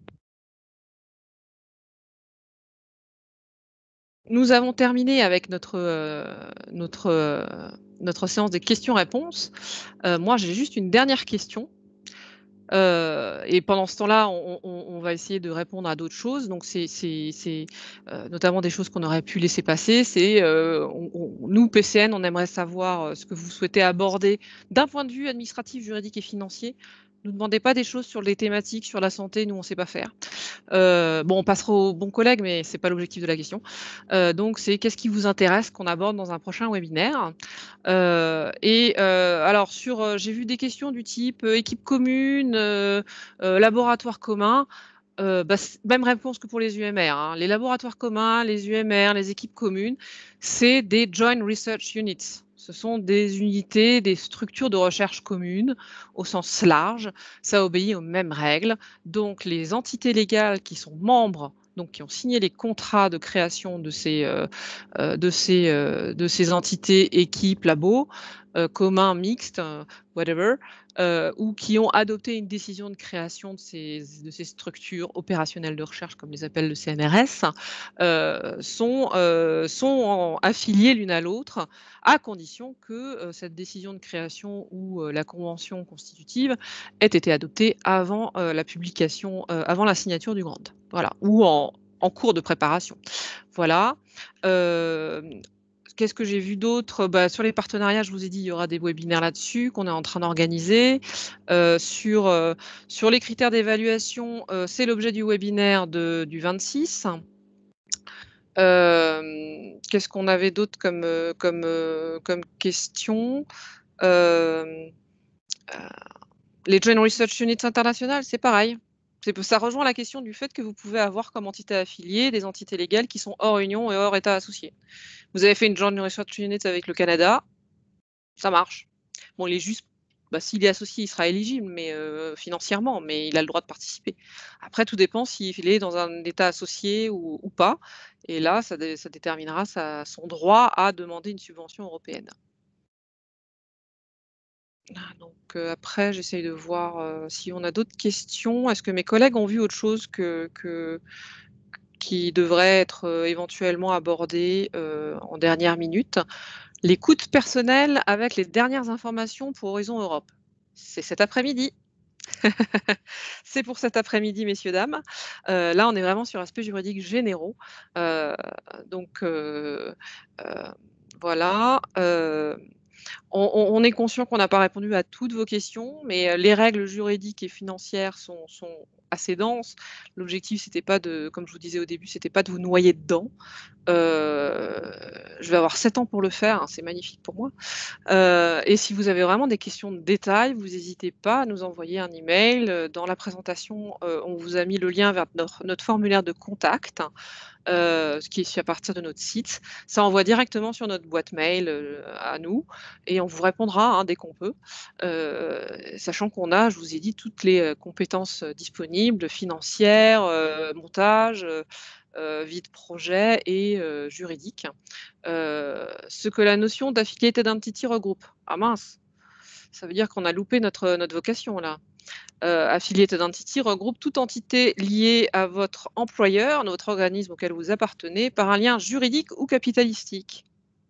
Nous avons terminé avec notre, euh, notre, euh, notre séance des questions-réponses. Euh, moi, j'ai juste une dernière question. Euh, et pendant ce temps-là, on, on, on va essayer de répondre à d'autres choses. Donc, c'est euh, notamment des choses qu'on aurait pu laisser passer. C'est euh, nous, P C N, on aimerait savoir ce que vous souhaitez aborder d'un point de vue administratif, juridique et financier. Ne nous demandez pas des choses sur les thématiques, sur la santé, nous on ne sait pas faire. Euh, bon, on passera aux bons collègues, mais ce n'est pas l'objectif de la question. Euh, donc, c'est qu'est-ce qui vous intéresse qu'on aborde dans un prochain webinaire. Euh, et euh, alors, sur, euh, j'ai vu des questions du type euh, équipe commune, euh, euh, laboratoire commun. Euh, bah, même réponse que pour les U M R. Hein. Les laboratoires communs, les U M R, les équipes communes, c'est des Joint Research Units. Ce sont des unités, des structures de recherche communes au sens large. Ça obéit aux mêmes règles. Donc, les entités légales qui sont membres, donc qui ont signé les contrats de création de ces, euh, de ces, euh, de ces entités, équipes, labos, euh, communs, mixtes, euh, whatever, euh, ou qui ont adopté une décision de création de ces, de ces structures opérationnelles de recherche, comme les appelle le C N R S, euh, sont, euh, sont affiliées l'une à l'autre, à condition que euh, cette décision de création ou euh, la convention constitutive ait été adoptée avant euh, la publication, euh, avant la signature du grant, voilà, ou en, en cours de préparation. Voilà. Euh, Qu'est-ce que j'ai vu d'autre? Bah, sur les partenariats, je vous ai dit, il y aura des webinaires là-dessus qu'on est en train d'organiser. Euh, sur, euh, sur les critères d'évaluation, euh, c'est l'objet du webinaire de, du vingt-six. Euh, Qu'est-ce qu'on avait d'autre comme, comme, comme question? euh, euh, Les Joint Research Units internationales, c'est pareil. Ça rejoint la question du fait que vous pouvez avoir comme entité affiliée des entités légales qui sont hors Union et hors État associé. Vous avez fait une Joint Research Unit avec le Canada, ça marche. Bon, il est juste, bah, s'il est associé, il sera éligible, mais euh, financièrement, mais il a le droit de participer. Après, tout dépend s'il est dans un État associé ou, ou pas. Et là, ça, dé, ça déterminera sa, son droit à demander une subvention européenne. Donc euh, après, j'essaye de voir euh, si on a d'autres questions. Est-ce que mes collègues ont vu autre chose que, que qui devrait être euh, éventuellement abordé euh, en dernière minute? Les coûts personnels avec les dernières informations pour Horizon Europe. C'est cet après-midi. C'est pour cet après-midi, messieurs, dames. Euh, là, on est vraiment sur aspects juridiques généraux. Euh, donc, euh, euh, voilà. Euh, On, on est conscient qu'on n'a pas répondu à toutes vos questions, mais les règles juridiques et financières sont, sont assez denses. L'objectif, c'était pas de, comme je vous disais au début, c'était pas de vous noyer dedans. Euh, je vais avoir sept ans pour le faire, hein, c'est magnifique pour moi. Euh, et si vous avez vraiment des questions de détail, vous n'hésitez pas à nous envoyer un email. Dans la présentation, euh, on vous a mis le lien vers notre, notre formulaire de contact. Euh, ce qui est à partir de notre site. Ça envoie directement sur notre boîte mail euh, à nous et on vous répondra hein, dès qu'on peut, euh, sachant qu'on a, je vous ai dit, toutes les euh, compétences disponibles, financières, euh, montage, euh, vie de projet et euh, juridique. Euh, ce que la notion d'affiliated entity regroupe. Ah mince, ça veut dire qu'on a loupé notre, notre vocation là. Euh, affiliated entity regroupe toute entité liée à votre employeur, notre organisme auquel vous appartenez, par un lien juridique ou capitalistique.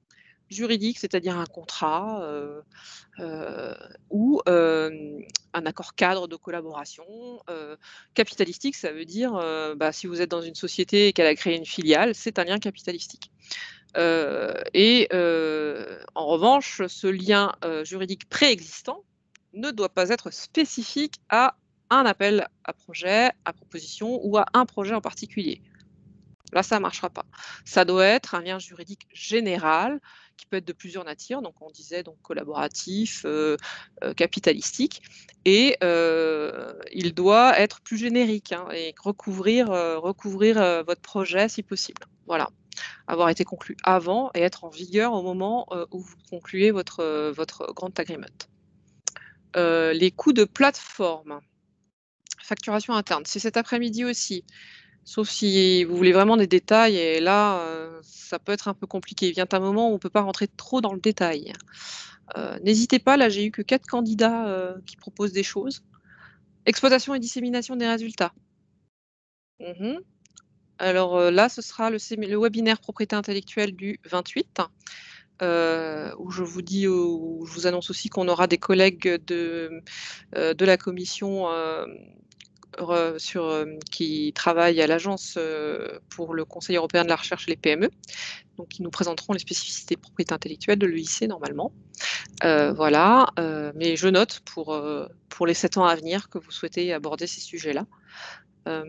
juridique, c'est-à-dire un contrat euh, euh, ou euh, un accord cadre de collaboration. Euh, capitalistique, ça veut dire euh, bah, si vous êtes dans une société et qu'elle a créé une filiale, c'est un lien capitalistique. Euh, et euh, en revanche, ce lien euh, juridique préexistant ne doit pas être spécifique à un appel à projet, à proposition ou à un projet en particulier. Là, ça ne marchera pas. Ça doit être un lien juridique général qui peut être de plusieurs natures. Donc, on disait donc collaboratif, euh, euh, capitalistique, et euh, il doit être plus générique hein, et recouvrir, euh, recouvrir euh, votre projet si possible. Voilà. Avoir été conclu avant et être en vigueur au moment euh, où vous concluez votre, euh, votre grant agreement. Euh, les coûts de plateforme, facturation interne, c'est cet après-midi aussi. Sauf si vous voulez vraiment des détails, et là, euh, ça peut être un peu compliqué. Il vient un moment où on ne peut pas rentrer trop dans le détail. Euh, N'hésitez pas, là, j'ai eu que quatre candidats euh, qui proposent des choses. Exploitation et dissémination des résultats. Mmh. Alors euh, là, ce sera le, le webinaire propriété intellectuelle du vingt-huit, euh, où je vous dis, où je vous annonce aussi qu'on aura des collègues de, euh, de la commission euh, Sur, euh, qui travaillent à l'agence euh, pour le Conseil européen de la recherche et les P M E. Donc, ils nous présenteront les spécificités de propriété intellectuelle de l'E I C normalement. Euh, voilà, euh, mais je note pour, euh, pour les sept ans à venir que vous souhaitez aborder ces sujets-là. Euh,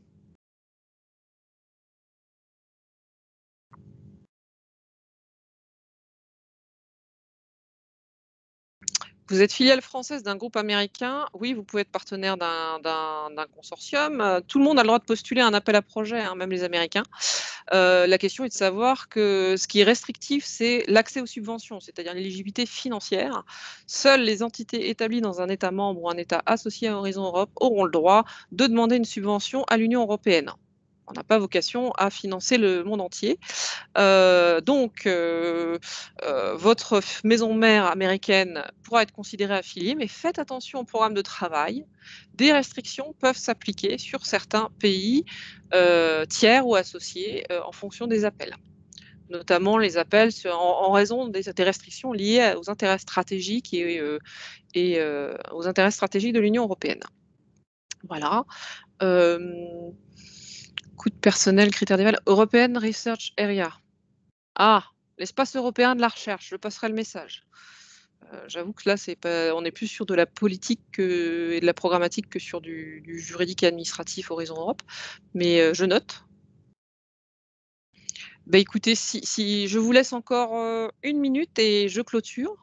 Vous êtes filiale française d'un groupe américain, oui, vous pouvez être partenaire d'un consortium. Euh, tout le monde a le droit de postuler à un appel à projet, hein, même les Américains. Euh, la question est de savoir que ce qui est restrictif, c'est l'accès aux subventions, c'est-à-dire l'éligibilité financière. Seules les entités établies dans un État membre ou un État associé à Horizon Europe auront le droit de demander une subvention à l'Union européenne. On n'a pas vocation à financer le monde entier. Euh, donc, euh, euh, votre maison mère américaine pourra être considérée affiliée, mais faites attention au programme de travail. Des restrictions peuvent s'appliquer sur certains pays euh, tiers ou associés euh, en fonction des appels, notamment les appels sur, en, en raison des, des restrictions liées aux intérêts stratégiques et, euh, et euh, aux intérêts stratégiques de l'Union européenne. Voilà. Euh, coût de personnel, critères d'éval, European Research Area. Ah, l'espace européen de la recherche, je passerai le message. Euh, J'avoue que là, c'est pas, on est plus sur de la politique que, et de la programmatique que sur du, du juridique et administratif Horizon Europe, mais euh, je note. Bah, écoutez, si, si je vous laisse encore euh, une minute et je clôture.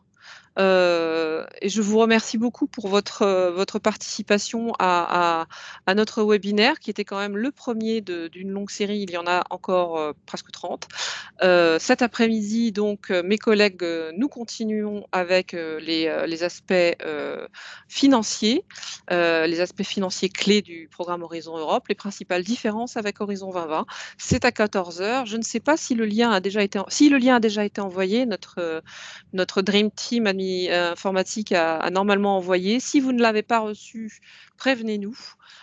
Euh, et je vous remercie beaucoup pour votre, euh, votre participation à, à, à notre webinaire, qui était quand même le premier d'une longue série. Il y en a encore euh, presque trente. Euh, cet après-midi, donc, euh, mes collègues, euh, nous continuons avec euh, les, euh, les aspects euh, financiers, euh, les aspects financiers clés du programme Horizon Europe, les principales différences avec Horizon vingt vingt. C'est à quatorze heures. Je ne sais pas si le lien a déjà été, si le lien a déjà été envoyé. Notre, euh, notre Dream Team euh, informatique a, a normalement envoyé. Si vous ne l'avez pas reçu, prévenez-nous.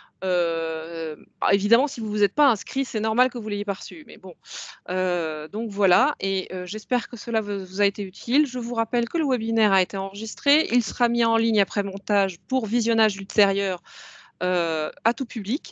Euh, évidemment, si vous ne vous êtes pas inscrit, c'est normal que vous l'ayez pas reçu. Mais bon, euh, donc voilà. Et euh, j'espère que cela vous, vous a été utile. Je vous rappelle que le webinaire a été enregistré. Il sera mis en ligne après montage pour visionnage ultérieur euh, à tout public.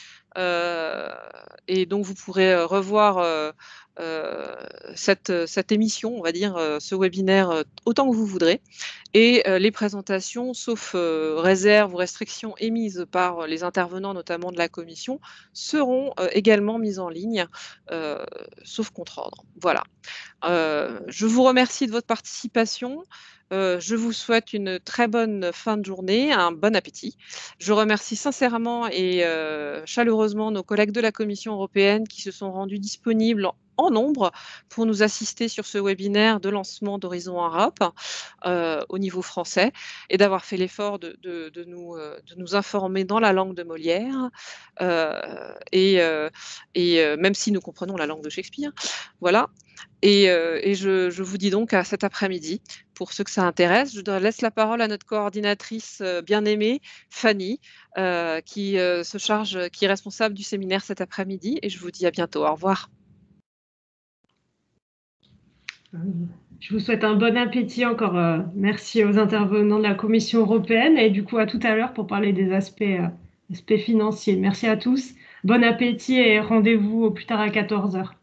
Euh, et donc, vous pourrez revoir euh, euh, cette, cette émission, on va dire, euh, ce webinaire euh, autant que vous voudrez. Et euh, les présentations, sauf euh, réserves ou restrictions émises par les intervenants, notamment de la commission, seront euh, également mises en ligne, euh, sauf contre-ordre. Voilà. Euh, je vous remercie de votre participation. Euh, je vous souhaite une très bonne fin de journée, un bon appétit. Je remercie sincèrement et euh, chaleureusement nos collègues de la Commission européenne qui se sont rendus disponibles en, en nombre pour nous assister sur ce webinaire de lancement d'Horizon Europe euh, au niveau français, et d'avoir fait l'effort de, de, de, nous, euh, de nous informer dans la langue de Molière, euh, et, euh, et euh, même si nous comprenons la langue de Shakespeare. Voilà. Et, euh, et je, je vous dis donc à cet après-midi, pour ceux que ça intéresse. Je laisse la parole à notre coordinatrice euh, bien-aimée, Fanny, euh, qui euh, se charge, qui est responsable du séminaire cet après-midi. Et je vous dis à bientôt. Au revoir. Je vous souhaite un bon appétit encore. euh, Merci aux intervenants de la Commission européenne et du coup à tout à l'heure pour parler des aspects, euh, aspects financiers. Merci à tous. Bon appétit et rendez-vous au plus tard à quatorze heures.